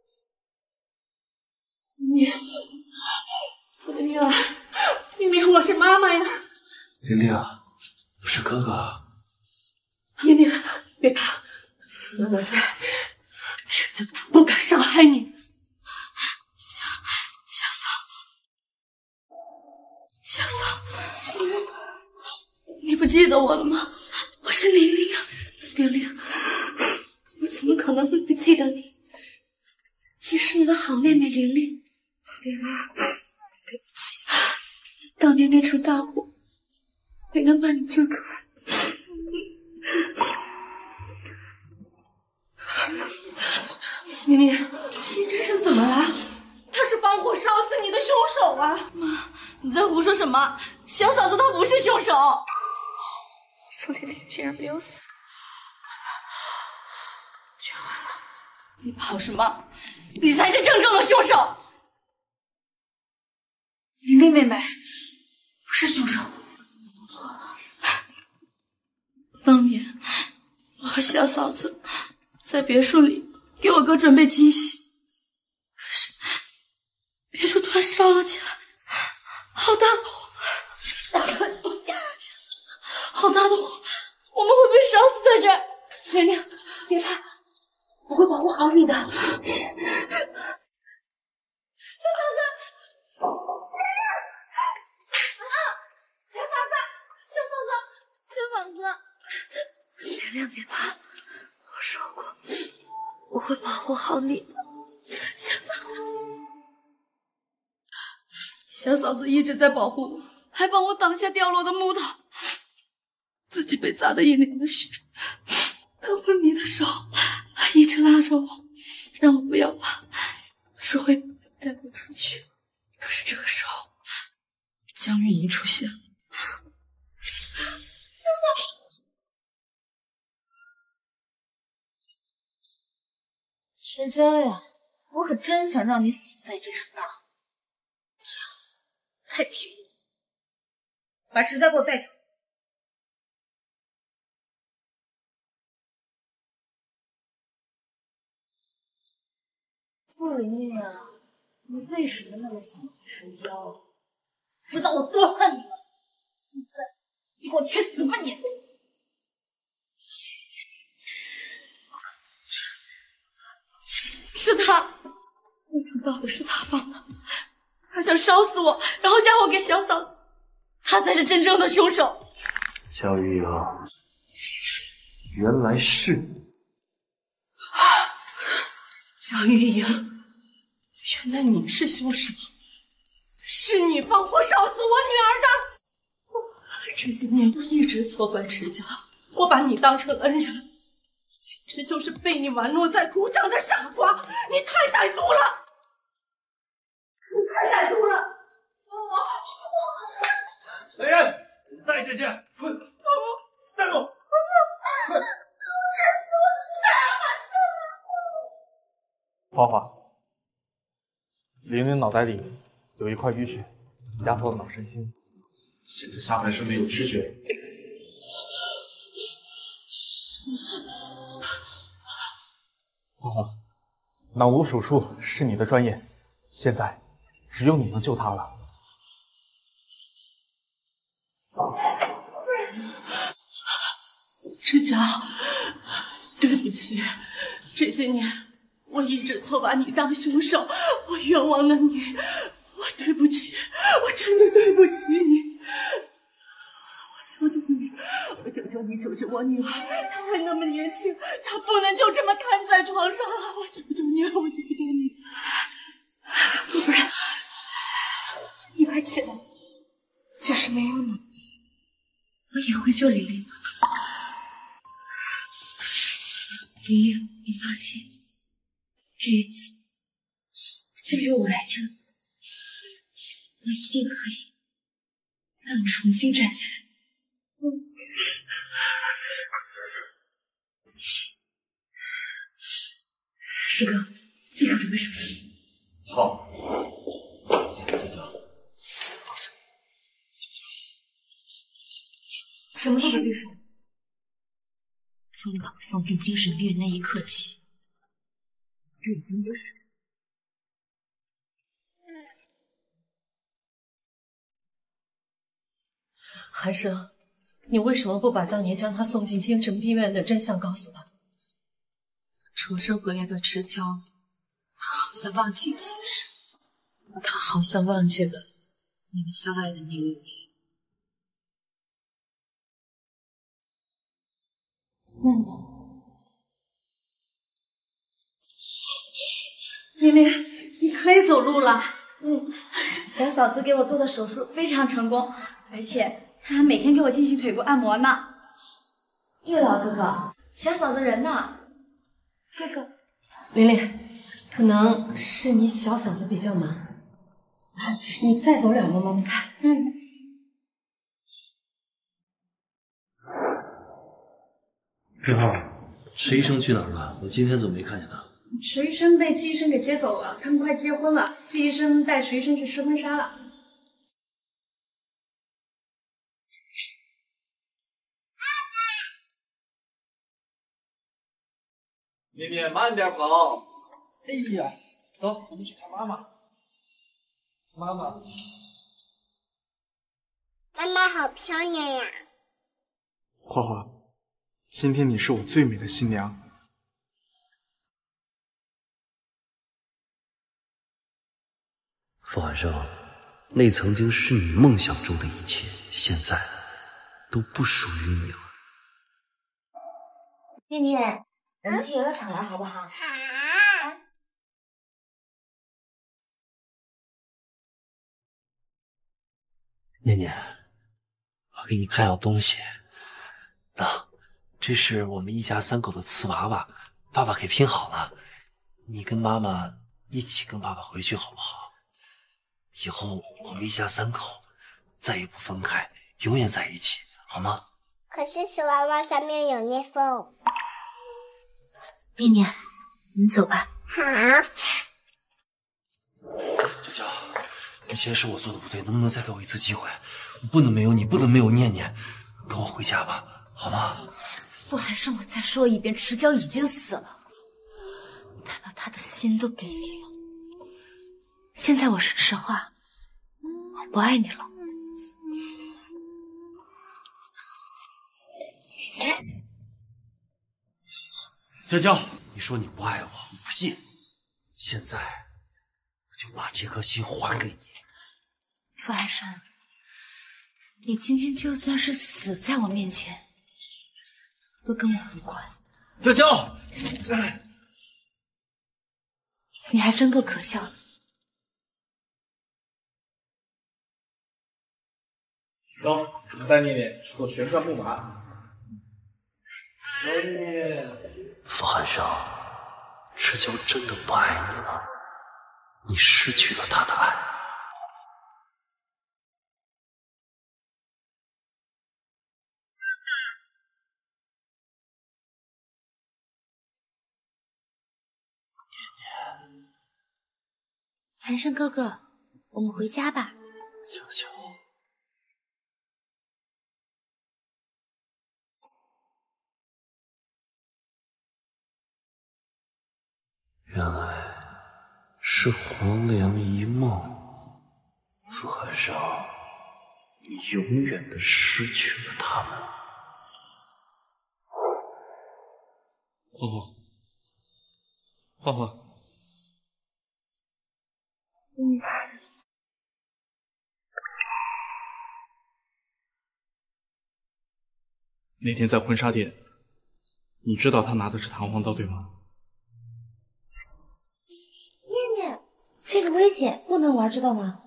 你，我的女儿，玲玲，我是妈妈呀。 玲玲，我是哥哥。 玲玲，别怕，有我在，池江他不敢伤害你。小小嫂子，小嫂子，你不记得我了吗？我是玲玲啊，玲玲，我怎么可能会不记得你？你是你的好妹妹玲玲。玲玲，对不起，当年那场大火，没能把你救出来。玲玲，你这是怎么了？他是放火烧死你的凶手啊！ 妈，你在胡说什么？小嫂子她不是凶手。 傅玲玲竟然没有死， 全完了！你跑什么？你才是真正的凶手！ 玲玲妹妹不是凶手，我错了。当年我和小嫂子在别墅里给我哥准备惊喜，可是别墅突然烧了起来，好大的火！小嫂子，好大的火，我们会被烧死在这儿。 莲莲，别怕，我会保护好你的。小嫂子，啊！小嫂子，小嫂子，小嫂子， 莲莲别怕，我说过，我会保护好你的。 小嫂子，小嫂子一直在保护我，还帮我挡下掉落的木头，自己被砸得一脸的血。他昏迷的时候，还一直拉着我，让我不要怕，说会带我出去。可是这个时候，江玉莹出现了。 小嫂子， 石娇呀，我可真想让你死在这场大火，这样死太平了。把石娇给我带出。不灵呀，你为什么那么喜欢石娇？知道我多恨你了。现在你给我去死吧你！ 是他，那场大火是他放的，他想烧死我，然后嫁祸给小嫂子，他才是真正的凶手。 焦玉莹，原来是你。 焦玉莹，原来你是凶手，是你放火烧死我女儿的。这些年我一直错怪池娇，我把你当成恩人，简直就是被你玩弄在鼓掌的傻瓜！你太歹毒了，你太歹毒了！ 来人，带下去！快，带走！快！花花，玲玲脑袋里有一块淤血，压迫了脑神经，现在下半身没有知觉。花花，脑颅手术是你的专业，现在只有你能救她了。 池娇，对不起，这些年。我一直错把你当凶手，我冤枉了你，我对不起，我真的对不起你，我求求你，我求求你救救我女儿，她还那么年轻，她不能就这么瘫在床上了，我求求你，我求求你， 傅夫人，你快起来，即使没有你，我也会救玲玲的。玲玲，你放心。这一次就由我来救你，我一定可以让你重新站起来。嗯，师哥，立刻准备手术。 好。 什么都别说，从你把我送进精神病院那一刻起。这已经就是。 韩生，你为什么不把当年将他送进精神病院的真相告诉他？重生回来的池娇，他好像忘记了些什么，他好像忘记了你们相爱的那一年。 嗯。 玲玲，你可以走路了。嗯，小嫂子给我做的手术非常成功，而且她还每天给我进行腿部按摩呢。 对了，哥哥， 小嫂子人呢？ 哥哥， 玲玲，可能是你小嫂子比较忙，你再走两步慢慢看。 嗯。 志浩，池医生去哪儿了？我今天怎么没看见他？ 池医生被季医生给接走了，他们快结婚了，季医生带池医生去吃婚纱了。 念念慢点跑。哎呀，走，咱们去看妈妈。妈妈， 妈妈好漂亮呀！ 花花，今天你是我最美的新娘。 傅寒生，那曾经是你梦想中的一切，现在都不属于你了。 念念，我们去游乐场玩好不好？ 好。 念念，我给你看样东西。那，这是我们一家三口的瓷娃娃，爸爸给拼好了。你跟妈妈一起跟爸爸回去好不好？以后我们一家三口再也不分开，永远在一起，好吗？ 可是瓷娃娃上面有裂缝。 念念，你走吧。 好。 娇娇，以前是我做的不对，能不能再给我一次机会？我不能没有你，不能没有念念，跟我回家吧，好吗？ 傅寒生，我再说一遍，池娇已经死了，他把他的心都给你了。现在我是实话，我不爱你了。 娇娇，你说你不爱我，我不信。现在我就把这颗心还给你。 傅寒生，你今天就算是死在我面前，都跟我无关。 娇娇， 你还真够可笑的。 走，我们带念念去坐旋转木马。走，念念。 傅寒生，池娇真的不爱你了，你失去了他的爱。 寒生哥哥，我们回家吧。 娇娇。原来是黄粱一梦，傅寒生，你永远的失去了他们。 花花，花花， 嗯。 那天在婚纱店，你知道他拿的是弹簧刀对吗？ 念念，这个危险，不能玩，知道吗？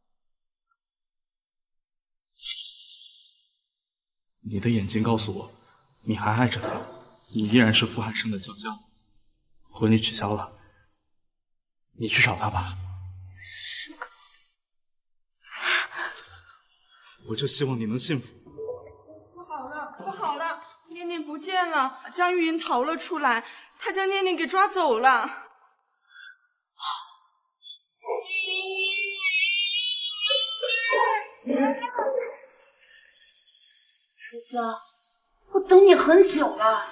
你的眼睛告诉我，你还爱着他，你依然是傅寒生的娇娇。婚礼取消了，你去找他吧。 师哥， 我就希望你能幸福。 不好了，不好了，念念不见了，江玉莹逃了出来，她将念念给抓走了。 池娇，我等你很久了，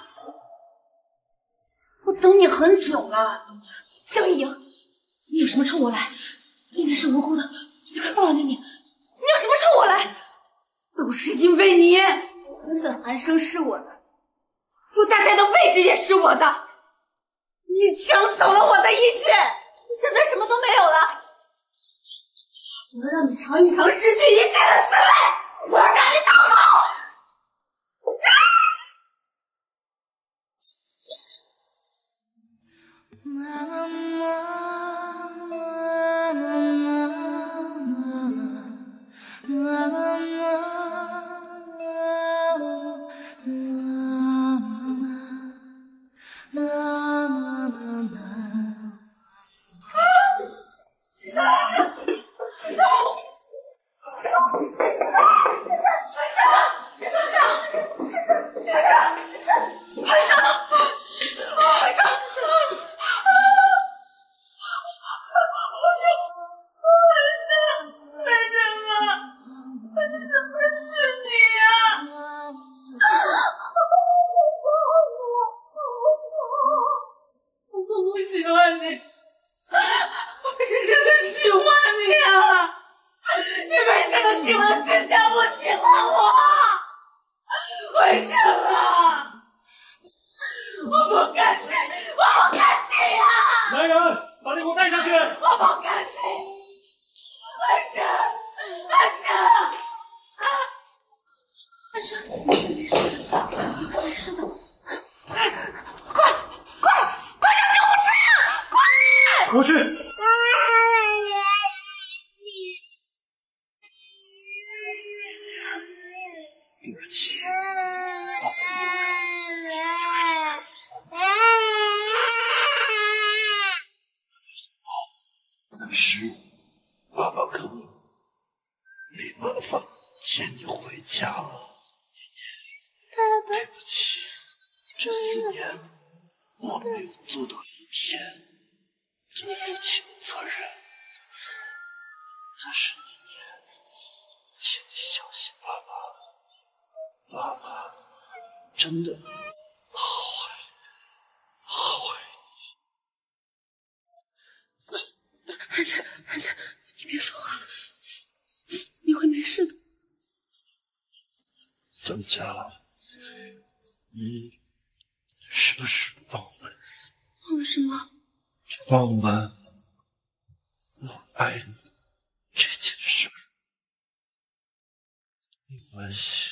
我等你很久了。 江玉莹，你有什么冲我来？念念是无辜的，你快放了念念！你有什么冲我来？ 都是因为你，原本寒生是我的，傅太太的位置也是我的，你抢走了我的一切，我现在什么都没有了。我要让你尝一尝失去一切的滋味，我要让你痛苦。 之前不喜欢我？为什么？我不甘心，我不甘心啊！ 来人，把他给我带下去！ 我不甘心，安生，安生， 安生，你没事的，你会没事的。快，快，快，快叫救护车呀！快！ 我去。 对不起。但是，爸爸可能没办法接你回家了。对不起，这四年我没有做到一天做父亲的责任。但是妮妮，请你相信爸爸，爸爸真的好爱，好爱你。 安生，安生，你别说话了，你会没事的。 江佳，你是不是忘了？ 忘了什么？ 忘了我爱你这件事。没关系，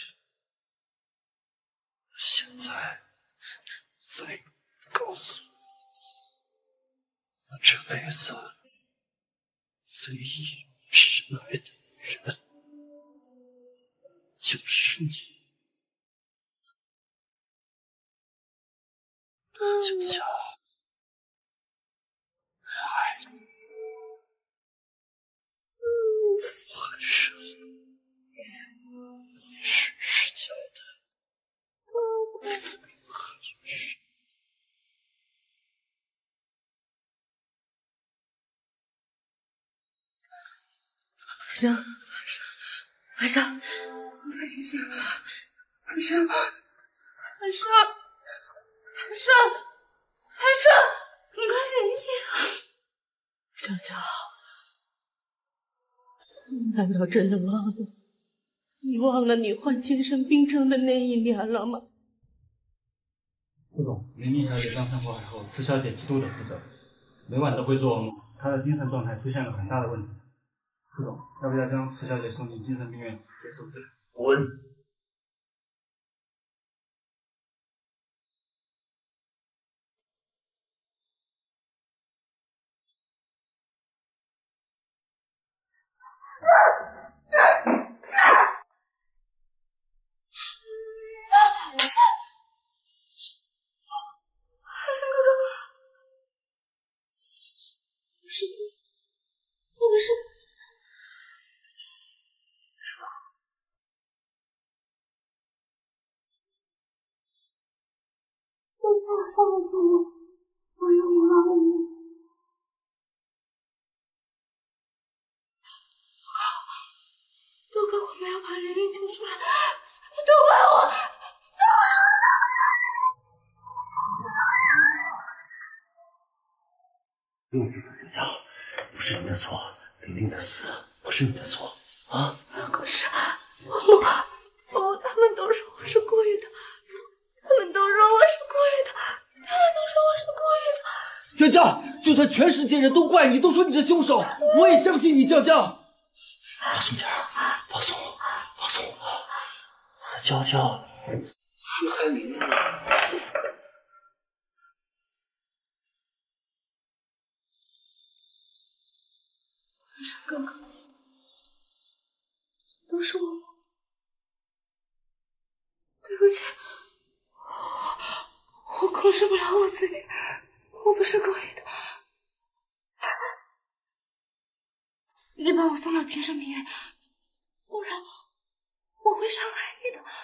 我现在再告诉你一次，我这辈子唯一深爱的女人就是你。江佳，我爱你。傅寒生，你是世家的傅寒生。 安生，安生，你快醒醒！安生，安生，安生，安生，你快醒醒！ 娇娇，难道真的忘了？你忘了你患精神病症的那一年了吗？ 副总，林丽小姐刚上过海后，池小姐极度的自责，每晚都会做噩梦，她的精神状态出现了很大的问题。副总，要不要将池小姐送进精神病院接受治疗？ 滚！ 是你，你们是？求求我放我走了，我要我老母。都怪我没有把玲玲救出来，都怪我，都怪我！ 不用自责，江佳，不是你的错，玲玲的死不是你的错啊。 可是王母，哦，他们都说我是故意的，他们都说我是故意的，他们都说我是故意的。 江佳，就算全世界人都怪你，都说你是凶手，我也相信你，江佳。 放松点，放松，放松，我的娇娇残害玲玲了。 哥哥，都是我，对不起，我控制不了我自己，我不是故意的。你把我送到精神病院，不然我会伤害你的。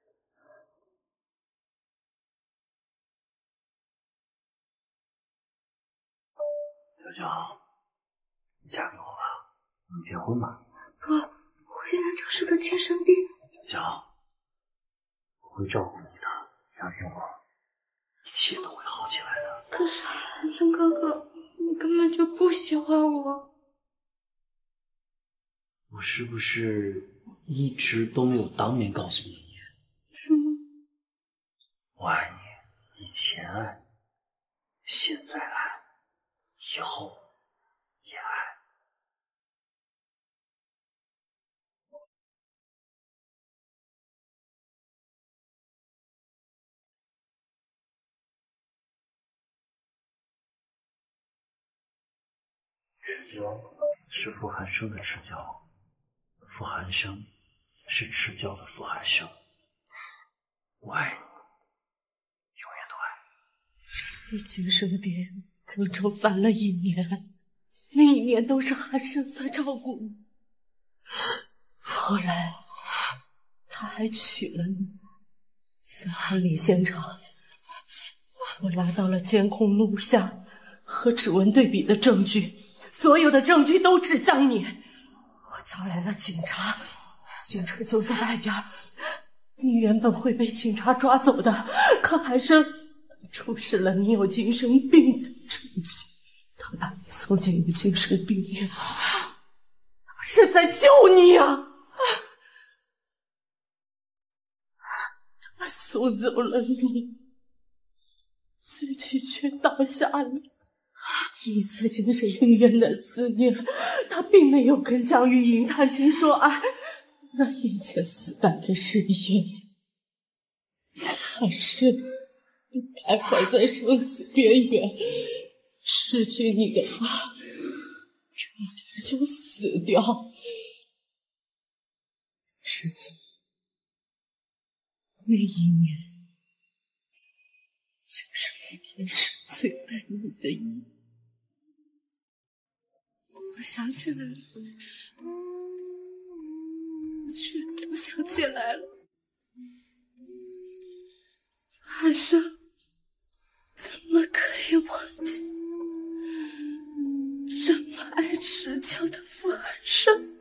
娇娇，你嫁给我吧。能结婚吗？ 不，我现在就是个精神病。 娇娇，我会照顾你的，相信我，一切都会好起来的。 可是，寒生哥哥，你根本就不喜欢我。 我是不是一直都没有当面告诉你。 是吗？ 我爱你，以前爱，现在爱，以后也爱。赤椒是傅寒生的赤椒，傅寒生是赤椒的傅寒生。我爱你，永远都爱。 你精神病整整烦了一年，那一年都是寒生在照顾你。后来，他还娶了你。在案里现场，我拉到了监控录像和指纹对比的证据，所有的证据都指向你。我叫来了警察，警车就在外边。你原本会被警察抓走的，可寒生出示了你有精神病的证据，他把你送进了精神病院，他是在救你啊！他送走了你，自己却倒下了。你在精神病院的四年，他并没有跟江玉莹谈情说爱，那一千四百个日夜，还是你徘徊在生死边缘，失去你的话，差点就死掉。至今那一年，就是傅天生最爱你的一年。我想起来了，我全都想起来了。寒生怎么可以忘记这么爱赤椒的傅寒生？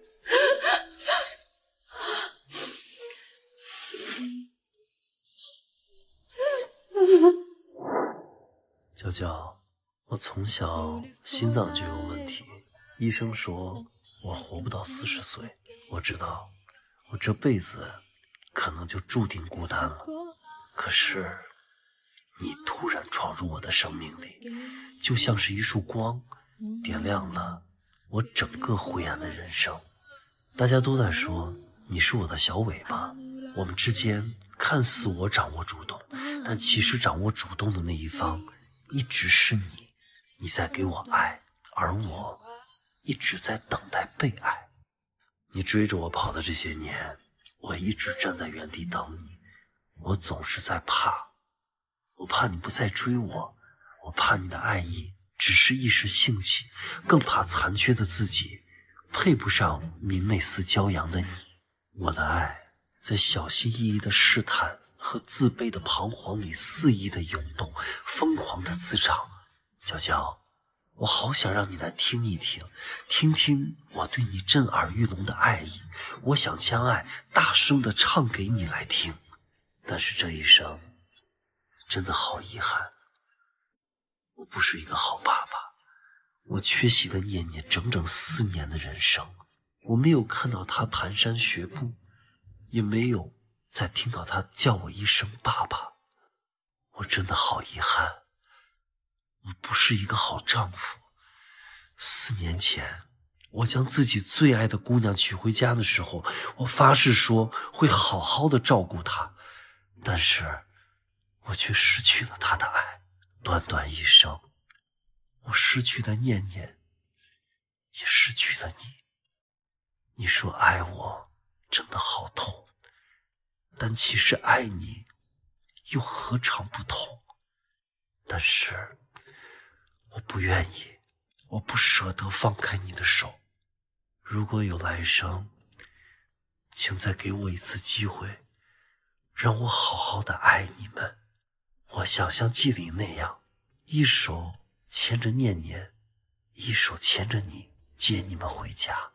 娇娇，我从小心脏就有问题，医生说我活不到四十岁。我知道我这辈子可能就注定孤单了，可是你突然闯入我的生命里，就像是一束光，点亮了我整个灰暗的人生。大家都在说你是我的小尾巴，我们之间看似我掌握主动，但其实掌握主动的那一方一直是你。你在给我爱，而我一直在等待被爱。你追着我跑的这些年，我一直站在原地等你。我总是在怕，我怕你不再追我，我怕你的爱意只是一时兴起，更怕残缺的自己配不上明媚似骄阳的你。我的爱在小心翼翼的试探和自卑的彷徨里肆意的涌动，疯狂的滋长。娇娇，我好想让你来听一听，听听我对你震耳欲聋的爱意。我想将爱大声地唱给你来听，但是这一生真的好遗憾，我不是一个好爸爸。我缺席了念念整整四年的人生，我没有看到他蹒跚学步，也没有再听到他叫我一声爸爸。我真的好遗憾，我不是一个好丈夫。四年前我将自己最爱的姑娘娶回家的时候，我发誓说会好好的照顾她，但是我却失去了她的爱。短短一生，我失去了念念，也失去了你。你说爱我真的好痛，但其实爱你又何尝不痛？但是我不愿意，我不舍得放开你的手。如果有来生，请再给我一次机会，让我好好的爱你们。我想像季里那样，一手牵着念念，一手牵着你，接你们回家。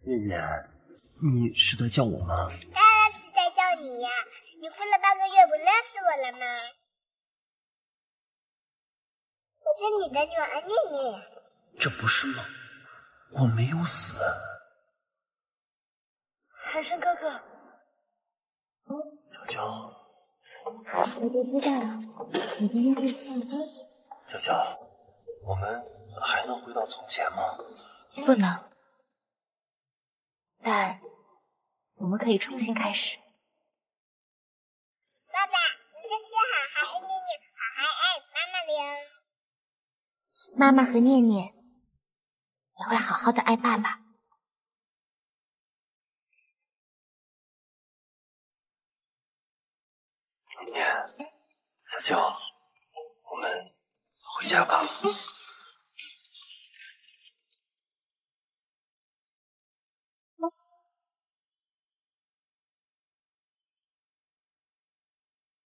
念念，你是在叫我吗？ 当然是在叫你呀！你哭了半个月，不认识我了吗？我是你的女儿念念。 这不是梦，我没有死。 寒生哥哥， 娇娇， 我都知道了，我的那个信。 娇娇，我们还能回到从前吗？ 不能，但我们可以重新开始。 爸爸，你这是好好爱念念，好好爱妈妈了哟。 妈妈和念念也会好好的爱爸爸。 念念，小娇，我们回家吧。